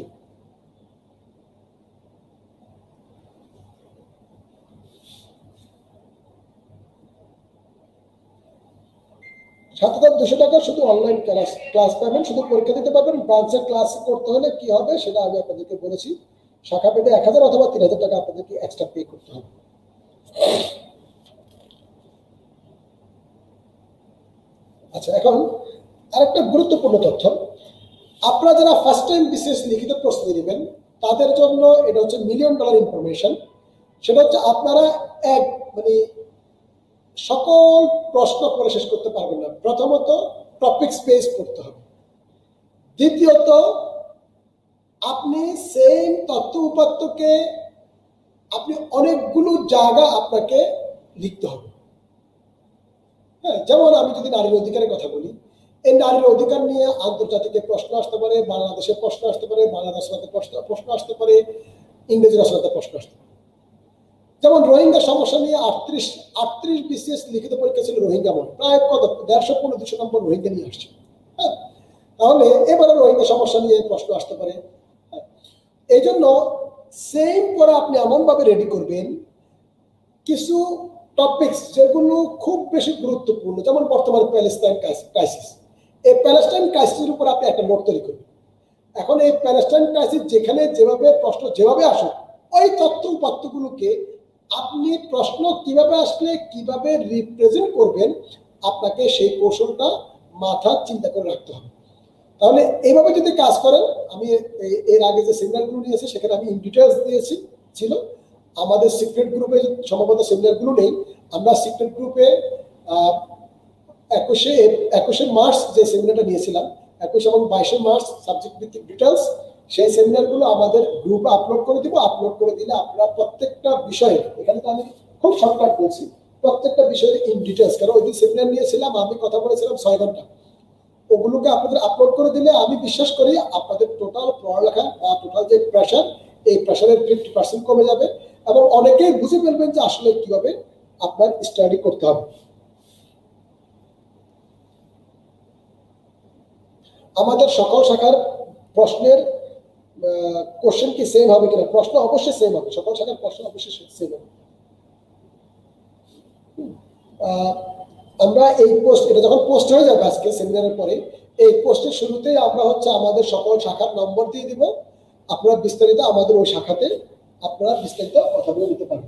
$7,200 শুধু অনলাইন ক্লাস পাবেন, শুধু পরীক্ষা দিতে পারবেন। ব্রাঞ্চের ক্লাস করতে হলে কি হবে সেটা আমি আপনাদেরকে বলেছি, শাখা পেতে 1000 অথবা 3000 টাকা আপনাদেরকে এক্সট্রা পে করতে হবে। আচ্ছা, এখন আরেকটা গুরুত্বপূর্ণ তথ্য, আপনারা যারা ফার্স্ট টাইম বিসিএস লিখিত প্রস্তুতি নেবেন তাদের জন্য এটা হচ্ছে $1 মিলিয়ন ইনফরমেশন। সেটা হচ্ছে আপনারা সকল প্রশ্ন পড়ে শেষ করতে পারবেন না। প্রথমত টপিক স্পেস করতে হবে, দ্বিতীয়ত আপনি সেম তথ্য উপাত্তকে আপনি অনেকগুলো জায়গা আপনাকে লিখতে হবে। হ্যাঁ, যেমন আমি যদি নারীর অধিকারের কথা বলি, এই নারীর অধিকার নিয়ে আন্তর্জাতিক প্রশ্ন আসতে পারে, বাংলাদেশের প্রশ্ন আসতে পারে, বাংলা রচনাতে প্রশ্ন আসতে পারে, ইংরেজি রচনাতে প্রশ্ন আসতে পারে। যেমন রোহিঙ্গা সমস্যা নিয়ে 38 বিসিএস লিখিত পরীক্ষা ছিল রোহিঙ্গা বলে, প্রায় 150-200 নম্বর রোহিঙ্গা নিয়ে আসছে। হ্যাঁ, তাহলে এবারে রোহিঙ্গা সমস্যা নিয়ে প্রশ্ন আসতে পারে। এই জন্য সেম করে আপনি এমনভাবে রেডি করবেন কিছু টপিকস যেগুলো খুব বেশি গুরুত্বপূর্ণ, যেমন বর্তমান প্যালেস্টাইন ক্রাইসিস। এই প্যালেস্টাইন ক্রাইসিসের উপর আপনি একটা নোট তৈরি করবেন। এখন এই প্যালেস্টাইন ক্রাইসিস যেখানে যেভাবে প্রশ্ন যেভাবে আসুক, ওই তথ্য উপাত্তগুলোকে আপনি প্রশ্ন কিভাবে আসলে কিভাবে রিপ্রেজেন্ট করবেন, আপনাকে সেই কৌশলটা মাথা চিন্তা করে রাখতে হবে। তাহলে এইভাবে যদি কাজ করেন, আমি এর আগে যে সেমিনারগুলো নিয়েছি সেখানে আমি ইন ডিটেলস দিয়েছি ছিল। আমাদের সিক্রেট গ্রুপে সম্ভবত সেমিনারগুলো নেই, আমরা সিক্রেট গ্রুপে 21শে মার্চ যে সেমিনারটা নিয়েছিলাম, 21 এবং 22শে মার্চ সাবজেক্ট ভিত্তিক ডিটেলস, সেই সেমিনারগুলো আমাদের গ্রুপে আপলোড করে দিব। আপলোড করে দিলে আপনারা প্রত্যেকটা বিষয়ে, এখানে তো আমি খুব শর্টকাট বলছি, প্রত্যেকটা বিষয়ে ইন ডিটেলস, কারণ ওই দিন সেমিনার নিয়েছিলাম, আমি কথা বলেছিলাম 6 ঘন্টা, ওগুলোকে আপনাদের আপলোড করে দিলে আমি বিশ্বাস করি আপনাদের টোটাল পড়ালেখা বা টোটাল যে প্রেশার, এই প্রেশারের 50% কমে যাবে এবং অনেকেই বুঝে ফেলবেন যে আসলে কিভাবে আপনার স্টাডি করতে হবে। আমাদের সকল শাখার প্রশ্নের কোশ্চেন কি সেম হবে কিনা? প্রশ্ন অবশ্যই সেম হবে, সকল শাখার প্রশ্ন অবশ্যই সেম হবে। আমরা এই পোস্ট, এটা যখন পোস্ট হয়ে যাবে আজকে সেমিনারের পরে, এই পোস্টের শুরুতেই আমরা হচ্ছে আমাদের সকল শাখার নম্বর দিয়ে দিব। আপনারা বিস্তারিত আমাদের ওই শাখাতে আপনারা বিস্তারিত কথা বলে দিতে পারবেন।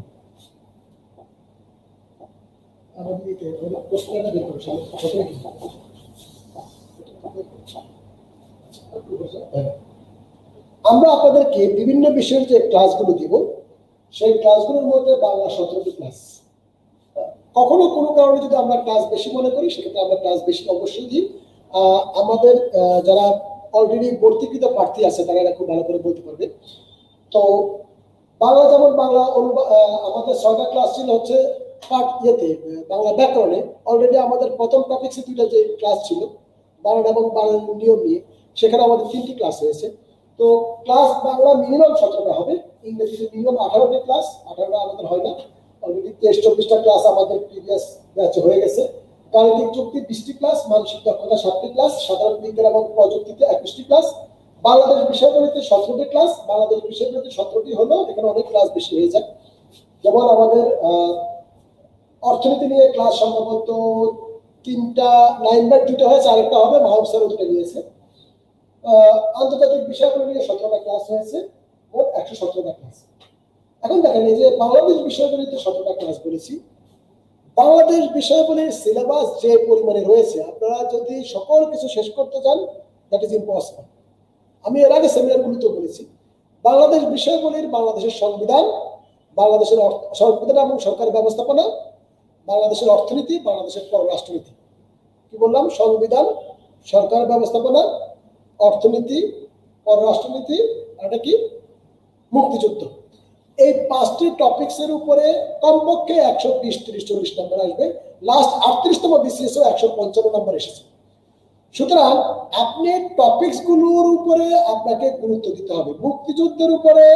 আমরা আপনাদেরকে বিভিন্ন বিষয়ের যে ক্লাসগুলো দিব, সেই ক্লাসগুলোর মধ্যে বাংলা 17টি ক্লাস। কখনো কোনো কারণে যদি আমরা ক্লাস বেশি মনে করি, সেক্ষেত্রে আমরা ক্লাস বেশি অবশ্যই দিই। আমাদের যারা অলরেডি ভর্তিকৃত প্রার্থী আছে তারা এটা খুব ভালো করে বলতে পারবে। তো বাংলা, যেমন বাংলা আমাদের 6টা ক্লাস ছিল হচ্ছে বাংলা ব্যাকরণে। অলরেডি আমাদের প্রথম টপিক্সে 2টা যে ক্লাস ছিল বানান এবং বানান নিয়ম নিয়ে, সেখানে আমাদের 3টি ক্লাস হয়েছে। তো ক্লাস বাংলা মিনিমাম 17টা হবে, ইংরেজিতে মিনিমাম 18টা ক্লাস, 18টা আমাদের হয় না। অলরেডি 23-24টা ক্লাস আমাদের প্রিভিয়াস ব্যাচে হয়ে গেছে। গাণিতিক যুক্তি 20টি ক্লাস, মানসিক দক্ষতা 7টি ক্লাস, সাধারণ বিজ্ঞান এবং প্রযুক্তিতে 21টি ক্লাস, বাংলাদেশ বিষয়গুলিতে 17টি ক্লাস, বাংলাদেশ বিষয়গুলিতে 17টি হলো, এখানে অনেক ক্লাস বেশি হয়ে যায়। যেমন আমাদের অর্থনীতি নিয়ে ক্লাস সম্ভবত 3টা, 9/2টা হয়েছে, আরেকটা হবে, মাহবুব স্যার 2টা নিয়েছে। আন্তর্জাতিক বিষয়গুলো নিয়ে 17টা ক্লাস হয়েছে, মোট 117টা ক্লাস। এখন দেখেন, এই যে বাংলাদেশ বিষয়গুলিতে 17টা ক্লাস বলেছি, বাংলাদেশ বিষয়গুলির সিলেবাস যে পরিমাণে রয়েছে, আপনারা যদি সকল কিছু শেষ করতে চান, দ্যাট ইজ ইম্পসিবল। আমি এর আগে সেমিনারগুলিতে বলেছি, বাংলাদেশ বিষয়গুলির বাংলাদেশের সংবিধান, বাংলাদেশের সংবিধান এবং সরকার ব্যবস্থাপনা, বাংলাদেশের অর্থনীতি, বাংলাদেশের পররাষ্ট্রনীতি। কি বললাম? সংবিধান, সরকার ব্যবস্থাপনা, অর্থনীতি, পররাষ্ট্রনীতি, আর এটা কি? মুক্তিযুদ্ধ। এই 5টি টপিক্সের উপরে কমপক্ষে 120, 30, 40 নম্বর আসবে। লাস্ট 38তম বিসিএসও 155 নম্বর এসেছে। সুতরাং আপনি টপিক্স গুলোর উপরে আপনাকে গুরুত্ব দিতে হবে। মুক্তিযুদ্ধের উপরে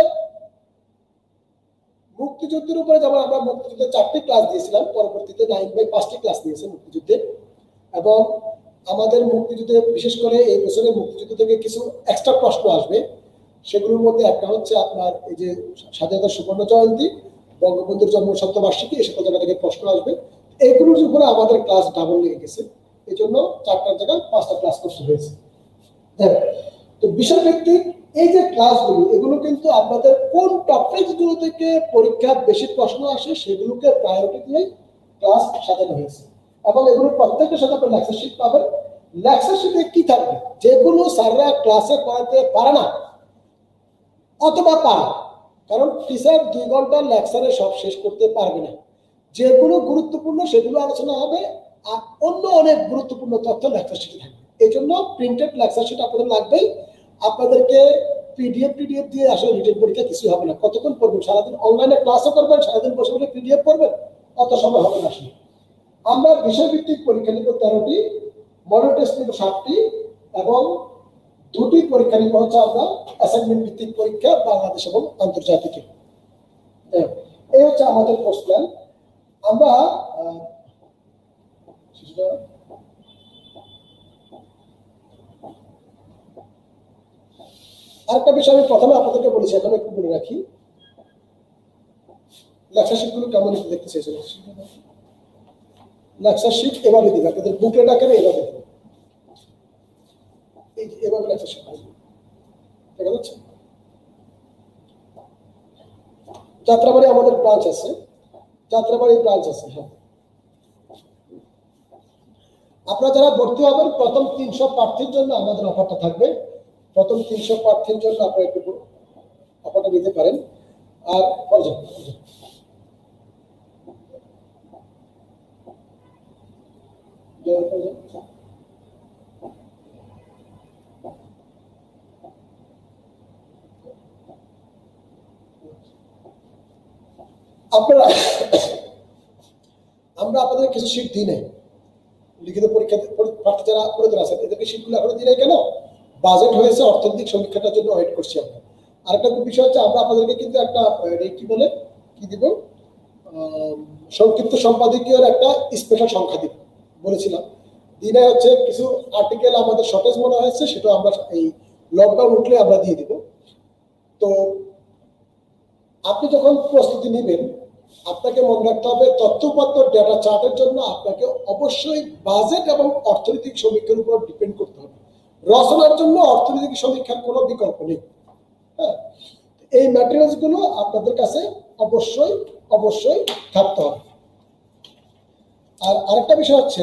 যেমন আমরা মুক্তিযুদ্ধের 4টি ক্লাস দিয়েছিলাম, পরবর্তীতে 9/5টি ক্লাস দিয়েছে মুক্তিযুদ্ধে। এবং আমাদের মুক্তিযুদ্ধে বিশেষ করে এই বছরে মুক্তিযুদ্ধ থেকে কিছু এক্সট্রা প্রশ্ন আসবে। সেগুলোর মধ্যে একটা হচ্ছে আপনার এই যে স্বাধীনতা সুবর্ণ জয়ন্তী, বঙ্গবন্ধুর জন্ম শতবার্ষিকী, এই সকল জায়গা থেকে প্রশ্ন আসবে। এইগুলোর উপরে আমাদের ক্লাস ডাবল লেগে গেছে, এই জন্য 4টার জায়গায় 5টা ক্লাস করতে হয়েছে। তো বিষয়ভিত্তিক এই যে ক্লাসগুলো, এগুলো কিন্তু আপনাদের কোন টপিকস গুলো থেকে পরীক্ষা বেশি প্রশ্ন আসে সেগুলোকে প্রায়োরিটি দিয়ে ক্লাস সাজানো হয়েছে। এবং এগুলো প্রত্যেকের সাথে আপনার লেকচার শিট পাবেন। লেকচার শিটে কি থাকবে? যেগুলো স্যাররা ক্লাসে পড়াতে পারে না অথবা পারে, কারণ টিচার 2 ঘন্টার লেকচারে সব শেষ করতে পারবে না। যেগুলো গুরুত্বপূর্ণ সেগুলো আলোচনা হবে, আর অন্য অনেক গুরুত্বপূর্ণ তথ্য লেকচার শিটে থাকবে। এই জন্য প্রিন্টেড লেকচার শিট আপনাদের লাগবেই। আপনাদেরকে পিডিএফ দিয়ে আসলে রিটেন পরীক্ষা কিছুই হবে না। কতক্ষণ পড়বেন? সারাদিন অনলাইনে ক্লাসও করবেন, সারাদিন বসে বসে পিডিএফ পড়বেন, অত সময় হবে না। আসলে আমরা বিষয়ভিত্তিক পরীক্ষা নিব 13টি, মডেল টেস্ট নিব 7টি, এবং 2টি পরীক্ষা নিব হচ্ছে আমরা অ্যাসাইনমেন্ট ভিত্তিক পরীক্ষা, বাংলাদেশ এবং আন্তর্জাতিক। এই হচ্ছে আমাদের কোর্স প্ল্যান। আমরা আরেকটা বিষয় আমি প্রথমে আপনাদেরকে বলেছি, এখন একটু বলে রাখি, লেকচার শিটগুলো কেমন একটু দেখতে চাইছেন। লেকচার শিট এভাবে দিবে, আপনাদের বুকলেট আকারে এভাবে দিবে, এই যে এভাবে লেকচার শিট দেখা যাচ্ছে। যাত্রাবাড়ি আমাদের ব্রাঞ্চ আছে, হ্যাঁ। আপনারা যারা ভর্তি হবেন, প্রথম 300 প্রার্থীর জন্য আমাদের অফারটা থাকবে। প্রথম 300 প্রার্থীর জন্য আপনারা একটু অফারটা নিতে পারেন। আর আপনারা, আমরা আপনাদের কিছু শীট দিই নাই, লিখিত পরীক্ষাতে প্রার্থী যারা আবেদন আছেন এদেরকে শীটগুলো এখনো দিই নাই। কেন? বাজেট হয়েছে, অর্থনৈতিক সমীক্ষাটার জন্য ওয়েট করছি আমরা। আরেকটা বিষয় হচ্ছে, আমরা আপনাদেরকে কিন্তু একটা কি দিব, সংক্ষিপ্ত সম্পাদকীয় একটা স্পেশাল সংখ্যা দিব বলেছিলাম। দিনে হচ্ছে কিছু আর্টিকেল আমাদের শর্টেজ মনে হয়েছে, সেটা আমরা এই লকডাউন উঠলে আমরা দিয়ে দিব। তো আপনি যখন প্রস্তুতি নেবেন, আপনাকে মনে রাখতে হবে তথ্যপত্র ডেটা চার্টের জন্য আপনাকে অবশ্যই বাজেট এবং অর্থনৈতিক সমীক্ষার উপর ডিপেন্ড করতে হবে। রচনার জন্য অর্থনৈতিক সমীক্ষার কোনো বিকল্প নেই। হ্যাঁ, এই ম্যাটেরিয়ালস গুলো আপনাদের কাছে অবশ্যই থাকতে হবে। আর আরেকটা বিষয় হচ্ছে,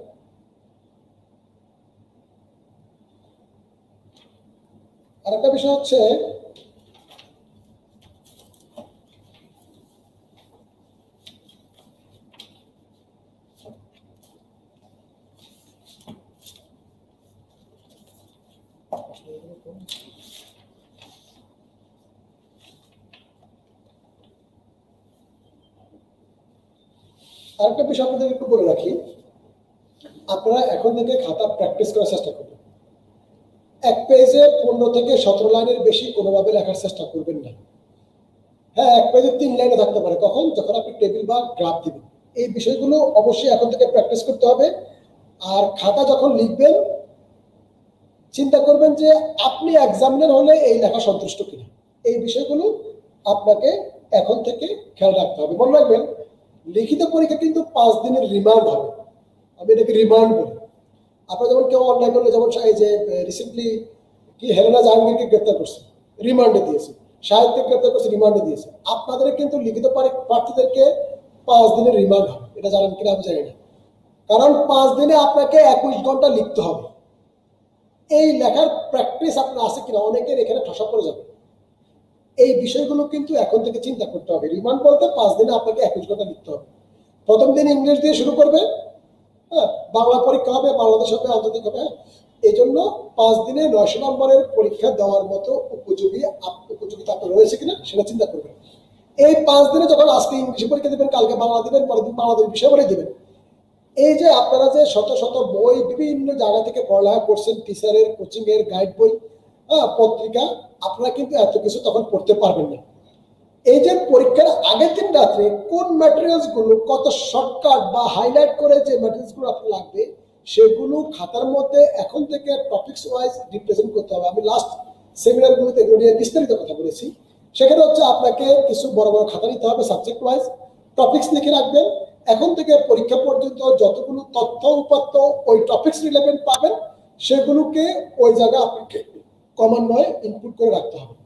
আপনাদের একটু বলে রাখি, আপনারা এখন থেকে খাতা প্র্যাকটিস করার চেষ্টা করবেন। এক পেজে 15 থেকে 17 লাইনের বেশি কোনোভাবে লেখার চেষ্টা করবেন না। হ্যাঁ, এক পেজে 3 লাইনে থাকতে পারে, কখন? যখন আপনি টেবিল বা গ্রাফ দিবেন। এই বিষয়গুলো অবশ্যই এখন থেকে প্র্যাকটিস করতে হবে। আর খাতা যখন লিখবেন, চিন্তা করবেন যে আপনি এক্সামিনার হলে এই লেখা সন্তুষ্ট কিনা। এই বিষয়গুলো আপনাকে এখন থেকে খেয়াল রাখতে হবে। মনে রাখবেন লিখিত পরীক্ষা কিন্তু 5 দিনের রিমান্ড হবে, আমি এটাকে রিমান্ড বলি। আপনার যেমন কেউ অন্যায় করলে, যেমন এই যে রিসেন্টলি কি হেলেনা জাহাঙ্গীরকে গ্রেপ্তার করছে, রিমান্ডে দিয়েছে, সাহিত্যকে গ্রেপ্তার করছে, রিমান্ডে দিয়েছে। আপনাদের কিন্তু লিখিত প্রার্থীদেরকে 5 দিনের রিমান্ড হবে, এটা জানেন কিনা আমি জানি না। কারণ 5 দিনে আপনাকে 21 ঘন্টা লিখতে হবে। এই লেখার প্র্যাকটিস আপনার আছে কিনা, অনেকের এখানে ঠসা পড়ে যাবে। এই বিষয়গুলো কিন্তু এখন থেকে চিন্তা করতে হবে। রিমান্ড বলতে 5 দিনে আপনাকে 21 ঘন্টা লিখতে হবে। প্রথম দিন ইংলিশ দিয়ে শুরু করবে, হ্যাঁ, বাংলা পরীক্ষা হবে, বাংলাদেশ হবে, আন্তর্জাতিক হবে। এই জন্য 5 দিনে 900 নম্বরের পরীক্ষা দেওয়ার মতো উপযোগিতা আপনার রয়েছে কিনা সেটা চিন্তা করবেন। এই 5 দিনে যখন আজকে ইংলিশ পরীক্ষা দেবেন, কালকে বাংলা দিবেন, পরের দিন বাংলাদেশ বিষয় বলে দিবেন, এই যে আপনারা যে শত শত বই বিভিন্ন জায়গা থেকে পড়ালেখা করছেন, টিচারের কোচিং এর গাইড বই, পত্রিকা, আপনারা কিন্তু এত কিছু তখন পড়তে পারবেন না। এই যে পরীক্ষার আগের দিন রাত্রে কোন ম্যাটেরিয়ালস গুলো কত শর্টকাট বা হাইলাইট করে যে ম্যাটেরিয়ালস গুলো আপনার লাগবে সেগুলো খাতার মধ্যে এখন থেকে টপিকস ওয়াইজ রিপ্রেজেন্ট করতে হবে। আমি লাস্ট সেমিনার গুলোতে এগুলো নিয়ে বিস্তারিত কথা বলেছি। সেখানে হচ্ছে আপনাকে কিছু বড় বড় খাতা নিতে হবে, সাবজেক্ট ওয়াইজ টপিকস লিখে রাখবেন। এখন থেকে পরীক্ষা পর্যন্ত যতগুলো তথ্য উপাত্ত ওই টপিকস রিলেভেন্ট পাবেন সেগুলোকে ওই জায়গায় আপনাকে ক্রমান্বয়ে ইনপুট করে রাখতে হবে।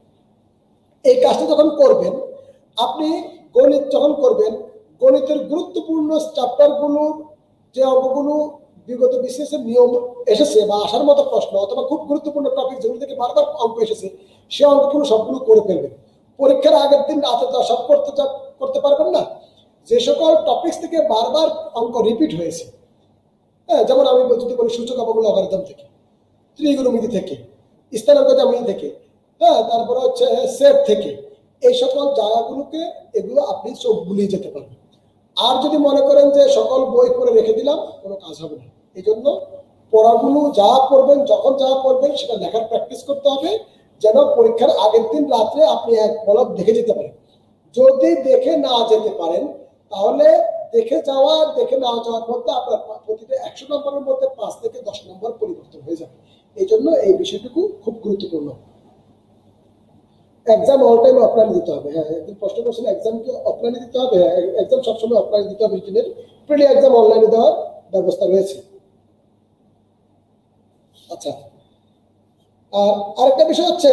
এই কাজটা যখন করবেন, আপনি গণিত যখন করবেন, গণিতের গুরুত্বপূর্ণ চ্যাপ্টারগুলোর যে অঙ্কগুলো বিগত বিশেষ নিয়ম এসেছে বা আসার মতো প্রশ্ন অথবা খুব গুরুত্বপূর্ণ টপিক যেগুলো থেকে বারবার অঙ্ক এসেছে, সে অঙ্কগুলো সবগুলো করে ফেলবেন। পরীক্ষার আগের দিন রাতে তো সব করতে পারবেন না। যে সকল টপিকস থেকে বারবার অঙ্ক রিপিট হয়েছে, হ্যাঁ, যেমন আমি যদি বলি সূচক এবং লগারিদম থেকে, ত্রিগুণমিতি থেকে, স্থানাঙ্ক জ্যামিতি থেকে, হ্যাঁ, তারপরে হচ্ছে সেট থেকে, এই সকল জায়গাগুলোকে এগুলো আপনি চোখ বুলিয়ে যেতে পারবেন। আর যদি মনে করেন যে সকল বই করে রেখে দিলাম, কোনো কাজ হবে না। এই জন্য পড়াগুলো যা পড়বেন, যখন যা পড়বেন সেটা লেখার প্র্যাকটিস করতে হবে, যেন পরীক্ষার আগের দিন রাত্রে আপনি এক পলক দেখে যেতে পারেন। যদি দেখে না যেতে পারেন তাহলে দেখে না যাওয়ার মধ্যে আপনার প্রতিটা 100 নম্বরের মধ্যে 5 থেকে 10 নম্বর পরিবর্তন হয়ে যাবে। এই জন্য এই বিষয়টুকু খুব গুরুত্বপূর্ণ। এক্সাম অল টাইম অফলাইনে দিতে হবে। হ্যাঁ, একদিন প্রশ্ন করছেন এক্সাম কি অফলাইনে দিতে হবে? হ্যাঁ, এক্সাম সবসময় অফলাইনে দিতে হবে। রিটেনের প্রিলি এক্সাম অনলাইনে দেওয়ার ব্যবস্থা রয়েছে। আচ্ছা, আর আরেকটা বিষয় হচ্ছে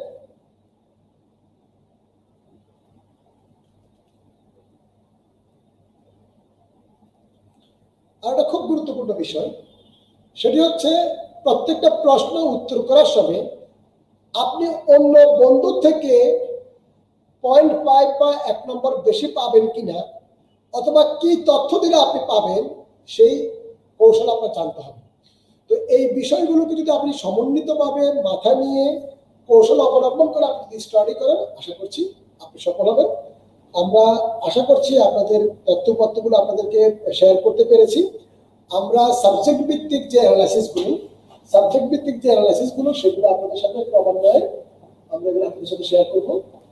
আরেকটা খুব গুরুত্বপূর্ণ বিষয়, সেটি হচ্ছে প্রত্যেকটা প্রশ্ন উত্তর করার সময় আপনি অন্য বন্ধু থেকে 0.5 বা 1 নম্বর বেশি পাবেন কিনা, অথবা কি তথ্য দিলে আপনি পাবেন, সেই কৌশল আপনার জানতে হবে। তো এই বিষয়গুলোকে যদি আপনি সমন্বিতভাবে মাথায় নিয়ে কৌশল অবলম্বন করে আপনি যদি স্টাডি করেন, আশা করছি আপনি সফল হবেন। আমরা আশা করছি আপনাদের তথ্যপত্রগুলো আপনাদেরকে শেয়ার করতে পেরেছি। আমরা সাবজেক্ট ভিত্তিক যে অ্যানালাইসিসগুলো সেগুলো আপনাদের সাথে ক্রমান্বয়ে আমরা এগুলো আপনাদের সাথে শেয়ার করবো।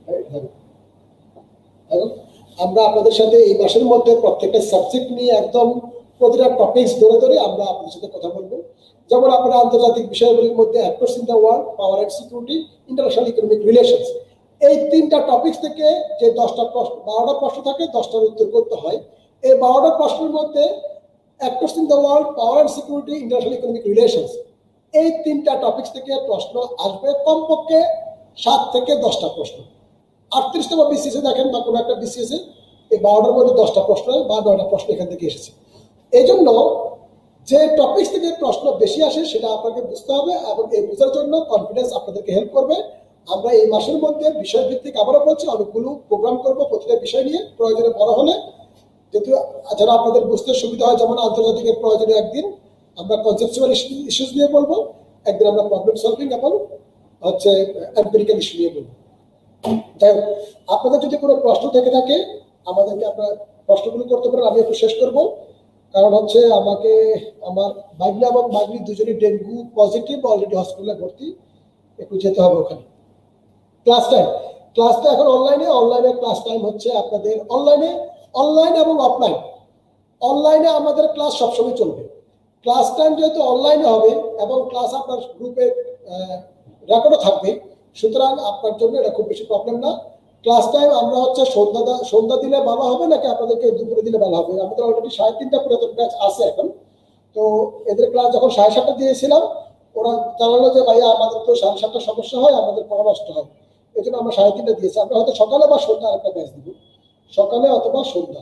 আমরা আপনাদের সাথে এই মাসের মধ্যে প্রত্যেকটা সাবজেক্ট নিয়ে একদম প্রতিটা টপিকস ধরে আমরা আপনাদের সাথে কথা বলবো। যেমন আপনারা আন্তর্জাতিক বিষয়গুলির মধ্যে actors in the world, power and security, international economic relations, এই 3টা টপিকস থেকে যে 10টা প্রশ্ন, 12টা প্রশ্ন থাকে, 10টার উত্তর করতে হয়। এই 12টা প্রশ্নের মধ্যে actors in the world, power and security, international economic relations, এই 3টা টপিকস থেকে প্রশ্ন আসবে, কমপক্ষে 7 থেকে 10টা প্রশ্ন। 38তম বিসিএস দেখেন বা কোনো একটা বিসিএস এই 12টার মধ্যে 10টা প্রশ্ন বা 9টা প্রশ্ন এখান থেকে এসেছে। এই জন্য যে টপিকস থেকে প্রশ্ন বেশি আসে সেটা আপনাকে বুঝতে হবে, এবং এই বোঝার জন্য কনফিডেন্স আপনাদেরকে হেল্প করবে। আমরা এই মাসের মধ্যে বিষয়ভিত্তিক, আবারও বলছি, অনেকগুলো প্রোগ্রাম করব প্রতিটা বিষয় নিয়ে, প্রয়োজনে বড় হলে যদিও যারা আপনাদের বুঝতে সুবিধা হয়, যেমন আন্তর্জাতিকের প্রয়োজনে একদিন আমরা কনসেপচুয়াল ইস্যুস নিয়ে বলবো, একদিন আমরা প্রবলেম সলভিং এবং হচ্ছে এমপিরিক্যাল ইস্যু নিয়ে বলবো। যাই হোক, আপনাদের যদি কোনো প্রশ্ন থেকে থাকে আমাদেরকে আপনার প্রশ্নগুলো করতে পারেন। আমি একটু শেষ করবো, কারণ হচ্ছে আমাকে আমার বাগনা এবং বাগনি দুজনই ডেঙ্গু পজিটিভ, অলরেডি হসপিটালে ভর্তি, একটু যেতে হবে ওখানে। ক্লাসটা এখন অনলাইনে ক্লাস টাইম হচ্ছে আপনাদের অনলাইন এবং অফলাইন। অনলাইনে আমাদের ক্লাস সবসময় চলবে। ক্লাস টাইম যেহেতু অনলাইনে হবে এবং ক্লাস আপনার গ্রুপে রেকর্ডও থাকবে, সুতরাং আপনার জন্য এটা খুব বেশি প্রবলেম না। ক্লাস টাইম আমরা হচ্ছে সন্ধ্যা দিলে ভালো হবে নাকি আপনাদেরকে দুপুরে দিলে ভালো হবে? আমাদের অলরেডি 3:30 পুরাতন ব্যাচ আছে এখন, তো এদের ক্লাস যখন 7:30 দিয়েছিলাম ওরা জানালো যে ভাইয়া আমাদের তো 7:30 সমস্যা হয়, আমাদের পড়া নষ্ট হয়, এই জন্য আমরা 3:30 দিয়েছি। আমরা হয়তো সকালে বা সন্ধ্যা আরেকটা ব্যাচ দিব, সকালে অথবা সন্ধ্যা।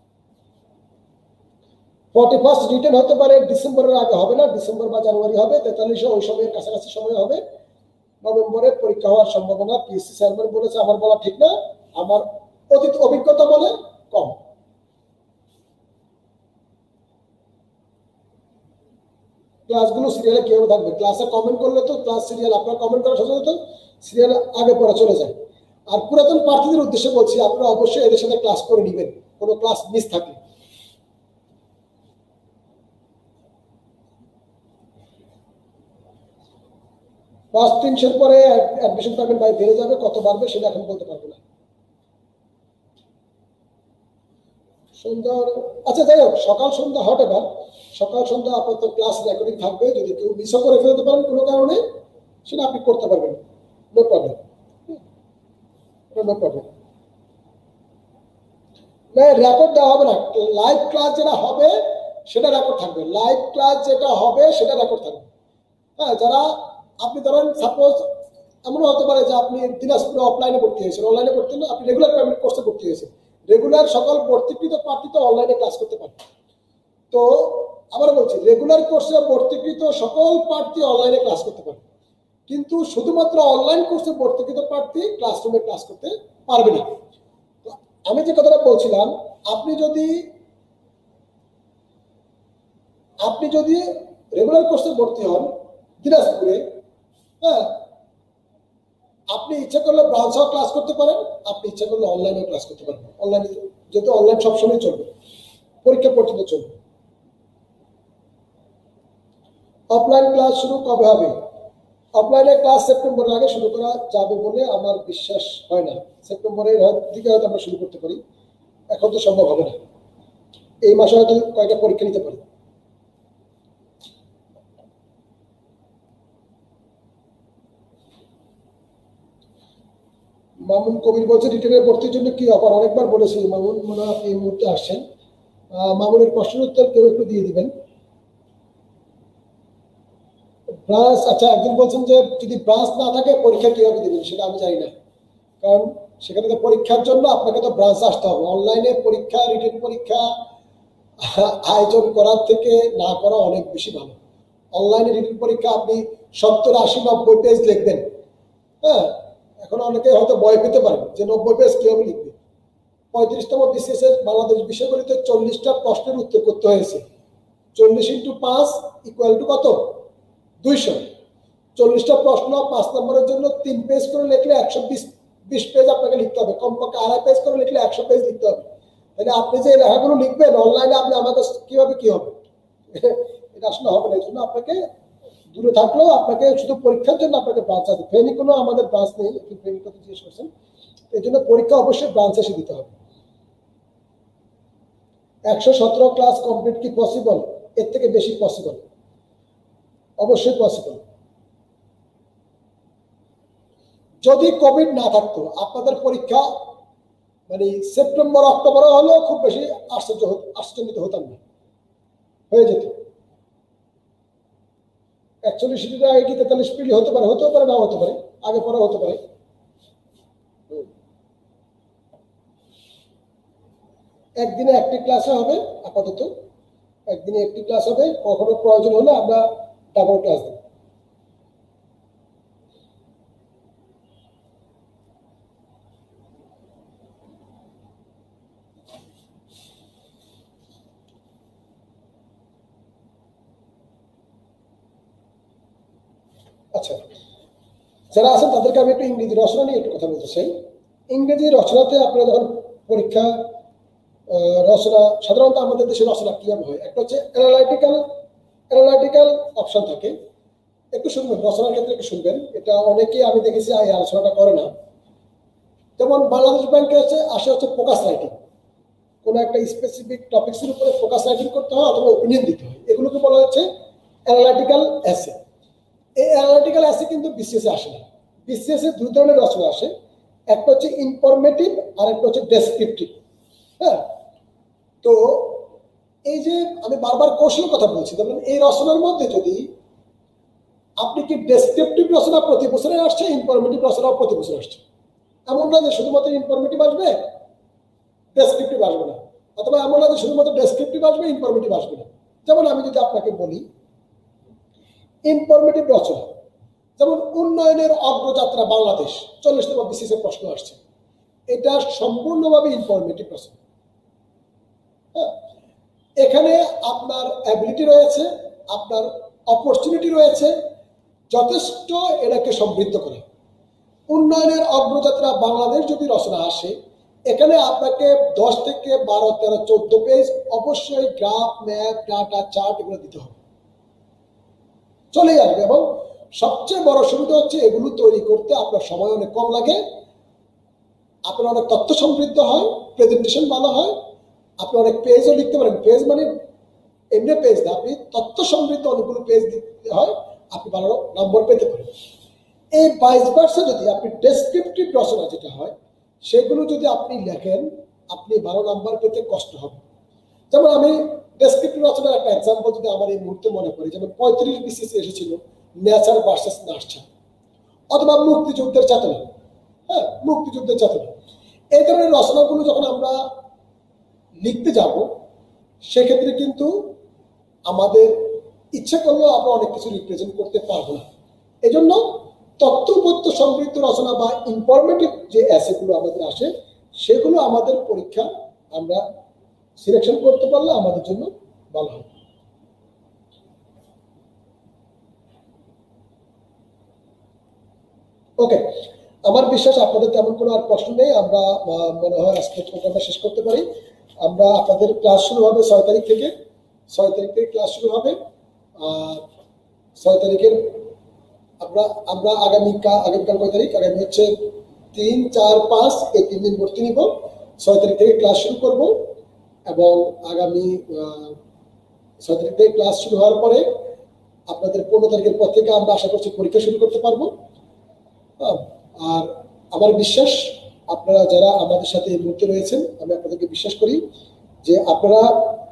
41st রিটার্ন হতে পারে, ডিসেম্বরের আগে হবে না, ডিসেম্বর বা জানুয়ারি হবে, 43 ওই সময়ের কাছাকাছি সময় হবে। নভেম্বরে পরীক্ষা হওয়ার সম্ভাবনা পিএসসি চেয়ারম্যান বলেছে, আমার বলা ঠিক না, আমার অতীত অভিজ্ঞতা বলে কম। ক্লাসগুলো সিরিয়ালে কিভাবে থাকবে? ক্লাসে কমেন্ট করলে তো ক্লাস সিরিয়াল, আপনার কমেন্ট করার সাথে সাথে সিরিয়াল আগে পরে চলে যায়। আর পুরাতন প্রার্থীদের উদ্দেশ্যে বলছি, আপনারা অবশ্যই এদের সাথে ক্লাস করে নেবেন কোনো ক্লাস মিস থাকলে। ফার্স্ট 300 পরে অ্যাডমিশন পেমেন্ট ভাই বেড়ে যাবে, কত বাড়বে সেটা এখন বলতে পারবো না। সন্ধ্যা, আচ্ছা যাই হোক, সকাল সন্ধ্যা হট এবার, সকাল সন্ধ্যা আপাতত ক্লাস রেকর্ডিং থাকবে, যদি কেউ মিসও করে ফেলতে পারেন কোনো কারণে সেটা আপনি করতে পারবেন, নো প্রবলেম, নো প্রবলেম। না রেকর্ড দেওয়া হবে না, লাইভ ক্লাস যেটা হবে সেটা রেকর্ড থাকবে, লাইভ ক্লাস যেটা হবে সেটা রেকর্ড থাকবে। হ্যাঁ, যারা আপনি ধরেন সাপোজ এমনও হতে পারে যে আপনি দিনাজপুরে অফলাইনে ভর্তি হয়েছেন, অনলাইনে ভর্তি না, আপনি রেগুলার পেমেন্ট কোর্সে ভর্তি হয়েছেন, রেগুলার সকল ভর্তিকৃত প্রার্থী তো অনলাইনে ক্লাস করতে পারে। তো আবার বলছি, রেগুলার কোর্সে ভর্তিকৃত সকল প্রার্থী অনলাইনে ক্লাস করতে পারে, কিন্তু শুধুমাত্র অনলাইন কোর্সে ভর্তিকৃত প্রার্থী ক্লাসরুমে ক্লাস করতে পারবে না। তো আমি যে কথাটা বলছিলাম, আপনি যদি রেগুলার কোর্সে ভর্তি হন দিনাজপুরে, হ্যাঁ, আপনি ইচ্ছা করলে ব্রাউজার ক্লাস করতে পারেন, আপনি ইচ্ছা করলে অনলাইনে ক্লাস করতে পারেন। অনলাইনে যেহেতু অনলাইন সবসময় চলবে, পরীক্ষা পর্যন্ত চলবে। অফলাইন ক্লাস শুরু কবে হবে? অফলাইনে ক্লাস সেপ্টেম্বরের আগে শুরু করা যাবে বলে আমার বিশ্বাস হয় না। সেপ্টেম্বরের দিকে হয়তো আমরা শুরু করতে পারি, এখন তো সম্ভব হবে না, এই মাসে হয়তো কয়েকটা পরীক্ষা নিতে পারি। মামুন কবির বলছে রিটেনের ভর্তির জন্য কি অফার? অনেকবার বলেছি, মামুন মনে হয় এই মুহূর্তে আসছেন, মামুনের প্রশ্নের উত্তর কেউ একটু দিয়ে দিবেন। ব্রাঞ্চ, আচ্ছা একজন বলছেন যে যদি ব্রাঞ্চ না থাকে পরীক্ষা কিভাবে দিবেন, সেটা আমি জানি না, কারণ সেখানে তো পরীক্ষার জন্য আপনাকে তো ব্রাঞ্চ আসতে হবে। অনলাইনে পরীক্ষা, রিটেন পরীক্ষা আয়োজন করার থেকে না করা অনেক বেশি ভালো। অনলাইনে রিটেন পরীক্ষা আপনি 70, 80, 90 পেজ লিখবেন, হ্যাঁ, এখন অনেকে হয়তো ভয় পেতে পারেন যে 90 পেজ কিভাবে লিখবে। 35তম বিসিএস বাংলাদেশ বিষয়গুলিতে 40টা প্রশ্নের উত্তর করতে হয়েছে, 40 × 5 = কত? 200। 40টা প্রশ্ন 5 নম্বরের জন্য 3 পেজ করে লিখলে 120 পেজ আপনাকে লিখতে হবে, কমপক্ষে 2.5 পেজ করে লিখলে 100 পেজ লিখতে হবে। তাহলে আপনি যে লেখাগুলো লিখবেন অনলাইনে, আপনি আমাদের কিভাবে কি হবে, এটা আসলে হবে না। এই জন্য আপনাকে দূরে থাকলেও আপনাকে শুধু পরীক্ষার জন্য আপনাকে ব্রাঞ্চ আছে। ফেনী কোনো আমাদের ব্রাঞ্চ নেই, একটু ফেনী কথা জিজ্ঞেস করছেন, এই জন্য পরীক্ষা অবশ্যই ব্রাঞ্চ এসে দিতে হবে। 117 ক্লাস কমপ্লিট কি পসিবল? এর থেকে বেশি পসিবল, অবশ্যই পসিবল। যদি কোভিড না থাকতো আপনাদের পরীক্ষা মানে সেপ্টেম্বর অক্টোবরে হলেও খুব বেশি আশ্চর্যিত হতাম না, হয়ে যেত। 41 ডিগ্রি আগে কি 43 ডিগ্রি হতে পারে, হতেও পারে, না হতে পারে, আগে পরে হতে পারে। একদিনে একটি ক্লাসে হবে, আপাতত একদিনে একটি ক্লাস হবে, কখনো প্রয়োজন হলে আমরা ডাবল ক্লাস দেব। আচ্ছা, যারা আছেন তাদেরকে আমি একটু ইংরেজি রচনা নিয়ে একটু কথা বলতে চাই। ইংরেজি রচনাতে আপনারা যখন পরীক্ষা রচনা, সাধারণত আমাদের দেশে রচনা কিভাবে হয়, একটা হচ্ছে অ্যানালাইটিক্যাল অপশন থাকে। একটু শুনবেন, রচনার ক্ষেত্রে একটু শুনবেন, এটা অনেকেই আমি দেখেছি এই আলোচনাটা করে না। যেমন বাংলাদেশ ব্যাংকে হচ্ছে ফোকাস রাইটিং, কোনো একটা স্পেসিফিক টপিক্সের উপরে ফোকাস রাইটিং করতে হয় অথবা ওপিনিয়ন দিতে হয়, এগুলোকে বলা হচ্ছে অ্যানালাইটিক্যাল এসে। এই অ্যানালিটিক্যাল অ্যাসে কিন্তু বিসিএস আসে না। বিসিএস এর দুই ধরনের রচনা আসে, একটা হচ্ছে ইনফরমেটিভ আর একটা হচ্ছে ডেসক্রিপটিভ। হ্যাঁ, তো এই যে আমি বারবার কৌশলের কথা বলছি, যেমন এই রচনার মধ্যে যদি আপনি কি ডেসক্রিপটিভ রচনা প্রতি বছরে আসছে, ইনফরমেটিভ রচনা প্রতি বছর আসছে, এমন না যে শুধুমাত্র ইনফরমেটিভ আসবে ডেসক্রিপটিভ আসবে না, অথবা এমন না যে শুধুমাত্র ডেসক্রিপটিভ আসবে ইনফরমেটিভ আসবে না। যেমন আমি যদি আপনাকে বলি ইনফরমেটিভ রচনা, যেমন উন্নয়নের অগ্রযাত্রা বাংলাদেশ 40তম বিসিএস এর প্রশ্ন আসছে, এটা সম্পূর্ণভাবে ইনফরমেটিভ রচনা। হ্যাঁ, এখানে আপনার অ্যাবিলিটি রয়েছে, আপনার অপরচুনিটি রয়েছে যথেষ্ট এটাকে সমৃদ্ধ করে। উন্নয়নের অগ্রযাত্রা বাংলাদেশ যদি রচনা আসে, এখানে আপনাকে 10 থেকে 12, 13, 14 পেজ অবশ্যই গ্রাফ, ম্যাপ, ডাটা, চার্ট এগুলো দিতে হবে, চলে আসবে। এবং সবচেয়ে বড় সুবিধা হচ্ছে এগুলো তৈরি করতে আপনার সময় অনেক কম লাগে, আপনার অনেক তথ্য সমৃদ্ধ হয়, প্রেজেন্টেশন ভালো হয়, আপনি অনেক পেজও লিখতে পারেন। পেজ মানে এমনি পেজ না, আপনি তথ্য সমৃদ্ধ অনেকগুলো পেজ দিতে হয়, আপনি ভালো নম্বর পেতে পারেন। এই ভাইস ভার্সা যদি আপনি ডেসক্রিপটিভ রচনা যেটা হয় সেগুলো যদি আপনি লেখেন, আপনি ভালো নাম্বার পেতে কষ্ট হবে। যেমন আমি ডেসক্রিপটিভ রচনার একটা এক্সাম্পল যদি আমার এই মুহূর্তে মনে করি, যেমন 35 বিসিএস এসেছিল নেচার ভার্সেস নার্চার, অথবা মুক্তিযুদ্ধের চেতনা। হ্যাঁ, মুক্তিযুদ্ধের চেতনা, এই ধরনের রচনাগুলো যখন আমরা লিখতে যাব, সেক্ষেত্রে কিন্তু আমাদের ইচ্ছে করলেও আমরা অনেক কিছু রিপ্রেজেন্ট করতে পারবো না। এই জন্য তথ্যপত্র সমৃদ্ধ রচনা বা ইনফরমেটিভ যে অ্যাসেগুলো আমাদের আসে, সেগুলো আমাদের পরীক্ষা আমরা সিলেকশন করতে পারলে আমাদের জন্য ভালো হবে। ওকে, আমার বিশ্বাস আপনাদের তেমন কোনো আর প্রশ্ন নেই। আমরা মনে হয় আজকের প্রোগ্রামটা শেষ করতে পারি। আমরা আপনাদের ক্লাস শুরু হবে 6 তারিখ থেকে। 6 তারিখ থেকে ক্লাস শুরু হবে। 6 তারিখের আমরা আগামীকাল কয় তারিখ? আগামী হচ্ছে 3, 4, 5 এই 3 দিন ভর্তি নিব। 6 তারিখ থেকে ক্লাস শুরু করব এবং আগামী 6 তারিখ থেকে ক্লাস শুরু হওয়ার পরে আপনাদের 15 তারিখের পর থেকে আমরা আশা করছি পরীক্ষা শুরু করতে পারবো। আর আমার বিশ্বাস আপনারা যারা আমাদের সাথে এই মুহূর্তে রয়েছেন, আমি আপনাদেরকে বিশ্বাস করি যে আপনারা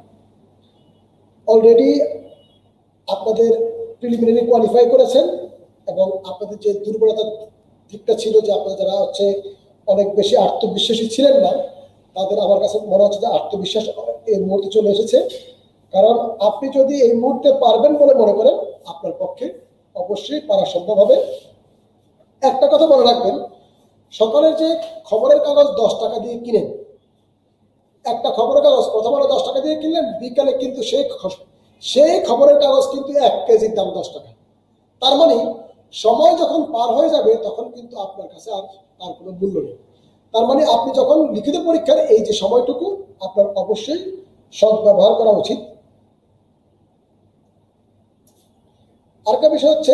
অলরেডি আপনাদের প্রিলিমিনারি কোয়ালিফাই করেছেন এবং আপনাদের যে দুর্বলতার দিকটা ছিল, যে আপনারা যারা হচ্ছে অনেক বেশি আত্মবিশ্বাসী ছিলেন না, তাদের আমার কাছে মনে হচ্ছে যে আত্মবিশ্বাস এই মুহূর্তে চলে এসেছে। কারণ আপনি যদি এই মুহূর্তে পারবেন বলে মনে করেন, আপনার পক্ষে অবশ্যই পারা সম্ভব হবে। একটা কথা মনে রাখবেন, সকালের যে খবরের কাগজ 10 টাকা দিয়ে কিনেন, একটা খবরের কাগজ প্রথম আলো 10 টাকা দিয়ে কিনলেন, বিকালে কিন্তু সেই খবরের কাগজ কিন্তু 1 কেজির দাম 10 টাকা। তার মানে সময় যখন পার হয়ে যাবে তখন কিন্তু আপনার কাছে আর তার কোনো মূল্য নেই। তার মানে আপনি যখন লিখিত পরীক্ষার এই যে সময়টুকু আপনার অবশ্যই সদ্ব্যবহার করা উচিত। আরেকটা বিষয় হচ্ছে,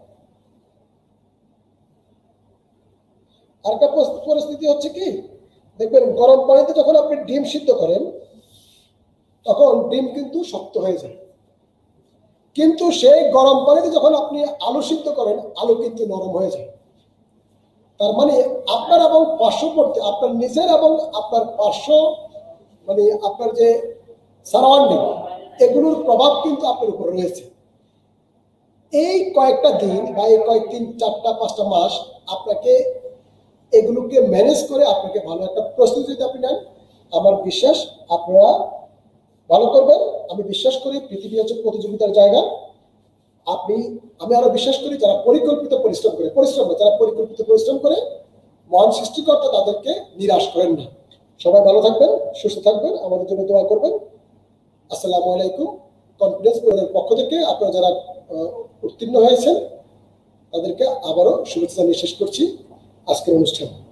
আরেকটা পরিস্থিতি হচ্ছে কি, দেখবেন গরম পানিতে যখন আপনি ডিম সিদ্ধ করেন তখন ডিম কিন্তু শক্ত হয়ে যায়, কিন্তু সেই গরম পানিতে যখন আপনি আলু সিদ্ধ করেন আলু কিন্তু নরম হয়ে যায়। তার মানে আপনার এবং পার্শ্ববর্তী, আপনার নিজের এবং আপনার পার্শ্ব, মানে আপনার যে সারাউন্ডিং, এগুলোর প্রভাব কিন্তু আপনার উপর রয়েছে। এই কয়েকটা দিন বা এই কয়েকদিন 4টা 5টা মাস আপনাকে এগুলোকে ম্যানেজ করে আপনাকে ভালো একটা প্রস্তুতি যদি আপনি নেন, আমার বিশ্বাস আপনারা ভালো করবেন। আমি বিশ্বাস করি পৃথিবী হচ্ছে প্রতিযোগিতার জায়গা। আমি আরো বিশ্বাস করি যারা পরিকল্পিত পরিশ্রম করে, যারা পরিকল্পিত পরিশ্রম করে, মহান সৃষ্টিকর্তা তাদেরকে নিরাশ করেন না। সবাই ভালো থাকবেন, সুস্থ থাকবেন, আমাদের জন্য দোয়া করবেন। আসসালামু আলাইকুম। কনফিডেন্স বোর্ডের পক্ষ থেকে আপনারা যারা উত্তীর্ণ হয়েছেন তাদেরকে আবারও শুভেচ্ছা জানিয়ে শেষ করছি আজকের অনুষ্ঠান।